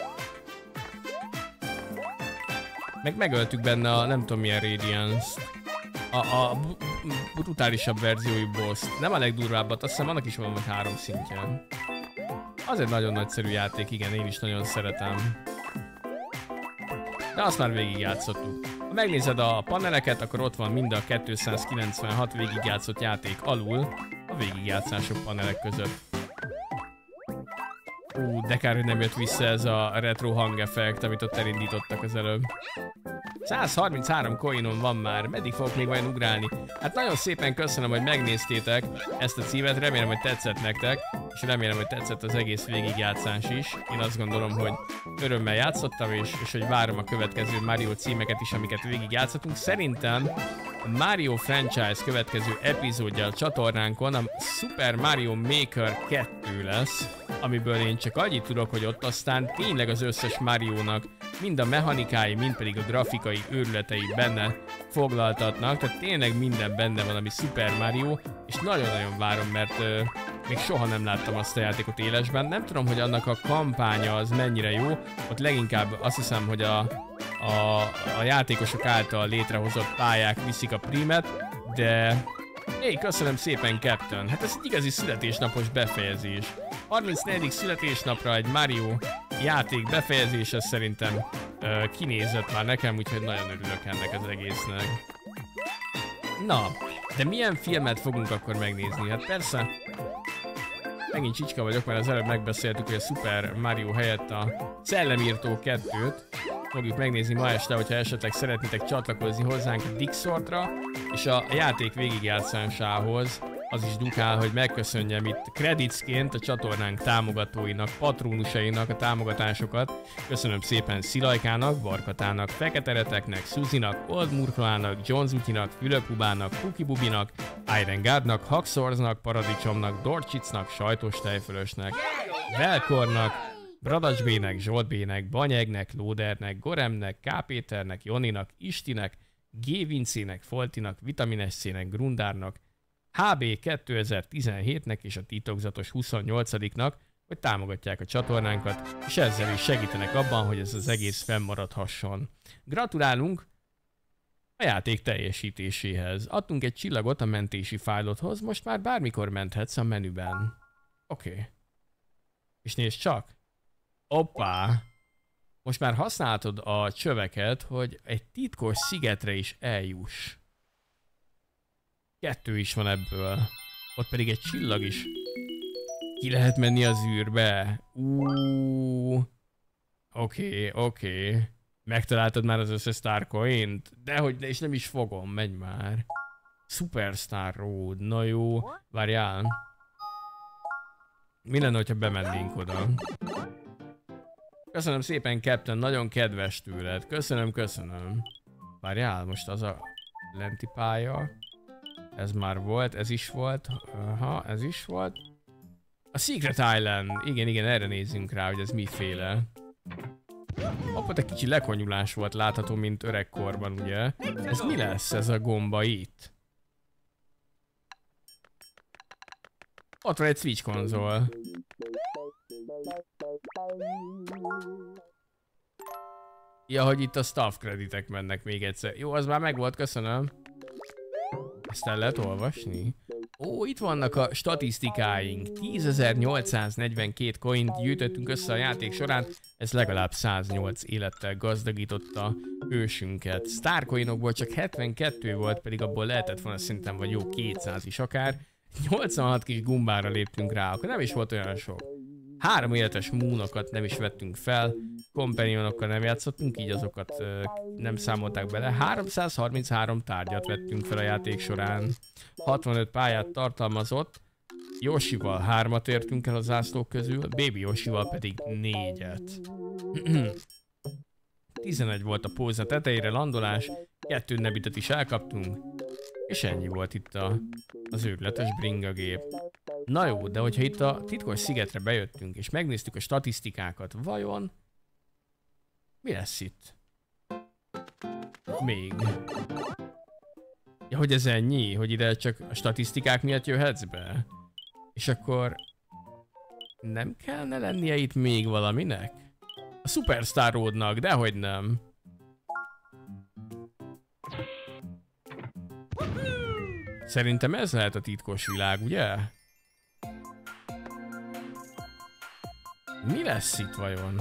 Megöltük benne a nem tudom milyen Radiance-t. A brutálisabb verziójú boss-t. Nem a legdurvábbat, azt hiszem annak is van 3 szintje. Az egy nagyon nagyszerű játék, igen, én is nagyon szeretem. De azt már végigjátszottuk. Ha megnézed a paneleket, akkor ott van mind a 296 végigjátszott játék alul a végigjátszások panelek között. De kár, hogy nem jött vissza ez a retro hangeffekt, amit ott elindítottak az előbb. 133 coinom van már, meddig fogok még vajon ugrálni? Hát nagyon szépen köszönöm, hogy megnéztétek ezt a címet, remélem, hogy tetszett nektek, és remélem, hogy tetszett az egész végigjátszás is. Én azt gondolom, hogy örömmel játszottam, és hogy várom a következő Mario címeket is, amiket végigjátszottunk. Szerintem a Mario franchise következő epizódja a csatornánkon a Super Mario Maker 2 lesz, amiből én csak annyit tudok, hogy ott aztán tényleg az összes Mariónak mind a mechanikái, mind pedig a grafikai őrületei benne foglaltatnak, tehát tényleg minden benne van, ami Super Mario, és nagyon-nagyon várom, mert még soha nem láttam azt a játékot élesben. Nem tudom, hogy annak a kampánya az mennyire jó, ott leginkább azt hiszem, hogy a játékosok által létrehozott pályák viszik a prímet, de köszönöm szépen, Captain. Hát ez egy igazi születésnapos befejezés. 34. születésnapra egy Mario játék befejezése szerintem kinézett már nekem, úgyhogy nagyon örülök ennek az egésznek. Na, de milyen filmet fogunk akkor megnézni? Hát persze, megint csicska vagyok, mert az előbb megbeszéltük, hogy a Super Mario helyett a Szellemírtó 2-t fogjuk megnézni ma este, hogyha esetleg szeretnétek csatlakozni hozzánk a Dixortra, és a játék végigjátszásához az is dukál, hogy megköszönjem itt kreditként a csatornánk támogatóinak, patrónusainak a támogatásokat. Köszönöm szépen Szilajkának, Barkatának, Feketereteknek, Suzinak, Old Murklának, John Zutinak, Fülöpubának, Kukibubinak, Iron Guardnak, Haxorznak, Paradicsomnak, Dorcsicnak, Sajtos Tejfölösnek, Velkornak, Bradacs B-nek, Zsolt B-nek, Banyegnek, Lódernek, Goremnek, K. Péternek, Joninak, Istinek, G. Vincének, Foltinak, Vitamines C-nek, Grundárnak, HB 2017-nek és a titokzatos 28-nak, hogy támogatják a csatornánkat, és ezzel is segítenek abban, hogy ez az egész fennmaradhasson. Gratulálunk a játék teljesítéséhez. Adtunk egy csillagot a mentési fájlodhoz, most már bármikor menthetsz a menüben. Oké. És nézd csak! Hoppá! Most már használhatod a csöveket, hogy egy titkos szigetre is eljuss. 2 is van ebből. Ott pedig egy csillag is. Ki lehet menni az űrbe? Oké. Megtaláltad már az összes Star Coint? Dehogy, és nem is fogom, menj már. Superstar Road, na jó. Várjál. Mi lenne, hogyha bemennénk oda? Köszönöm szépen, Captain, nagyon kedves tőled. Köszönöm. Várjál, most az a lenti pálya. Ez már volt, ez is volt. Aha, ez is volt. A Secret Island. Igen, erre nézzünk rá, hogy ez miféle. Ott egy kicsi lekonyulás volt látható, mint öregkorban, ugye? Ez mi lesz, ez a gomba itt? Ott van egy Switch konzol. Ja, hogy itt a staff kreditek mennek még egyszer. Jó, az már megvolt, köszönöm. Ezt el lehet olvasni? Ó, itt vannak a statisztikáink. 10.842 coint gyűjtöttünk össze a játék során. Ez legalább 108 élettel gazdagította ősünket. Star coinokból csak 72 volt, pedig abból lehetett volna szerintem vagy jó 200 is akár. 86 kis gumbára léptünk rá, akkor nem is volt olyan sok. 3 életes moonokat nem is vettünk fel, companionokkal nem játszottunk, így azokat nem számolták bele. 333 tárgyat vettünk fel a játék során, 65 pályát tartalmazott, Yoshival 3-at értünk el a zászlók közül, Baby Yoshival pedig 4-et. 11 volt a póza tetejére landolás, 2 nebitet is elkaptunk. És ennyi volt itt az őrületes bringagép. Na jó, de hogyha itt a titkos szigetre bejöttünk, és megnéztük a statisztikákat, vajon mi lesz itt? Még. Ja, hogy ez ennyi? Hogy ide csak a statisztikák miatt jöhetsz be? És akkor nem kellene lennie itt még valaminek? A Superstar Roadnak, dehogy nem. Szerintem ez lehet a titkos világ, ugye? Mi lesz itt vajon?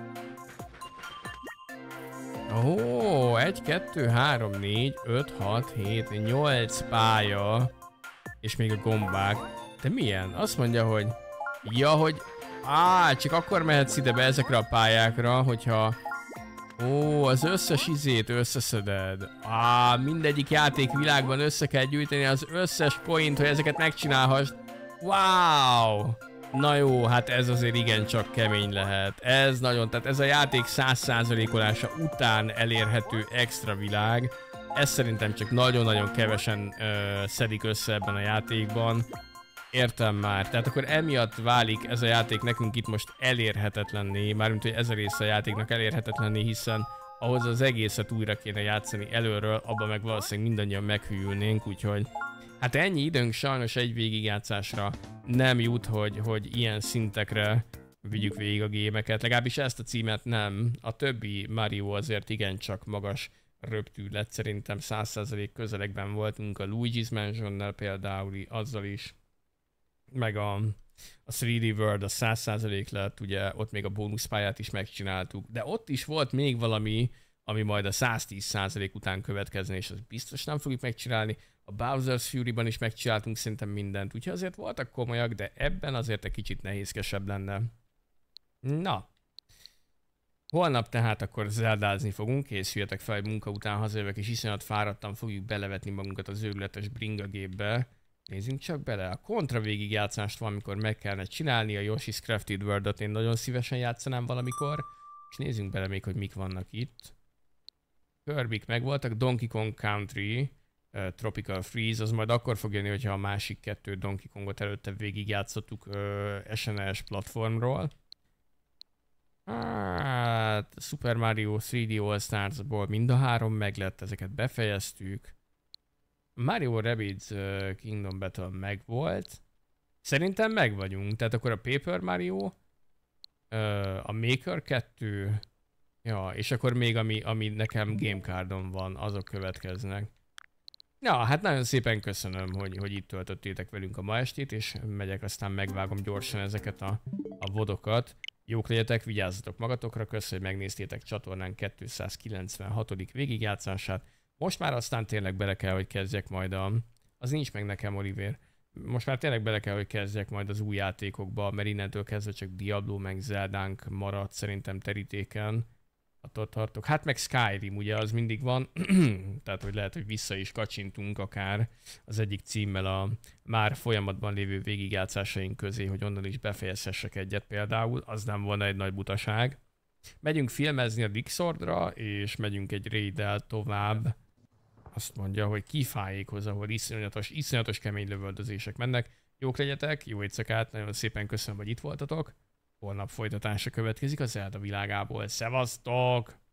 Ó, 1, 2, 3, 4, 5, 6, 7, 8 pálya. És még a gombák. De milyen? Azt mondja, hogy... Ja, hogy... csak akkor mehetsz ide be ezekre a pályákra, hogyha... Ó, az összes izét összeszeded. Mindegyik játékvilágban össze kell gyűjteni az összes coint, hogy ezeket megcsinálhass. Wow! Na jó, hát ez azért igencsak kemény lehet. Ez nagyon, tehát ez a játék 100%-olása után elérhető extra világ. Ez szerintem csak nagyon-nagyon kevesen szedik össze ebben a játékban. Értem már. Tehát akkor emiatt válik ez a játék nekünk itt most elérhetetlenné, mármint hogy ez a része a játéknak elérhetetlenné, hiszen ahhoz az egészet újra kéne játszani előről, abban meg valószínűleg mindannyian meghűlnénk, úgyhogy hát ennyi időnk sajnos egy végigjátszásra nem jut, hogy ilyen szintekre vigyük végig a gémeket, legalábbis ezt a címet nem. A többi Mario azért igencsak magas röptű lett, szerintem 100% közelekben voltunk a Luigi's Mansionnel például, azzal is. Meg a 3D World a 100% lett, ugye ott még a bónuszpályát is megcsináltuk, de ott is volt még valami, ami majd a 110% után következne, és azt biztos nem fogjuk megcsinálni. A Bowser's Fury-ban is megcsináltunk szerintem mindent, úgyhogy azért voltak komolyak, de ebben azért egy kicsit nehézkesebb lenne. Na. Holnap tehát akkor zeldázni fogunk, készüljetek fel, hogy munka után hazajövök, és iszonyat fáradtan fogjuk belevetni magunkat az őrületes bringagépbe. Nézzünk csak bele, a kontra végigjátszást van, amikor meg kellene csinálni, a Yoshi's Crafted World-ot én nagyon szívesen játszanám valamikor, és nézzünk bele még, hogy mik vannak itt. Kirbyk megvoltak, Donkey Kong Country, Tropical Freeze, az majd akkor fog jönni, hogyha a másik 2 Donkey Kongot előtte végigjátszottuk SNES platformról. Hát, Super Mario 3D All Stars-ból mind a 3 meglett, ezeket befejeztük. Mario Rabbids Kingdom Battle megvolt. Szerintem meg vagyunk. Tehát akkor a Paper Mario, a Maker 2, ja, és akkor még ami nekem Gamecardon van, azok következnek. Ja, hát nagyon szépen köszönöm, hogy itt töltöttétek velünk a ma estét, és megyek, aztán megvágom gyorsan ezeket a vodokat. Jók legyetek, vigyázzatok magatokra, köszönöm, hogy megnéztétek csatornánk 296. végigjátszását. Most már aztán tényleg bele kell, hogy kezdjek majd az nincs meg nekem, Oliver. Most már tényleg bele kell, hogy kezdjek majd az új játékokba, mert innentől kezdve csak Diablo meg Zeldánk maradt szerintem terítéken. Attól tartok. Hát meg Skyrim, ugye az mindig van. Tehát, hogy lehet, hogy vissza is kacsintunk akár az egyik címmel a már folyamatban lévő végigjátszásaink közé, hogy onnan is befejezhessek egyet például. Az nem volna egy nagy butaság. Megyünk filmezni a Dixordra, és megyünk egy raiddel tovább. Azt mondja, hogy Kifájékhoz, ahol iszonyatos kemény lövöldözések mennek. Jók legyetek, jó éjszakát, nagyon szépen köszönöm, hogy itt voltatok. Holnap folytatása következik a Zelda világából. Szevasztok!